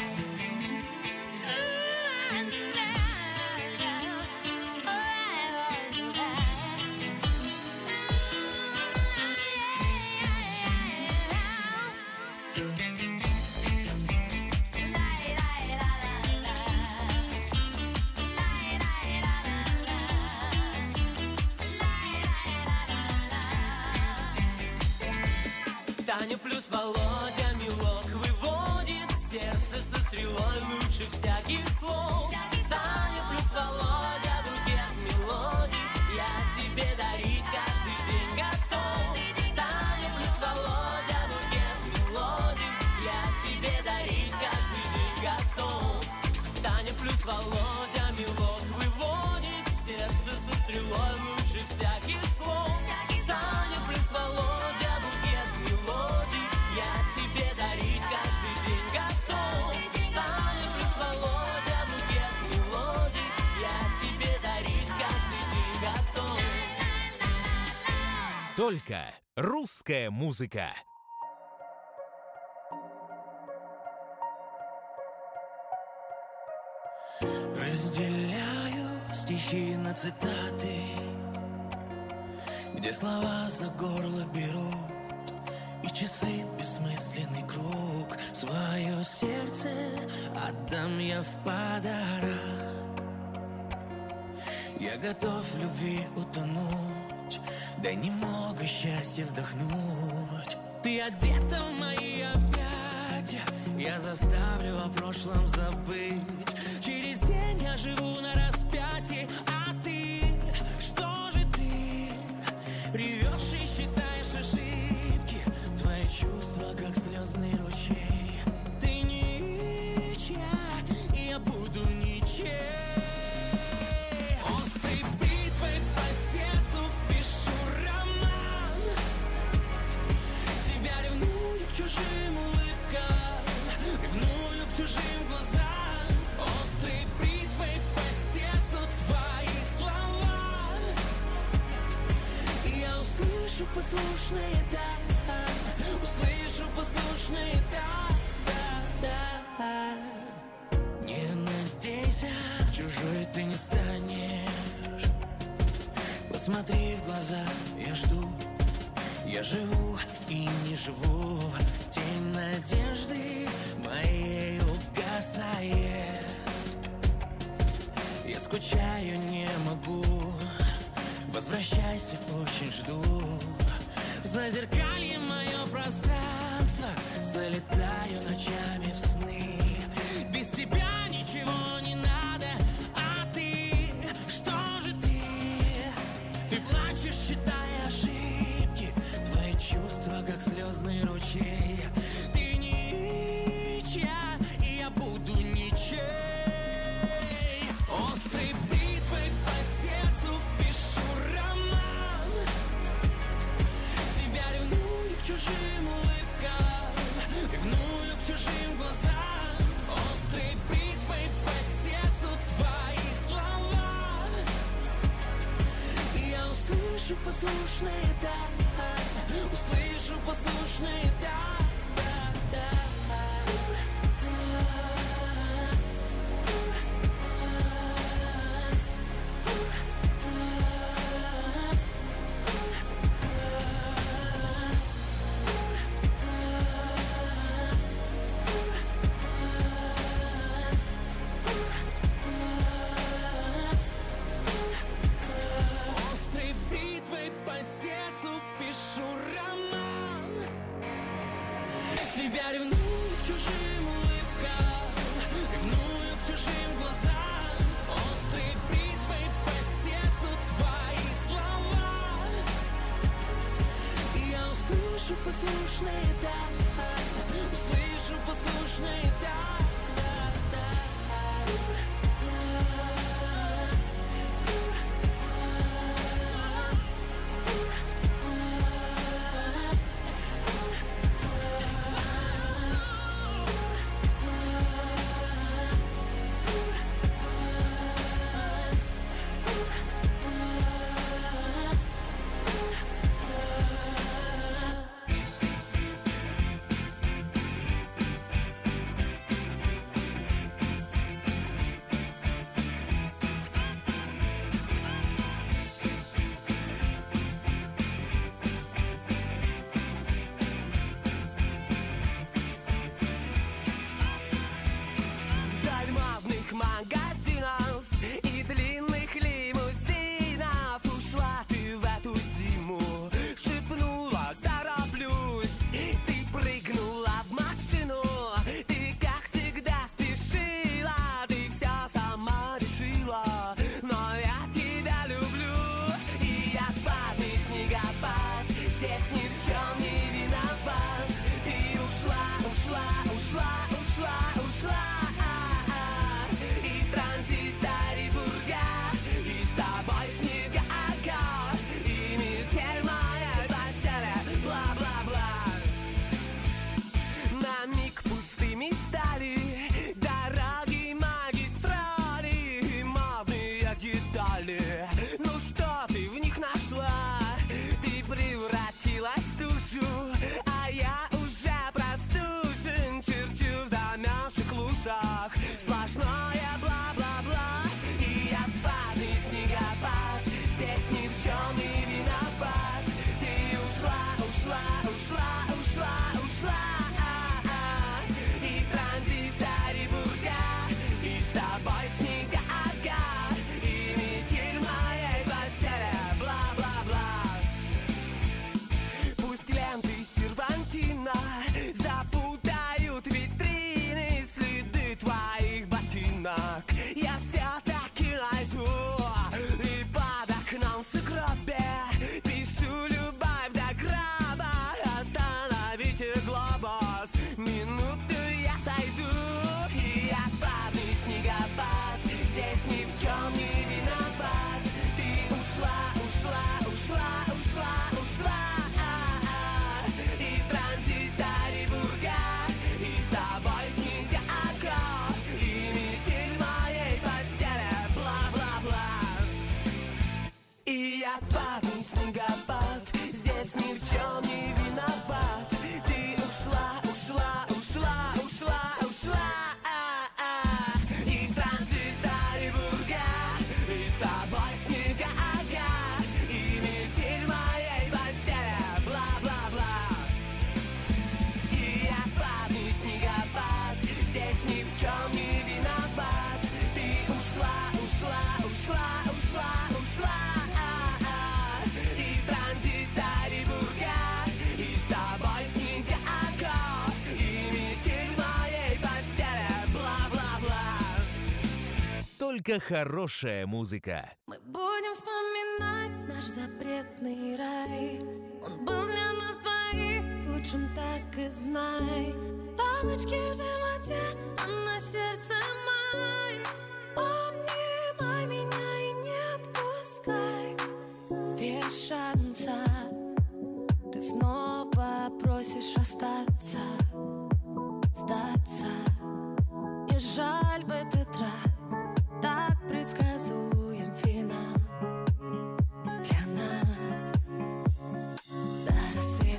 Таня плюс Володя милок выводит сердце со стрелой лучше всяких слов. Таня плюс Володя букет мелодий я тебе дарить каждый день готов. Таня плюс Володя букет мелодий я тебе дарить каждый день готов. Таня плюс Володя милок выводит сердце со стрелой лучше всяких слов. Таня плюс Володя букет мелодий я тебе дарить каждый день готов. Таня плюс Володя букет мелодий я тебе дарить каждый день готов. Только русская музыка. Разделяю стихи на цитаты, где слова за горло берут, и часы бессмысленный круг. Свое сердце отдам я в подарок. Я готов в любви утонуть, дай немного счастья вдохнуть. Ты одета в мои объятия, я заставлю о прошлом забыть. Через день я живу на распятии, а ты, что же ты? Ревешь и считаешь ошибки, твои чувства, как слезный ручей. Ты ничья, и я буду ничей. Острой бритвой по сердцу пишу роман. Тебя ревную к чужим улыбкам, ревную к чужим глазам. Острой бритвой по сердцу твои слова. И я услышу послушные «да», услышу послушные «да». Не надейся, чужой ты не станешь. Посмотри в глаза, я жду. Я живу и не живу. Тень надежды моей угасает. Я скучаю, не могу. Возвращайся, очень жду. В зазеркалье мое пространство, залетаю ночами в сны. Без тебя ничего не надо, а ты, что же ты? Ты плачешь, считая ошибки, твои чувства, как слезный ручей. Ты ничья, и я буду ничей. Острой бритвой по сердцу пишу роман. Тебя ревную к чужим улыбкам, ревную к чужим глазам. Острой бритвой по сердцу твои слова. И я услышу послушные «да», услышу послушные да. Острой битвой по сердцу пишу роман. Тебя ревную к чужим улыбкам, ревную к чужим глазам. Острой битвой по сердцу твои слова. И я услышу послушные да, услышу послушные да. Вдаль модных магазинов и длинных лимузинов ушла ты в эту зиму, шепнула тороплюсь. Ты прыгнула в машину, ты как всегда спешила, ты все сама решила, но я тебя люблю. И я падный снегопад, здесь ни в чем не виноват. Ты ушла, ушла, ушла, ушла, ушла. И в транзисторе бурга, и с тобой снега, и метель в моей постели, бла-бла-бла. На миг пустыми стали дороги, магистрали, модные детали. Ну что ты в них нашла? Ты превратилась в тушу, а я уже простужен, черчу в замерзших лужах. Сплошное бла-бла-бла. И я падный снегопад, здесь ни в чем не виноват. Ты ушла, ушла, ушла, ушла, ушла. И в транзисторе бурга, и с тобой снега, и метель в моей постели, бла-бла-бла. Пусть ленты серпантина запутают витрины, следы твоих ботинок я все-таки найду. И под окном в сугробе пишу любовь до гроба. Остановите глобус, минуту я сойду. И я падный снегопад, здесь ни в чем не виноват. Ты ушла, ушла, ушла, ушла, ушла. И в транзисторе бурга, и с тобой снега, и метель в моей постели, бла-бла-бла. И я падный снегопад, здесь ни в чем не виноват. Ты ушла, ушла, ушла, ушла, ушла. И в транзисторе бурга, и с тобой снега, и метель в моей постели, бла-бла-бла. И я падный снегопад, здесь ни в чем не виноват. Ты ушла, ушла, ушла, ушла, ушла. И в транзисторе бурга, и с тобой снега, и метель в моей постели, бла-бла-бла. Только хорошая музыка. Мы будем вспоминать наш запретный рай. Он был для нас двоих лучшим, так и знай. Бабочки в животе, а на сердце май. Обнимай меня и не отпускай. Без шанса ты снова просишь остаться, сдаться. Не жаль в этот раз, так предсказуем финал для нас. До рассвета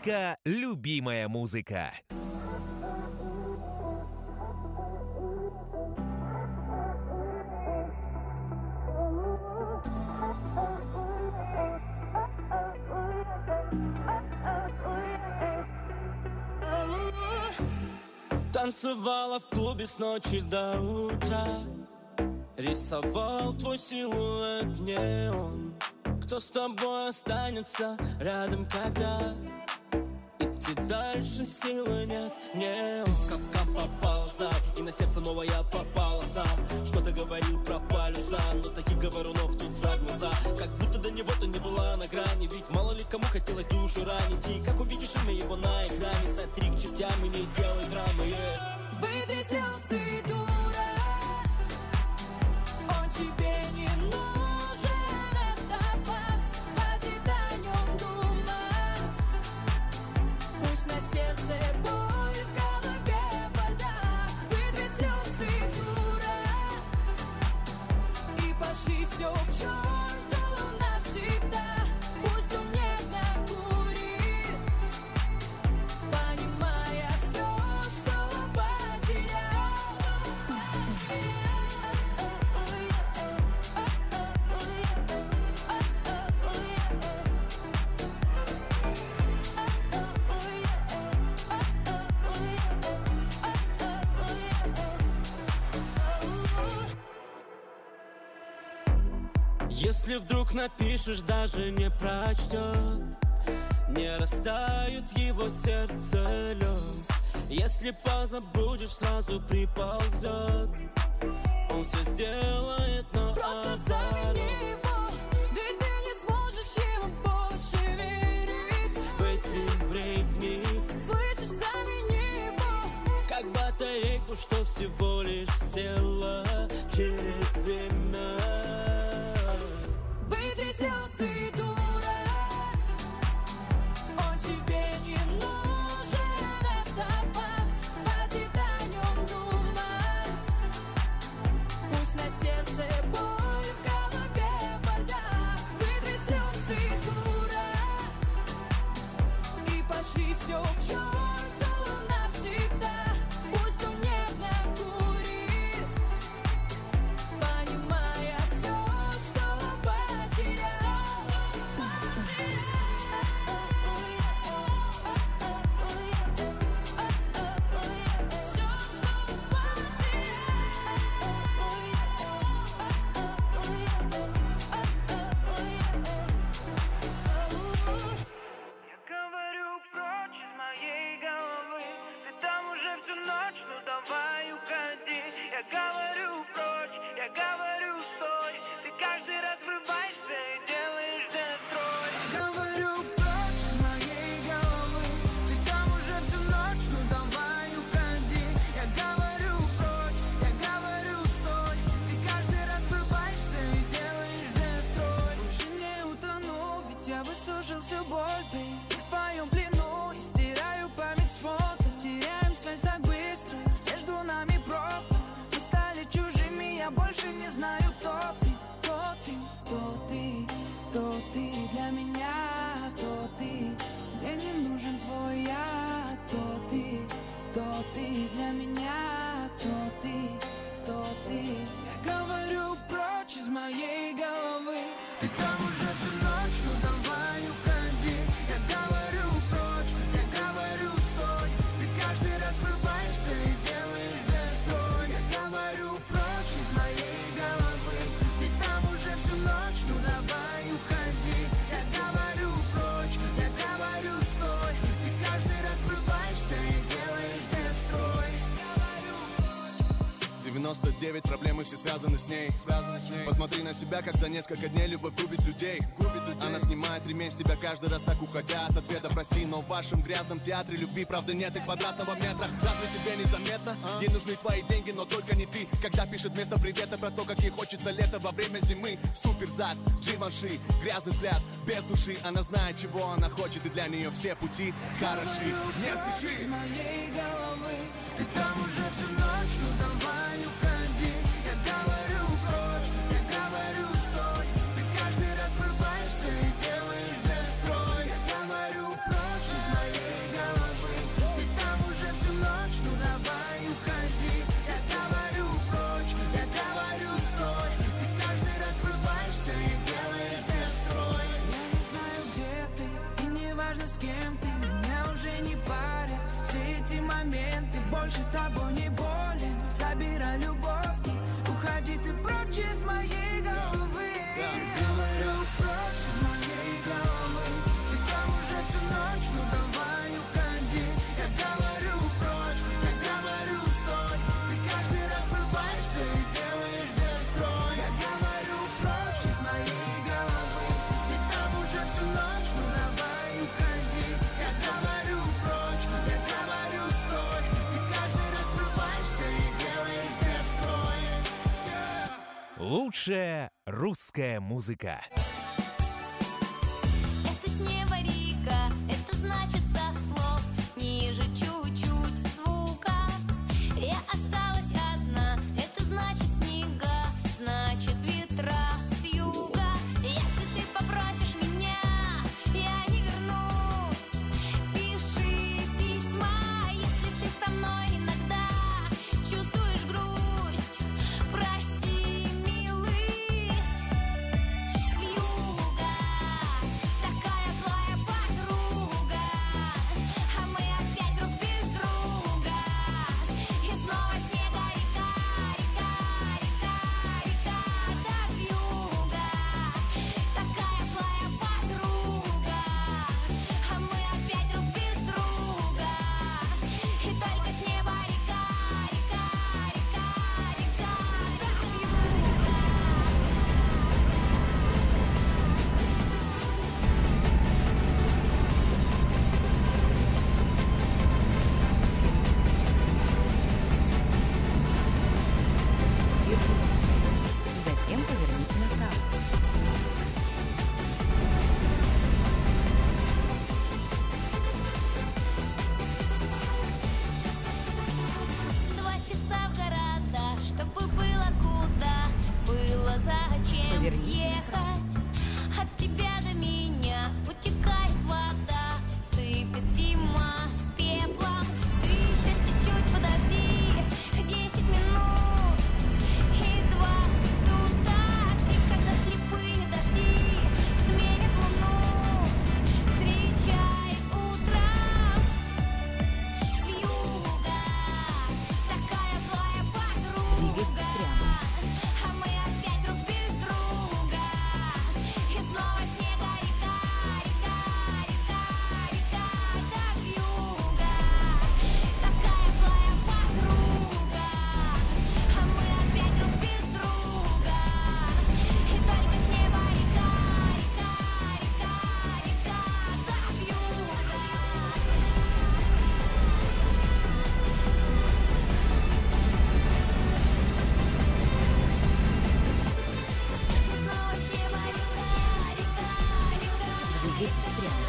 Только любимая музыка. Танцевала в клубе с ночи до утра, рисовал твой силуэт неон. Кто с тобой останется рядом, когда идти дальше силы нет? Не он, как попался, и на сердце новая попала сам. Что-то говорил про полюса, но таких говорунов тут за глаза. Как будто до него-то не была на грани, ведь мало ли кому хотелось душу ранить. И как увидишь имя его на экране, сотри к чертям и не делай драмы. Вытри слезы, дура, он тебе не нужен, это факт, хватит о нем думать. Пусть на сердце боль, в голове бардак. Вытри слезы, дура, и пошли все к черту навсегда. Пусть он нервно курит, понимая все, что потерял. Если вдруг напишешь, даже не прочтет, не растает его сердце лед. Если позабудешь, сразу приползет. Он все сделает, но Просто замени его, ведь ты не сможешь ему больше верить. В эти бредни Слышишь, замени его. как батарейку, что всего лишь села через время. Вытри слезы, дура, он тебе не нужен, это факт, хватит о нем думать. Пусть на сердце боль, в голове бардак. Вытри слезы, дура, и пошли все к черту навсегда. Пусть он нервно курит, понимая все, что потерял. Я говорю прочь из моей головы, ты там уже всю ночь, ну давай уходи. Я говорю прочь, я говорю стой, ты каждый раз врываешься и делаешь дестрой. Говорю прочь из моей головы, ты там уже всю ночь, ну давай уходи. Я говорю прочь, я говорю стой, ты каждый раз врываешься и делаешь дестрой. Больше не утону, ведь я высушил всю боль, бей. В твоем плену и стираю память с фото. Теряем связь так быстро, между нами пропасть. Мы стали чужими, я больше не знаю, кто ты. Кто ты, кто ты, кто ты для меня, кто ты. Мне не нужен твой я, кто ты для меня, кто ты. Я говорю прочь из моей головы, ты там уже всю ночь, ну давай уходи. Я говорю прочь, я говорю стой, ты каждый раз врываешься и делаешь дестрой. Я говорю прочь из моей головы, ты там уже всю ночь, ну давай уходи. Я говорю прочь, я говорю стой, ты каждый раз врываешься и делаешь дестрой. 99 проблемы, все связаны с ней. Посмотри на себя, как за несколько дней любовь губит людей. Она снимает ремень с тебя каждый раз, так уходя от ответа. Прости, но в вашем грязном театре любви правда нет и квадратного метра. Разве тебе незаметно? Ей нужны твои деньги, но только не ты. Когда пишет вместо привета про то, как ей хочется лето во время зимы. Супер зад, Дживанши, грязный взгляд, без души. Она знает, чего она хочет, и для нее все пути хороши. Не спеши. Из моей головы, ты там уже всю ночь, ну давай уходи. Я говорю прочь, я говорю стой, ты каждый раз врываешься и делаешь дестрой. Я говорю прочь из моей больше тобой не болен. Забирай любовь, уходи ты прочь из моей головы. Я говорю прочь из моей головы. Ты там уже всю ночь, ну давай уходи. Я говорю прочь, я говорю стой. Ты каждый раз врубаешься и делаешь дестрой. Я говорю прочь из моей головы. Ты там уже всю ночь, ну давай уходи. Я говорю прочь, я говорю стой. Ты каждый раз врубаешься и делаешь дестрой. Лучшая русская музыка. Это с неба река, это значит со слов ниже чуть-чуть звука. Я осталась одна, это значит снега, значит ветра с юга. Если ты попросишь меня, я не вернусь. Пиши письма, если ты со мной иногда чувствуешь грусть. Прости, милый, вьюга, такая злая подруга, а мы опять друг без друга. И снова снега река, река, река, река, так вьюга, такая злая подруга, а мы опять друг без друга. И только с неба река, река, река, река, так вьюга. Затем поверните направо. Два часа в города, чтобы было куда, было зачем Поверните ехать. От тебя до меня утекает вода, сыпет зима пеплом. Ты еще чуть-чуть подожди, 10 минут и 20 суток. Жди, когда слепые дожди сменят луну, встречай утром. Вьюга, такая злая Двигайтесь подруга, прямо. а мы опять друг без друга. И снова снега река, река, река, река, так вьюга, такая злая подруга, а мы опять друг без друга. И только с неба река, река, река, река, так вьюга. Снова с неба река, река, река, Двигайтесь прямо.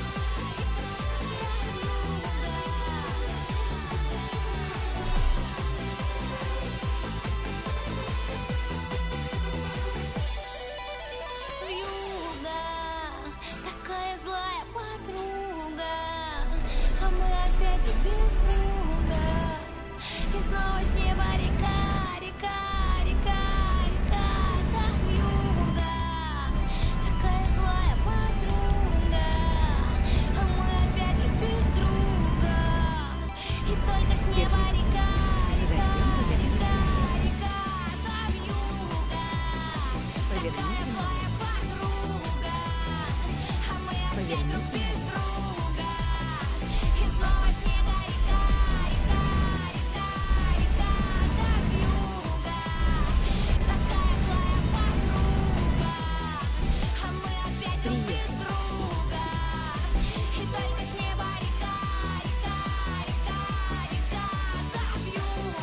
Вьюга, такая злая подруга, а мы опять друг без друга. И снова с неба река, река, река, река, так вьюга, такая злая подруга, а мы опять друг без друга. И только с неба река, река, река, река, так вьюга, такая злая подруга, а мы опять друг без друга. И снова снега река, река, река, река, так вьюга, такая злая подруга, а мы опять друг без друга. И только с неба река, река, река, река, так вьюга.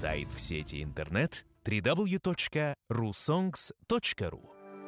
Сайт в сети интернет www.rusongs.ru.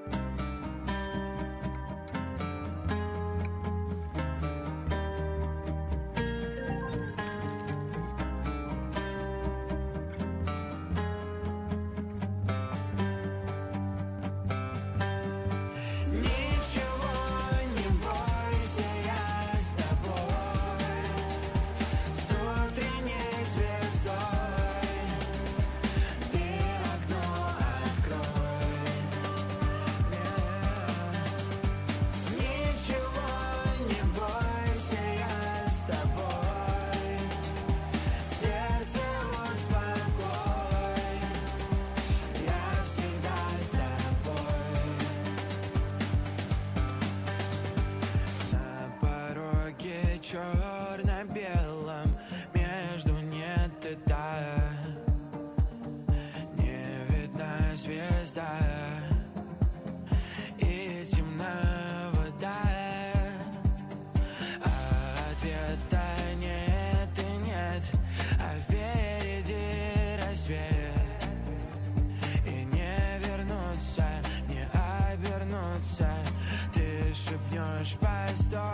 черно-белом между нет и да, не видна звезда и темная вода, а ответа нет и нет, а впереди рассвет, и не вернуться, не обернуться, ты шепнешь постой.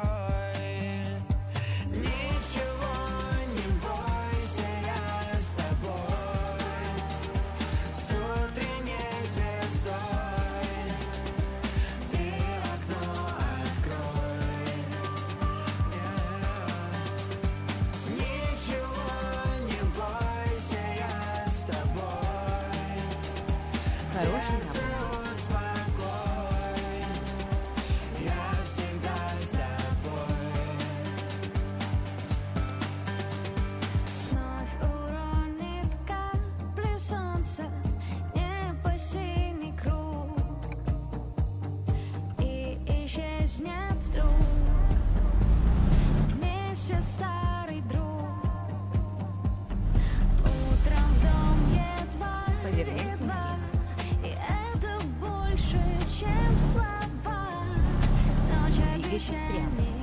Хороший набор. Двигайтесь прямо.